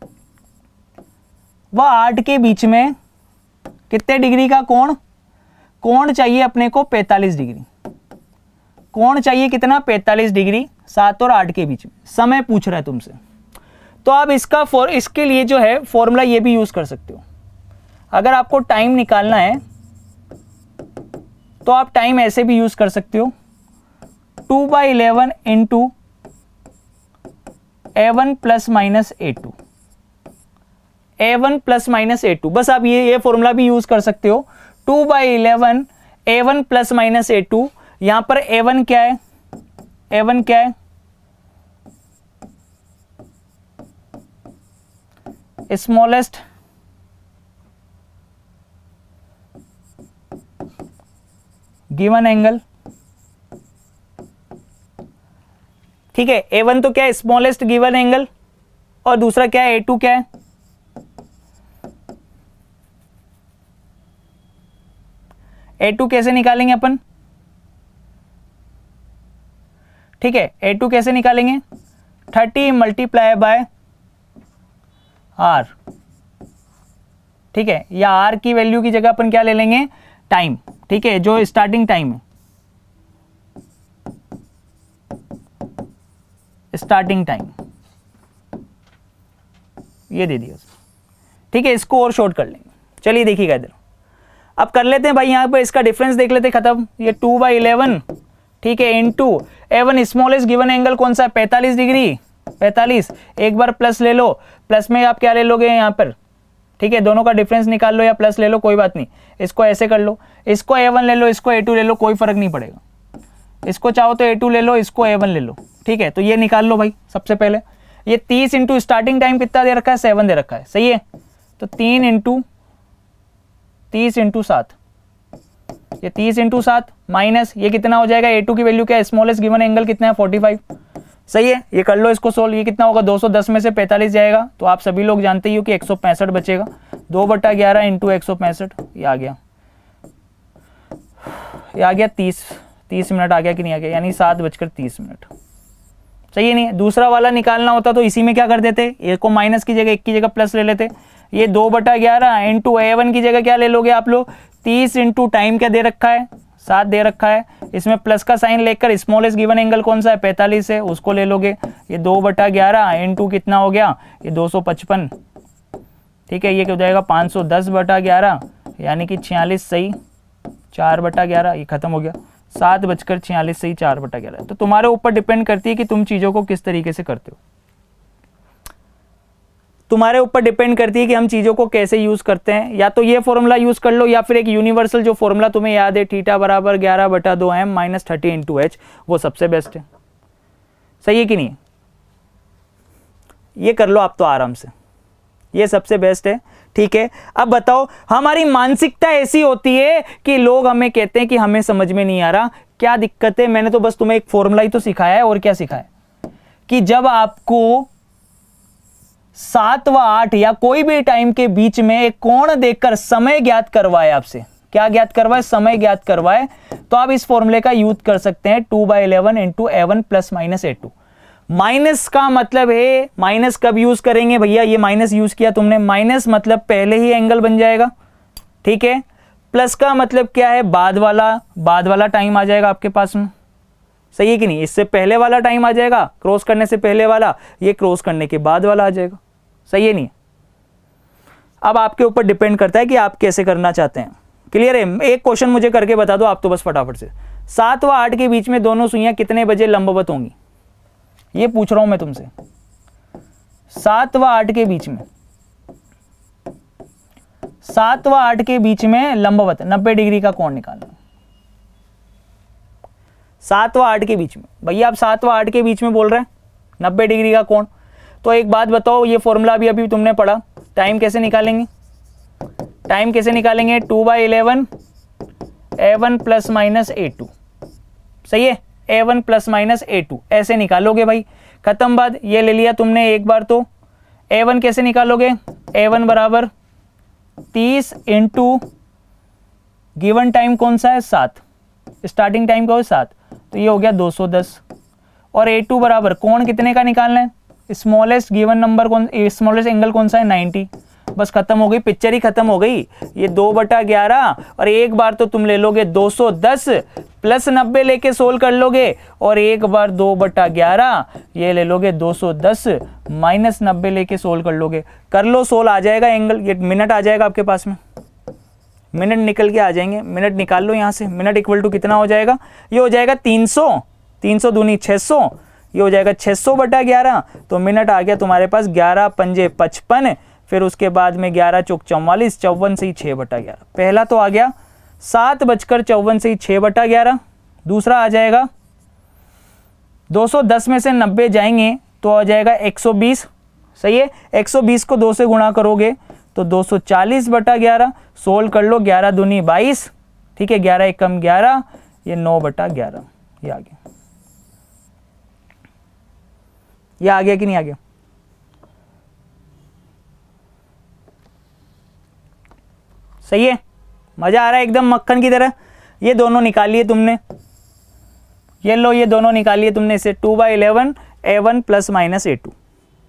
व आठ के बीच में कितने डिग्री का कोण, कोण चाहिए अपने को पैंतालीस डिग्री, कोण चाहिए कितना? पैंतालीस डिग्री, सात और आठ के बीच में समय पूछ रहा है तुमसे। तो आप इसका फॉर इसके लिए जो है फॉर्मूला ये भी यूज कर सकते हो। अगर आपको टाइम निकालना है तो आप टाइम ऐसे भी यूज कर सकते हो, two by eleven into A one plus minus A two, A one plus minus A two, बस आप ये ये फॉर्मूला भी यूज कर सकते हो, two by eleven A one plus minus A two. यहां पर ए वन क्या है, ए वन क्या है? स्मॉलेस्ट गिवन एंगल, ठीक है? ए वन तो क्या है? स्मॉलेस्ट गिवन एंगल, और दूसरा क्या है? ए टू क्या है? ए टू कैसे निकालेंगे अपन, ठीक है? ए टू कैसे निकालेंगे? थर्टी मल्टीप्लाई बाय आर, ठीक है? या आर की वैल्यू की जगह अपन क्या ले लेंगे? टाइम, ठीक है? जो स्टार्टिंग टाइम है, स्टार्टिंग टाइम ये दे दिया, ठीक है? इसको और शॉर्ट कर लेंगे। चलिए देखिएगा इधर, अब कर लेते हैं भाई, यहां पर इसका डिफरेंस देख लेते हैं, खत्म। ये टू बाई इलेवन, ठीक है, into A one smallest given angle कौन सा है? पैंतालीस डिग्री, पैंतालीस, एक बार प्लस ले लो, प्लस में आप क्या ले लोगे यहां पर, ठीक है? दोनों का डिफरेंस निकाल लो या प्लस ले लो, कोई बात नहीं, इसको ऐसे कर लो, इसको ए वन ले लो, इसको ए टू ले लो, कोई फर्क नहीं पड़ेगा, इसको चाहो तो ए टू ले लो, इसको ए वन ले लो, ठीक है? तो ये निकाल लो भाई। सबसे पहले ये तीस इंटू स्टार्टिंग टाइम कितना दे रखा है? सेवन दे रखा है, सही है? तो तीन इंटू तीस इंटू सात, ये तीस इंटू सात माइनस ये कितना हो जाएगा, ए टू की वैल्यू क्या है, स्मॉलेस्ट गिवन एंगल कितना है, फोर्टी फाइव। सही है, ये कर लो इसको सोल्व, ये कितना होगा, दो सौ दस में से पैंतालीस जाएगा तो आप सभी लोग जानते ही हो कि एक सौ पैंसठ बचेगा। दो बटा ग्यारह इंटू एक सौ पैंसठ, ये आ गया, ये आ गया तीस, तीस मिनट आ गया कि नहीं आ गया, यानी सात बजकर तीस मिनट। सही है नहीं, दूसरा वाला निकालना होता तो इसी में क्या कर देते, एक को माइनस की जगह एक की जगह प्लस ले लेते। ये दो बटा ग्यारह इंटू ए वन की जगह क्या ले लोगे आप लोग, तीस इंटू टाइम क्या दे रखा है, सात दे रखा है, इसमें प्लस का साइन लेकर स्मॉलेस्ट गिवन एंगल कौन सा है, पैंतालीस है, उसको ले लोगे। ये दो बटा ग्यारह इंटू कितना हो गया, ये दो सौ पचपन, ठीक है, ये क्या हो जाएगा पाँच सौ दस बटा ग्यारह यानी कि छियालीस सही चार बटा ग्यारह, ये खत्म हो गया, सात बजकर छियालीस सही चार बटा ग्यारह। तो तुम्हारे ऊपर डिपेंड करती है कि तुम चीज़ों को किस तरीके से करते हो, तुम्हारे ऊपर डिपेंड करती है कि हम चीज़ों को कैसे यूज़ करते हैं। या तो ये फॉर्मूला यूज़ कर लो या फिर एक यूनिवर्सल जो फॉर्मूला तुम्हें याद है, थीटा बराबर ग्यारह बटा दो M minus thirty into H, वो सबसे बेस्ट है। सही है कि नहीं, ये कर लो आप तो आराम से, ये सबसे बेस्ट है। ठीक है, अब बताओ, हमारी मानसिकता ऐसी होती है कि लोग हमें कहते हैं कि हमें समझ में नहीं आ रहा, क्या दिक्कत है, मैंने तो बस तुम्हें एक फॉर्मूला ही तो सिखाया है, और क्या सिखाया कि जब आपको सात व आठ या कोई भी टाइम के बीच में एक कोण देखकर समय ज्ञात करवाए, आपसे क्या ज्ञात करवाए, समय ज्ञात करवाए, तो आप इस फॉर्मूले का यूज कर सकते हैं, two by eleven into A one plus minus A two. Minus का मतलब है, माइनस कब यूज करेंगे भैया, ये माइनस यूज किया तुमने, माइनस मतलब पहले ही एंगल बन जाएगा, ठीक है। प्लस का मतलब क्या है, बाद वाला, बाद वाला टाइम आ जाएगा आपके पास में। सही है कि नहीं, इससे पहले वाला टाइम आ जाएगा, क्रॉस करने से पहले वाला, ये क्रॉस करने के बाद वाला आ जाएगा। सही है नहीं, अब आपके ऊपर डिपेंड करता है कि आप कैसे करना चाहते हैं। क्लियर है, एक क्वेश्चन मुझे करके बता दो आप तो बस फटाफट से, सात व आठ के बीच में दोनों सुइयां कितने बजे लंबवत होंगी, ये पूछ रहा हूं मैं तुमसे। सात व आठ के बीच में, सात व आठ के बीच में लंबवत नब्बे डिग्री का कोण निकालना। सात व आठ के बीच में, भैया आप सात व आठ के बीच में बोल रहे हैं नब्बे डिग्री का कोण, तो एक बात बताओ, ये फॉर्मूला भी अभी तुमने पढ़ा, टाइम कैसे निकालेंगे, टाइम कैसे निकालेंगे, two by eleven A one plus minus A two. सही है, A one plus minus A two ऐसे निकालोगे भाई, खत्म बात। ये ले लिया तुमने एक बार, तो ए वन कैसे निकालोगे, ए वन बराबर तीस इंटू गिवन टाइम कौन सा है, सात, स्टार्टिंग टाइम का हो सात, तो ये हो गया दो सौ दस। और ए टू बराबर कोण कितने का निकालना है, स्मॉलेस्ट गिवन नंबर कौन, स्मॉलेस्ट एंगल कौन सा है, नाइन्टी। बस खत्म हो गई, पिक्चर ही खत्म हो गई। ये दो बटा ग्यारह और एक बार तो तुम ले लोगे दो सौ दस प्लस नब्बे लेके सोल्व कर लोगे, और एक बार दो बटा ग्यारह ये ले लोगे दो सौ दस माइनस नब्बे लेके सोल्व कर लोगे। कर लो सोल्व, आ जाएगा एंगल, ये मिनट आ जाएगा आपके पास में, मिनट निकल के आ जाएंगे, मिनट निकाल लो यहाँ से। मिनट इक्वल टू कितना हो जाएगा, ये हो जाएगा तीन सौ, तीन सौ दूनी छः सौ, ये हो जाएगा छः सौ बटा ग्यारह, तो मिनट आ गया तुम्हारे पास ग्यारह पंजे पचपन, फिर उसके बाद में ग्यारह चौक चौवालीस, चौवन से ही छः बटा ग्यारह। पहला तो आ गया सात बजकर चौवन से ही छः बटा ग्यारह, दूसरा आ जाएगा दो सौ दस में से नब्बे जाएंगे तो आ जाएगा एक सौ बीस। सही है, एक सौ बीस को दो से गुणा करोगे तो दो सौ चालीस बटा ग्यारह, सोल्व कर लो, ग्यारह दूनी बाईस, ठीक है, ग्यारह एकम ग्यारह, ये नौ बटा ग्यारह, ये आ गया, ये आ गया कि नहीं आ गया। सही है, मजा आ रहा है एकदम मक्खन की तरह। ये दोनों निकालिए तुमने, ये लो, ये दोनों निकालिए तुमने इसे, two by eleven A one plus minus A two.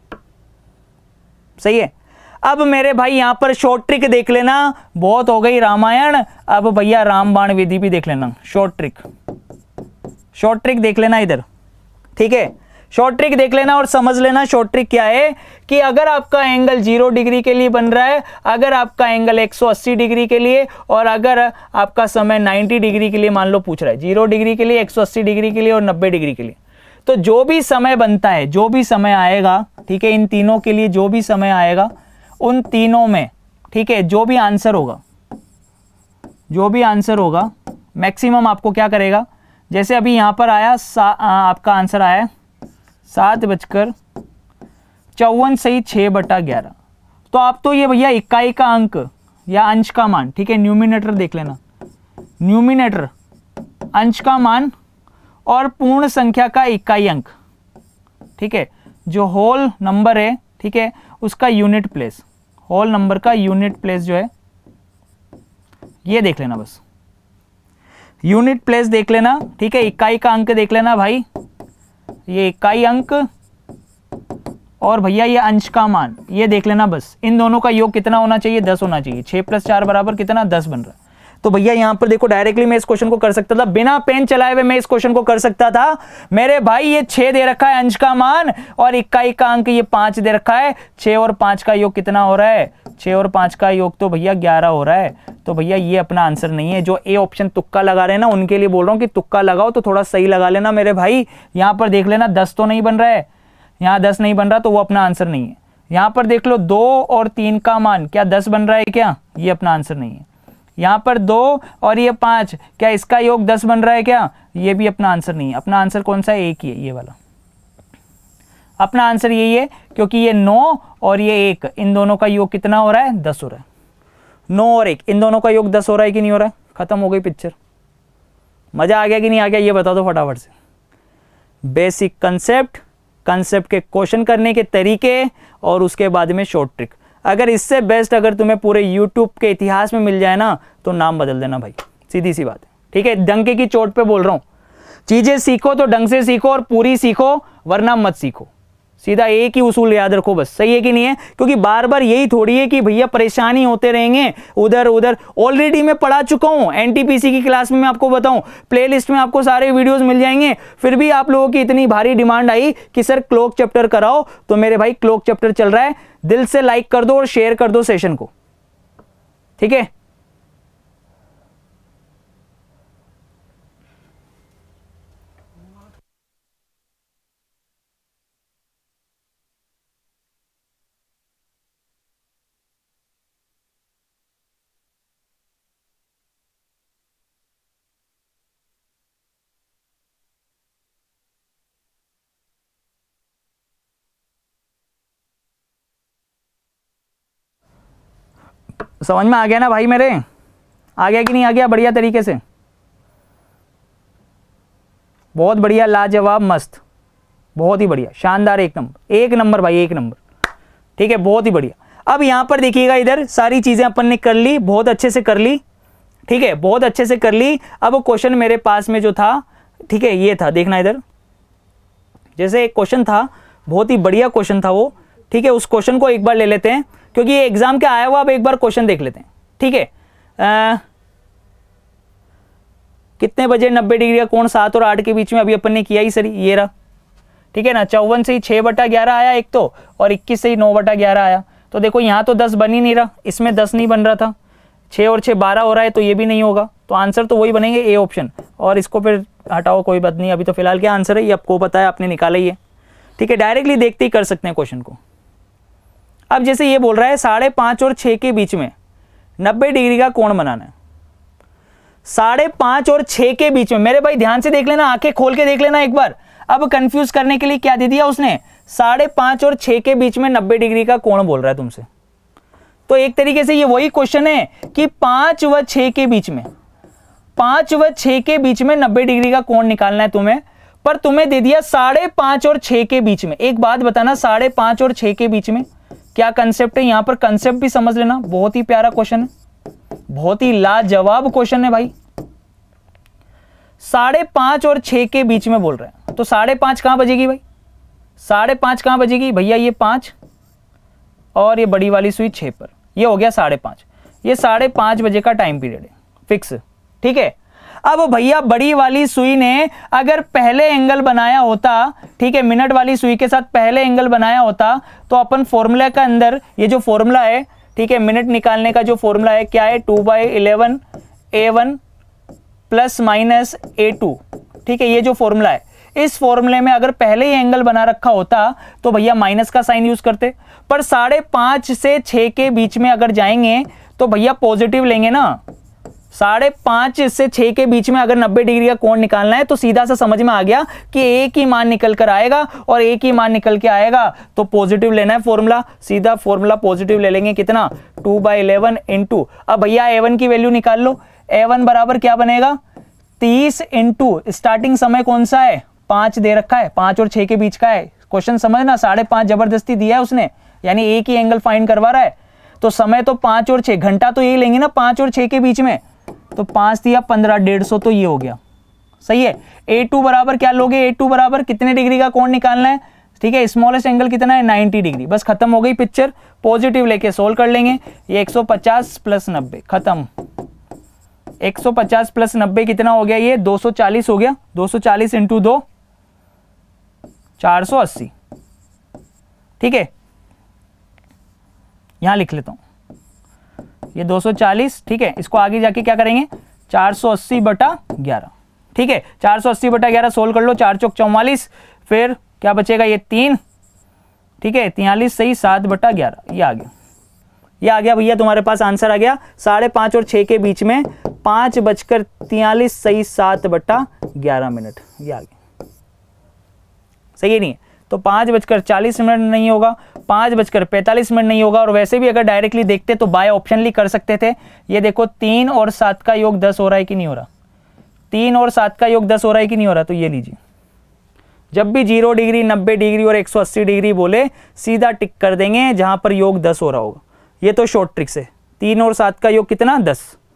सही है, अब मेरे भाई यहां पर शॉर्ट ट्रिक देख लेना, बहुत हो गई रामायण, अब भैया रामबाण विधि भी देख लेना, शॉर्ट ट्रिक, शॉर्ट ट्रिक देख लेना इधर, ठीक है। शॉर्ट ट्रिक देख लेना और समझ लेना शॉर्ट ट्रिक क्या है, कि अगर आपका एंगल जीरो डिग्री के लिए बन रहा है, अगर आपका एंगल एक सौ अस्सी डिग्री के लिए, और अगर आपका समय नब्बे डिग्री के लिए मान लो पूछ रहा है, जीरो डिग्री के लिए, एक सौ अस्सी डिग्री के लिए और नब्बे डिग्री के लिए, तो जो भी समय बनता है, जो भी समय आएगा, ठीक है, इन तीनों के लिए जो भी समय आएगा, उन तीनों में, ठीक है, जो भी आंसर होगा, जो भी आंसर होगा मैक्सिमम आपको क्या करेगा, जैसे अभी यहां पर आया सा, आ, आपका आंसर आया सात बजकर चौवन सही छः बटा ग्यारह, तो आप तो ये भैया इकाई का अंक या अंश का मान, ठीक है, न्यूमिनेटर देख लेना, न्यूमिनेटर अंश का मान और पूर्ण संख्या का इकाई अंक, ठीक है, जो होल नंबर है, ठीक है, उसका यूनिट प्लेस, होल नंबर का यूनिट प्लेस जो है ये देख लेना, बस यूनिट प्लेस देख लेना, ठीक है, इकाई का अंक देख लेना भाई, ये इकाई अंक और भैया ये अंश का मान ये देख लेना, बस इन दोनों का योग कितना होना चाहिए, दस होना चाहिए। छः प्लस चार बराबर कितना, दस बन रहा है। तो भैया यहां पर देखो डायरेक्टली मैं इस क्वेश्चन को कर सकता था, बिना पेन चलाए हुए मैं इस क्वेश्चन को कर सकता था। मेरे भाई ये छह दे रखा है अंश का मान और इकाई का अंक ये पांच दे रखा है, छह और पांच का योग कितना हो रहा है, छह और पांच का योग तो भैया ग्यारह हो रहा है। तो भैया ये अपना आंसर नहीं है। जो ए ऑप्शन तुक्का लगा रहे हैं ना उनके लिए बोल रहा हूं कि तुक्का लगाओ तो थोड़ा सही लगा लेना मेरे भाई। यहां पर देख लेना दस तो नहीं बन रहा है, यहां दस नहीं बन रहा तो वो अपना आंसर नहीं है। यहां पर देख लो दो और तीन का मान क्या दस बन रहा है क्या, ये अपना आंसर नहीं है। यहां पर दो और ये पांच क्या इसका योग दस बन रहा है क्या, ये भी अपना आंसर नहीं है। अपना आंसर कौन सा है, एक ही है, ये वाला अपना आंसर यही है, क्योंकि ये नौ और ये एक इन दोनों का योग कितना हो रहा है, दस हो रहा है। नौ और एक इन दोनों का योग दस हो रहा है कि नहीं हो रहा है, खत्म हो गई पिक्चर। मजा आ गया कि नहीं आ गया, ये बता दो फटाफट से। बेसिक कंसेप्ट, कंसेप्ट के क्वेश्चन करने के तरीके और उसके बाद में शॉर्ट ट्रिक। अगर इससे बेस्ट अगर तुम्हें पूरे यूट्यूब के इतिहास में मिल जाए ना तो नाम बदल देना भाई, सीधी सी बात है, ठीक है। डंके की चोट पे बोल रहा हूं, चीजें सीखो तो ढंग से सीखो और पूरी सीखो, वरना मत सीखो। सीधा एक ही उसूल याद रखो बस, सही है कि नहीं है। क्योंकि बार बार यही थोड़ी है कि भैया परेशानी होते रहेंगे उधर उधर। ऑलरेडी मैं पढ़ा चुका हूं एनटीपीसी की क्लास में, मैं आपको बताऊं प्लेलिस्ट में आपको सारे वीडियोस मिल जाएंगे। फिर भी आप लोगों की इतनी भारी डिमांड आई कि सर क्लॉक चैप्टर कराओ, तो मेरे भाई क्लॉक चैप्टर चल रहा है। दिल से लाइक कर दो और शेयर कर दो सेशन को, ठीक है। समझ में आ गया ना भाई मेरे, आ गया कि नहीं आ गया, बढ़िया तरीके से, बहुत बढ़िया, लाजवाब, मस्त, बहुत ही बढ़िया, शानदार, एक नंबर, एक नंबर भाई, एक नंबर, ठीक है, बहुत ही बढ़िया। अब यहां पर देखिएगा, इधर सारी चीजें अपन ने कर ली, बहुत अच्छे से कर ली, ठीक है, बहुत अच्छे से कर ली। अब क्वेश्चन मेरे पास में जो था, ठीक है, ये था, देखना इधर, जैसे एक क्वेश्चन था, बहुत ही बढ़िया क्वेश्चन था वो, ठीक है। उस क्वेश्चन को एक बार ले लेते हैं क्योंकि ये एग्जाम के आया हुआ, अब एक बार क्वेश्चन देख लेते हैं, ठीक है। आ, कितने बजे नब्बे डिग्री का कोण सात और आठ के बीच में, अभी अपन ने किया ही सर, ये रहा, ठीक है ना। चौवन से ही छह बटा ग्यारह आया एक तो, और इक्कीस से ही नौ बटा ग्यारह आया। तो देखो यहाँ तो दस बन ही नहीं रहा, इसमें दस नहीं बन रहा था, छः और छः बारह हो रहा है, तो ये भी नहीं होगा। तो आंसर तो वही बनेंगे, ए ऑप्शन। और इसको फिर हटाओ, कोई बात नहीं, अभी तो फिलहाल क्या आंसर है ये आपको पता है, आपने निकाला ही है, ठीक है। डायरेक्टली देखते ही कर सकते हैं क्वेश्चन को। अब जैसे ये बोल रहा है साढ़े पांच और छह के बीच में नब्बे डिग्री का कोण बनाना है, साढ़े पांच और छह के बीच में। मेरे भाई ध्यान से देख लेना, आंखें खोल के देख लेना एक बार। अब कंफ्यूज करने के लिए क्या दे दिया उसने, साढ़े पांच और छह के बीच में नब्बे डिग्री का कोण बोल रहा है तुमसे। तो एक तरीके से ये वही क्वेश्चन है कि पांच व छह के बीच में, पांच व छह के बीच में नब्बे डिग्री का कोण निकालना है तुम्हें, पर तुम्हें दे दिया साढ़े पांच और छह के बीच में। एक बात बताना, साढ़े पांच और छह के बीच में क्या कंसेप्ट है, यहां पर कंसेप्ट भी समझ लेना। बहुत ही प्यारा क्वेश्चन है, बहुत ही लाजवाब क्वेश्चन है भाई। साढ़े पांच और छह के बीच में बोल रहे हैं, तो साढ़े पांच कहां बजेगी भाई, साढ़े पांच कहां बजेगी भैया, ये पांच और ये बड़ी वाली सुई छह पर, ये हो गया साढ़े पांच। ये साढ़े पांच बजे का टाइम पीरियड है फिक्स, ठीक है। अब भैया बड़ी वाली सुई ने अगर पहले एंगल बनाया होता, ठीक है, मिनट वाली सुई के साथ पहले एंगल बनाया होता, तो अपन फॉर्मूला का अंदर ये जो फॉर्मूला है, ठीक है, मिनट निकालने का जो फॉर्मूला है क्या है, two by eleven A one plus minus A two, ठीक है, ये जो फॉर्मूला है, इस फॉर्मूले में अगर पहले ही एंगल बना रखा होता तो भैया माइनस का साइन यूज करते। पर साढ़े पांच से छह के बीच में अगर जाएंगे तो भैया पॉजिटिव लेंगे ना। साढ़े पांच से छह के बीच में अगर नब्बे डिग्री का कोण निकालना है तो सीधा सा समझ में आ गया कि एक ही मान निकल कर आएगा, और एक ही मान निकल के आएगा तो पॉजिटिव लेना है फॉर्मूला। सीधा फॉर्मूला पॉजिटिव ले लेंगे, कितना, टू बाई इलेवन इंटू, अब भैया ए वन की वैल्यू निकाल लो। ए वन बराबर क्या बनेगा, तीस इंटू स्टार्टिंग समय कौन सा है, पांच दे रखा है, पांच और छह के बीच का है। क्वेश्चन समझना, साढ़े पांच जबरदस्ती दिया है उसने, यानी एक ही एंगल फाइंड करवा रहा है। तो समय तो पांच और छह, घंटा तो यही लेंगे ना पांच और छह के बीच में, तो पांच दिया पंद्रह, डेढ़ सौ, तो ये हो गया। सही है। ए टू बराबर क्या लोगे, ए टू बराबर कितने डिग्री का कोण निकालना है, ठीक है, स्मॉलेस्ट एंगल कितना है, नब्बे डिग्री। बस खत्म हो गई पिक्चर, पॉजिटिव लेके सोल्व कर लेंगे। ये एक सौ पचास प्लस नब्बे, खत्म। एक सौ पचास प्लस नब्बे कितना हो गया, ये दो सौ चालीस हो गया। दो सौ चालीस इंटू दो, चार सौ अस्सी। ठीक है, यहां लिख लेता हूं, ये दो सौ चालीस। ठीक है, इसको आगे जाके क्या करेंगे, चार सौ अस्सी बटा ग्यारह। ठीक है, चार सौ अस्सी बटा ग्यारह सोल्व कर लो, चार चौक चौवालीस, फिर क्या बचेगा, ये तीन। ठीक है, तियालीस सही, सात बटा ग्यारह, ये आ गया। ये आ गया भैया, तुम्हारे पास आंसर आ गया। साढ़े पांच और छह के बीच में पांच बजकर तियालीस सही, सात बटा ग्यारह मिनट, ये आ गया। सही है नहीं है, तो पांच बजकर चालीस मिनट नहीं होगा, पांच बजकर पैंतालीस मिनट नहीं होगा। और वैसे भी अगर डायरेक्टली देखते तो बाय ऑप्शनली कर सकते थे। ये देखो, तीन और सात का योग दस हो रहा है कि नहीं हो रहा, तीन और सात का योग दस हो रहा है कि नहीं हो रहा, तो ये लीजिए, जब भी जीरो डिग्री, नब्बे डिग्री और एक सौ अस्सी डिग्री बोले सीधा टिक कर देंगे जहां पर योग दस हो रहा होगा। ये तो शॉर्ट ट्रिक्स है। तीन और सात का योग कितना, दस।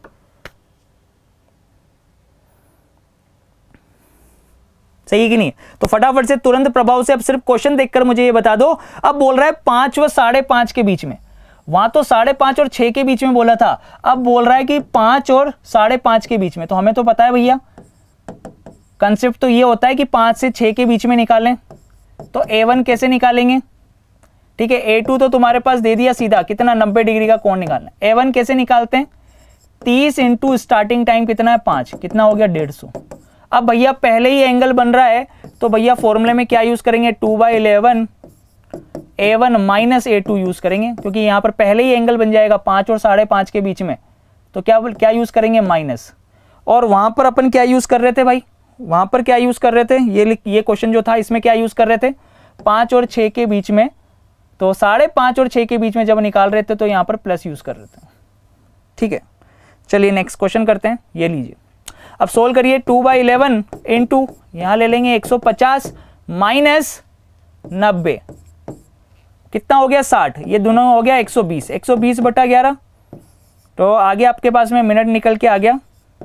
सही कि नहीं? तो फटाफट से तुरंत प्रभाव से अब सिर्फ क्वेश्चन देखकर मुझे ये बता दो। अब बोल रहा है पांच व साढ़े पांच के बीच में, वहां तो साढ़े पांच और छह के बीच में बोला था, अब बोल रहा है कि पांच और साढ़े पांच के बीच में। तो हमें तो पता है भैया, कंसेप्ट तो ये होता है कि पांच से छह के बीच में निकालें। तो ए वन कैसे निकालेंगे, ठीक है, ए टू तो तुम्हारे पास दे दिया सीधा, कितना, नब्बे डिग्री का कोण निकालना है। ए वन कैसे निकालते हैं, तीस इंटू स्टार्टिंग टाइम कितना है, पांच, कितना हो गया, डेढ़ सौ। अब भैया पहले ही एंगल बन रहा है, तो भैया फॉर्मूले में क्या यूज करेंगे, two by eleven A one minus A two use करेंगे, क्योंकि यहां पर पहले ही एंगल बन जाएगा पांच और साढ़े पांच के बीच में। तो क्या क्या यूज करेंगे, माइनस। और वहां पर अपन क्या यूज कर रहे थे भाई, वहां पर क्या यूज कर रहे थे, ये ये क्वेश्चन जो था इसमें क्या यूज कर रहे थे, पांच और छह के बीच में। तो साढ़े पांच और छह के बीच में जब निकाल रहे थे तो यहां पर प्लस यूज कर रहे थे। ठीक है, चलिए नेक्स्ट क्वेश्चन करते हैं। ये लीजिए, अब सोल्व करिए। टू बाई इलेवन इंटू यहां ले लेंगे एक सौ पचास माइनस नब्बे, कितना हो गया, साठ। ये दोनों हो गया एक सौ बीस, एक सौ बीस बटा ग्यारह। तो आगे आपके पास में मिनट निकल के आ गया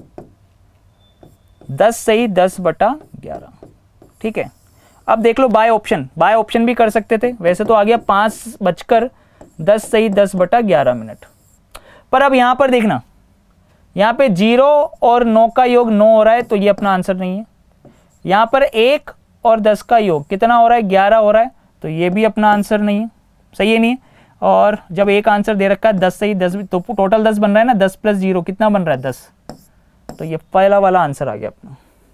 दस सही, दस बटा ग्यारह। ठीक है, अब देख लो बाय ऑप्शन, बाय ऑप्शन भी कर सकते थे। वैसे तो आ गया पांच बजकर दस सही, दस बटा ग्यारह मिनट। पर अब यहां पर देखना, यहां पे जीरो और नौ का योग नौ हो रहा है, तो ये अपना आंसर नहीं है। यहां पर एक और दस का योग कितना हो रहा है, ग्यारह हो रहा है, तो ये भी अपना आंसर नहीं है। सही है नहीं है? और जब एक आंसर दे रखा है दस सही, दस, तो टोटल दस बन रहा है ना, दस प्लस जीरो कितना बन रहा है, दस। तो ये पहला वाला आंसर आ गया अपना।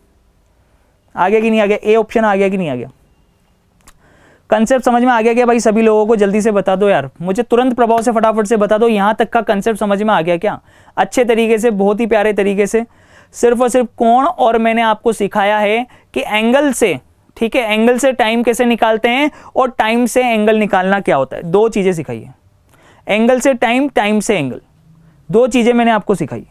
आ गया कि नहीं आ गया, ए ऑप्शन आ गया कि नहीं आ गया? कंसेप्ट समझ में आ गया क्या भाई सभी लोगों को? जल्दी से बता दो यार, मुझे तुरंत प्रभाव से फटाफट से बता दो, यहां तक का कंसेप्ट समझ में आ गया क्या? अच्छे तरीके से, बहुत ही प्यारे तरीके से। सिर्फ और सिर्फ कोण, और मैंने आपको सिखाया है कि एंगल से, ठीक है, एंगल से टाइम कैसे निकालते हैं और टाइम से एंगल निकालना क्या होता है। दो चीजें सिखाई है, एंगल से टाइम, टाइम से एंगल, दो चीजें मैंने आपको सिखाई।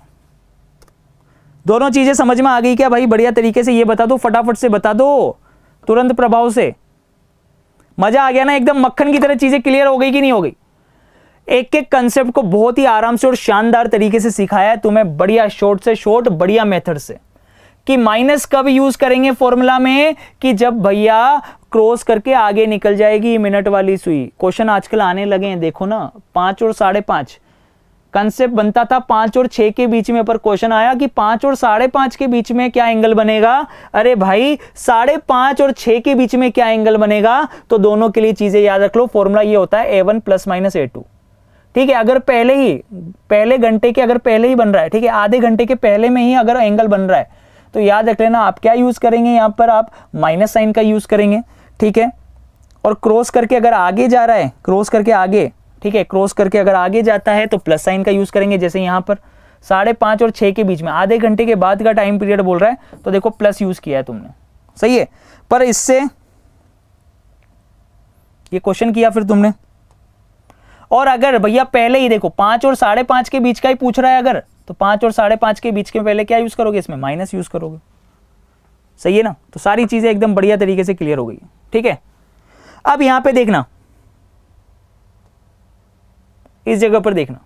दोनों चीजें समझ में आ गई क्या भाई? बढ़िया तरीके से ये बता दो, फटाफट से बता दो, तुरंत प्रभाव से। मजा आ गया ना, एकदम मक्खन की तरह चीजें क्लियर हो गई कि नहीं हो गई? एक एक कंसेप्ट को बहुत ही आराम से और शानदार तरीके से सिखाया है तुम्हें, बढ़िया शॉर्ट से शॉर्ट, बढ़िया मेथड से। कि माइनस कब यूज करेंगे फॉर्मूला में, कि जब भैया क्रॉस करके आगे निकल जाएगी मिनट वाली सुई। क्वेश्चन आजकल आने लगे हैं, देखो ना, पांच और साढ़े पांच कंसेप्ट बनता था पांच और छह के बीच में, पर क्वेश्चन आया कि पांच और साढ़े पांच के बीच में क्या एंगल बनेगा। अरे भाई, साढ़े पांच और छह के बीच में क्या एंगल बनेगा? तो दोनों के लिए चीजें याद रख लो, फॉर्मूला ये होता है A one plus minus A two. ठीक है, अगर पहले ही, पहले घंटे के अगर पहले ही बन रहा है, ठीक है, आधे घंटे के पहले में ही अगर एंगल बन रहा है, तो याद रख लेना आप क्या यूज करेंगे, यहां पर आप माइनस साइन का यूज करेंगे। ठीक है, और क्रॉस करके अगर आगे जा रहा है, क्रॉस करके आगे, ठीक है, क्रॉस करके अगर आगे जाता है तो प्लस साइन का यूज करेंगे। जैसे यहां पर साढ़े पांच और छह के बीच में आधे घंटे के बाद का टाइम पीरियड बोल रहा है, तो देखो प्लस यूज किया है तुमने, सही है। पर इससे ये क्वेश्चन किया फिर तुमने, और अगर भैया पहले ही देखो पांच और साढ़े पांच के बीच का ही पूछ रहा है, अगर तो पाँच और साढ़े पाँच के बीच के पहले क्या यूज़ करोगे, इसमें माइनस यूज़ करोगे। सही है ना। तो सारी चीज़ें एकदम बढ़िया तरीके से क्लियर हो गई। ठीक है, अब यहां पे देखना, इस जगह पर देखना,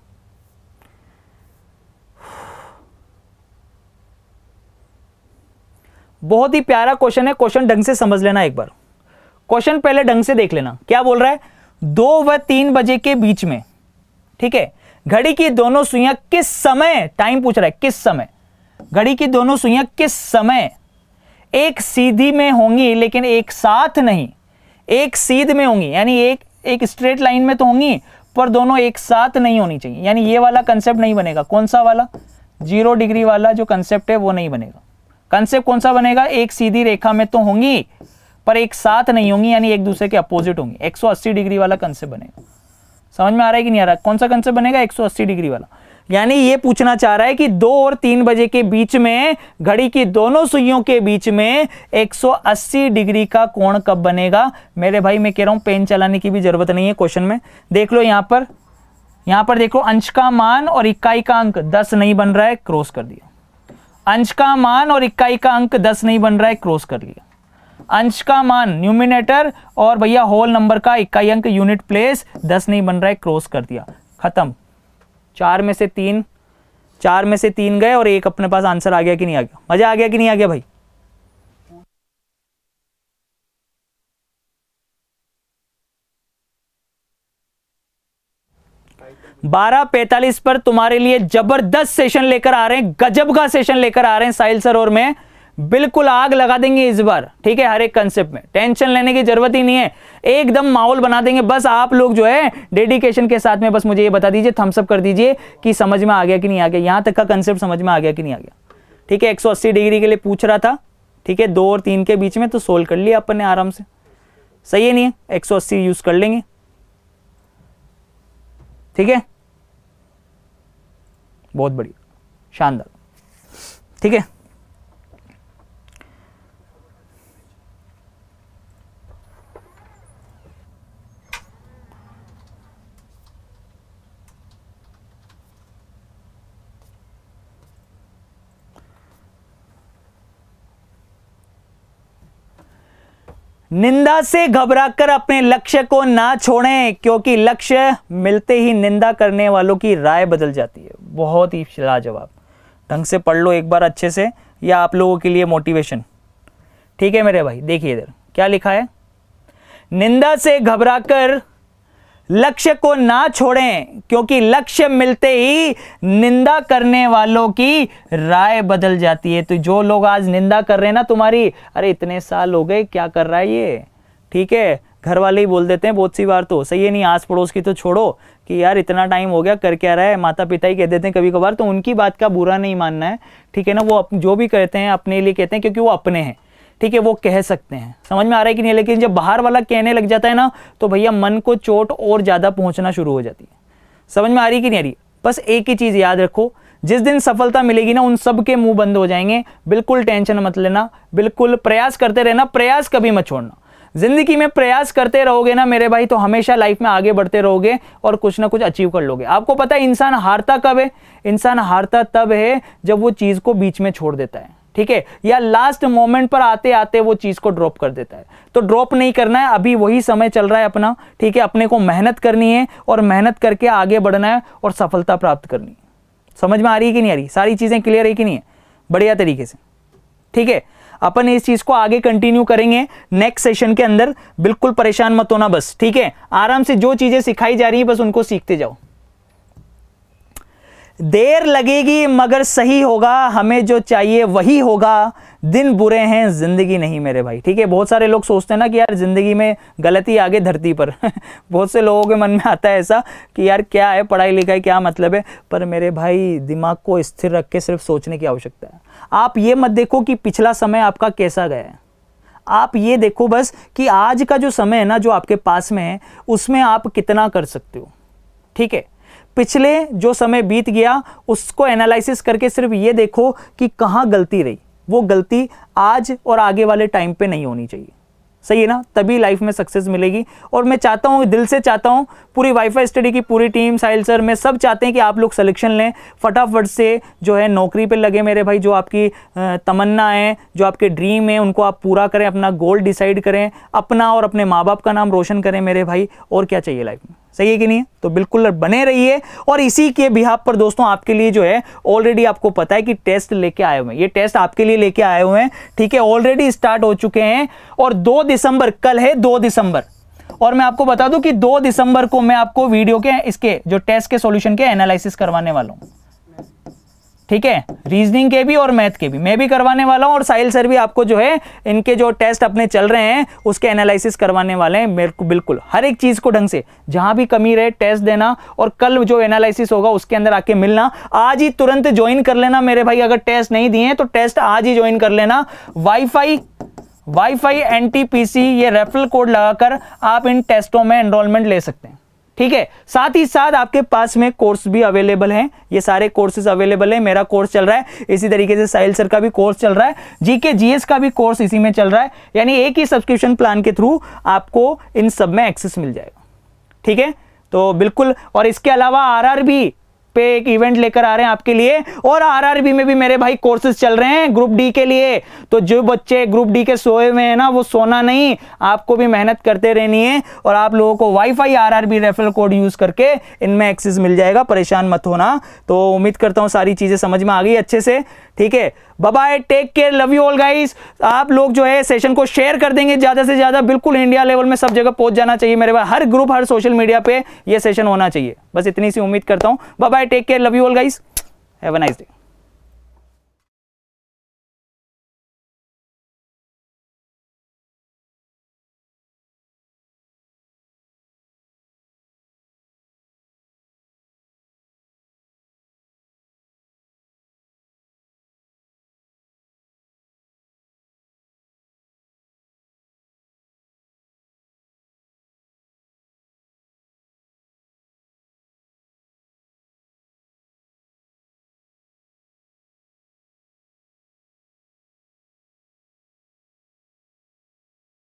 बहुत ही प्यारा क्वेश्चन है। क्वेश्चन ढंग से समझ लेना एक बार। क्वेश्चन पहले ढंग से देख लेना। क्या बोल रहा है, दो व तीन बजे के बीच में, ठीक है, घड़ी की दोनों सुइयां किस समय, टाइम पूछ रहा है, किस समय, घड़ी की दोनों सुइयां किस समय एक सीधी में होंगी लेकिन एक साथ नहीं, एक सीध में होंगी, यानी एक एक स्ट्रेट लाइन में तो होंगी पर दोनों एक साथ नहीं होनी चाहिए। यानी ये वाला कंसेप्ट नहीं बनेगा। कौन सा वाला, जीरो डिग्री वाला जो कंसेप्ट है वो नहीं बनेगा। कंसेप्ट कौन सा बनेगा, एक सीधी रेखा में तो होंगी पर एक साथ नहीं होंगी, यानी एक दूसरे के अपोजिट होंगी। एक सौ अस्सी डिग्री वाला कंसेप्ट बनेगा। समझ में आ रहा है कि नहीं आ रहा, कौन सा कंसेप्ट बनेगा, एक सौ अस्सी डिग्री वाला। यानी ये पूछना चाह रहा है कि दो और तीन बजे के बीच में घड़ी की दोनों सुइयों के बीच में एक सौ अस्सी डिग्री का कोण कब बनेगा। मेरे भाई मैं कह रहा हूं पेन चलाने की भी जरूरत नहीं है क्वेश्चन में। देख लो यहां पर, यहां पर देखो अंश का मान और इकाई का अंक दस नहीं बन रहा है, क्रॉस कर दिया। अंश का मान और इकाई का अंक दस नहीं बन रहा है, क्रॉस कर लिया। अंश का मान न्यूमिनेटर और भैया होल नंबर का इकाई अंक यूनिट प्लेस दस नहीं बन रहा है, क्रॉस कर दिया, खत्म। चार में से तीन, चार में से तीन गए और एक अपने पास आंसर आ गया कि नहीं आ गया। मजा आ गया कि नहीं आ गया भाई। बारह पैंतालीस पर तुम्हारे लिए जबरदस्त सेशन लेकर आ रहे हैं, गजब का सेशन लेकर आ रहे हैं साहिल सर, और मैं बिल्कुल आग लगा देंगे इस बार। ठीक है, हर एक कंसेप्ट में टेंशन लेने की जरूरत ही नहीं है, एकदम माहौल बना देंगे। बस आप लोग जो है डेडिकेशन के साथ में बस मुझे ये बता दीजिए, थम्स अप कर दीजिए कि समझ में आ गया कि नहीं आ गया, यहां तक का कंसेप्ट समझ में आ गया कि नहीं आ गया। ठीक है, एक सौ अस्सी डिग्री के लिए पूछ रहा था। ठीक है, दो और तीन के बीच में तो सोल्व कर लिया अपन ने आराम से। सही है नहीं है, एक सौ अस्सी यूज कर लेंगे। ठीक है, बहुत बढ़िया, शानदार। ठीक है, निंदा से घबराकर अपने लक्ष्य को ना छोड़ें, क्योंकि लक्ष्य मिलते ही निंदा करने वालों की राय बदल जाती है। बहुत ही लाजवाब, ढंग से पढ़ लो एक बार अच्छे से, या आप लोगों के लिए मोटिवेशन। ठीक है मेरे भाई, देखिए इधर क्या लिखा है, निंदा से घबराकर लक्ष्य को ना छोड़ें, क्योंकि लक्ष्य मिलते ही निंदा करने वालों की राय बदल जाती है। तो जो लोग आज निंदा कर रहे हैं ना तुम्हारी, अरे इतने साल हो गए क्या कर रहा है ये। ठीक है, घर वाले ही बोल देते हैं बहुत सी बार, तो सही है नहीं, आस पड़ोस की तो छोड़ो कि यार इतना टाइम हो गया कर क्या रहा है, माता पिता ही कह देते हैं कभी कभार, तो उनकी बात का बुरा नहीं मानना है। ठीक है ना, वो जो भी कहते हैं अपने लिए कहते हैं क्योंकि वो अपने हैं। ठीक है, वो कह सकते हैं, समझ में आ रहा है कि नहीं। लेकिन जब बाहर वाला कहने लग जाता है ना, तो भैया मन को चोट और ज्यादा पहुंचना शुरू हो जाती है। समझ में आ रही कि नहीं आ रही। बस एक ही चीज याद रखो, जिस दिन सफलता मिलेगी ना, उन सब के मुंह बंद हो जाएंगे। बिल्कुल टेंशन मत लेना, बिल्कुल प्रयास करते रहना, प्रयास कभी मत छोड़ना। जिंदगी में प्रयास करते रहोगे ना मेरे भाई, तो हमेशा लाइफ में आगे बढ़ते रहोगे और कुछ ना कुछ अचीव कर लोगे। आपको पता है इंसान हारता कब है, इंसान हारता तब है जब वो चीज को बीच में छोड़ देता है। ठीक है, या लास्ट मोमेंट पर आते आते वो चीज को ड्रॉप कर देता है। तो ड्रॉप नहीं करना है, अभी वही समय चल रहा है अपना। ठीक है, अपने को मेहनत करनी है और मेहनत करके आगे बढ़ना है और सफलता प्राप्त करनी है। समझ में आ रही है कि नहीं आ रही, सारी चीजें क्लियर है कि नहीं है, बढ़िया तरीके से। ठीक है, अपन इस चीज को आगे कंटिन्यू करेंगे नेक्स्ट सेशन के अंदर, बिल्कुल परेशान मत होना बस। ठीक है, आराम से जो चीजें सिखाई जा रही है बस उनको सीखते जाओ। देर लगेगी मगर सही होगा, हमें जो चाहिए वही होगा, दिन बुरे हैं जिंदगी नहीं मेरे भाई। ठीक है, बहुत सारे लोग सोचते हैं ना कि यार जिंदगी में गलती आगे धरती पर बहुत से लोगों के मन में आता है ऐसा कि यार क्या है पढ़ाई लिखाई, क्या मतलब है। पर मेरे भाई दिमाग को स्थिर रख के सिर्फ सोचने की आवश्यकता है। आप ये मत देखो कि पिछला समय आपका कैसा गया है, आप ये देखो बस कि आज का जो समय है ना जो आपके पास में है, उसमें आप कितना कर सकते हो। ठीक है, पिछले जो समय बीत गया उसको एनालिसिस करके सिर्फ ये देखो कि कहां गलती रही, वो गलती आज और आगे वाले टाइम पे नहीं होनी चाहिए। सही है ना, तभी लाइफ में सक्सेस मिलेगी। और मैं चाहता हूँ, दिल से चाहता हूँ, पूरी वाईफाई स्टडी की पूरी टीम, साहिल सर, मैं सब चाहते हैं कि आप लोग सिलेक्शन लें, फटाफट से जो है नौकरी पे लगे मेरे भाई। जो आपकी तमन्ना है, जो आपके ड्रीम है, उनको आप पूरा करें, अपना गोल डिसाइड करें, अपना और अपने माँ बाप का नाम रोशन करें मेरे भाई। और क्या चाहिए लाइफ में, सही है कि नहीं? तो बिल्कुल बने रहिए। और इसी के बिहाफ पर दोस्तों आपके लिए जो है ऑलरेडी आपको पता है कि टेस्ट लेके आए हुए हैं, ये टेस्ट आपके लिए लेके आए हुए हैं, ठीक है, ऑलरेडी स्टार्ट हो चुके हैं। और दो दिसंबर, कल है दो दिसंबर, और मैं आपको बता दूं कि दो दिसंबर को मैं आपको वीडियो के इसके जो टेस्ट के सॉल्यूशन के एनालिसिस करवाने वाला हूं, ठीक है, रीजनिंग के भी और मैथ के भी मैं भी करवाने वाला हूं। और साहिल सर भी आपको जो है इनके जो टेस्ट अपने चल रहे हैं उसके एनालिसिस करवाने वाले हैं मेरे को। बिल्कुल हर एक चीज को ढंग से, जहां भी कमी रहे टेस्ट देना, और कल जो एनालिसिस होगा उसके अंदर आके मिलना। आज ही तुरंत ज्वाइन कर लेना मेरे भाई, अगर टेस्ट नहीं दिए तो टेस्ट आज ही ज्वाइन कर लेना। वाईफाई वाईफाई एनटीपीसी ये रेफरल कोड लगाकर आप इन टेस्टों में एनरोलमेंट ले सकते हैं, ठीक है। साथ ही साथ आपके पास में कोर्स भी अवेलेबल हैं, ये सारे कोर्सेज अवेलेबल हैं। मेरा कोर्स चल रहा है, इसी तरीके से साहिल सर का भी कोर्स चल रहा है, जीके जीएस का भी कोर्स इसी में चल रहा है। यानी एक ही सब्सक्रिप्शन प्लान के थ्रू आपको इन सब में एक्सेस मिल जाएगा, ठीक है। तो बिल्कुल, और इसके अलावा आरआरबी पे एक इवेंट लेकर आ रहे हैं आपके लिए, और आरआरबी में भी मेरे भाई कोर्सेज चल रहे हैं ग्रुप डी के लिए। तो जो बच्चे ग्रुप डी के सोए हुए हैं ना, वो सोना नहीं, आपको भी मेहनत करते रहनी है। और आप लोगों को WiFi RRB referral code use करके इनमें एक्सेस मिल जाएगा, परेशान मत होना। तो उम्मीद करता हूं सारी चीजें समझ में आ गई अच्छे से, ठीक है। Bye bye, take care, love you all guys. आप लोग जो है सेशन को शेयर कर देंगे ज्यादा से ज्यादा, बिल्कुल इंडिया लेवल में सब जगह पहुंच जाना चाहिए मेरे भाई, हर ग्रुप, हर सोशल मीडिया पे ये सेशन होना चाहिए। बस इतनी सी उम्मीद करता हूं। Bye bye, take care, love you all guys, have a nice day.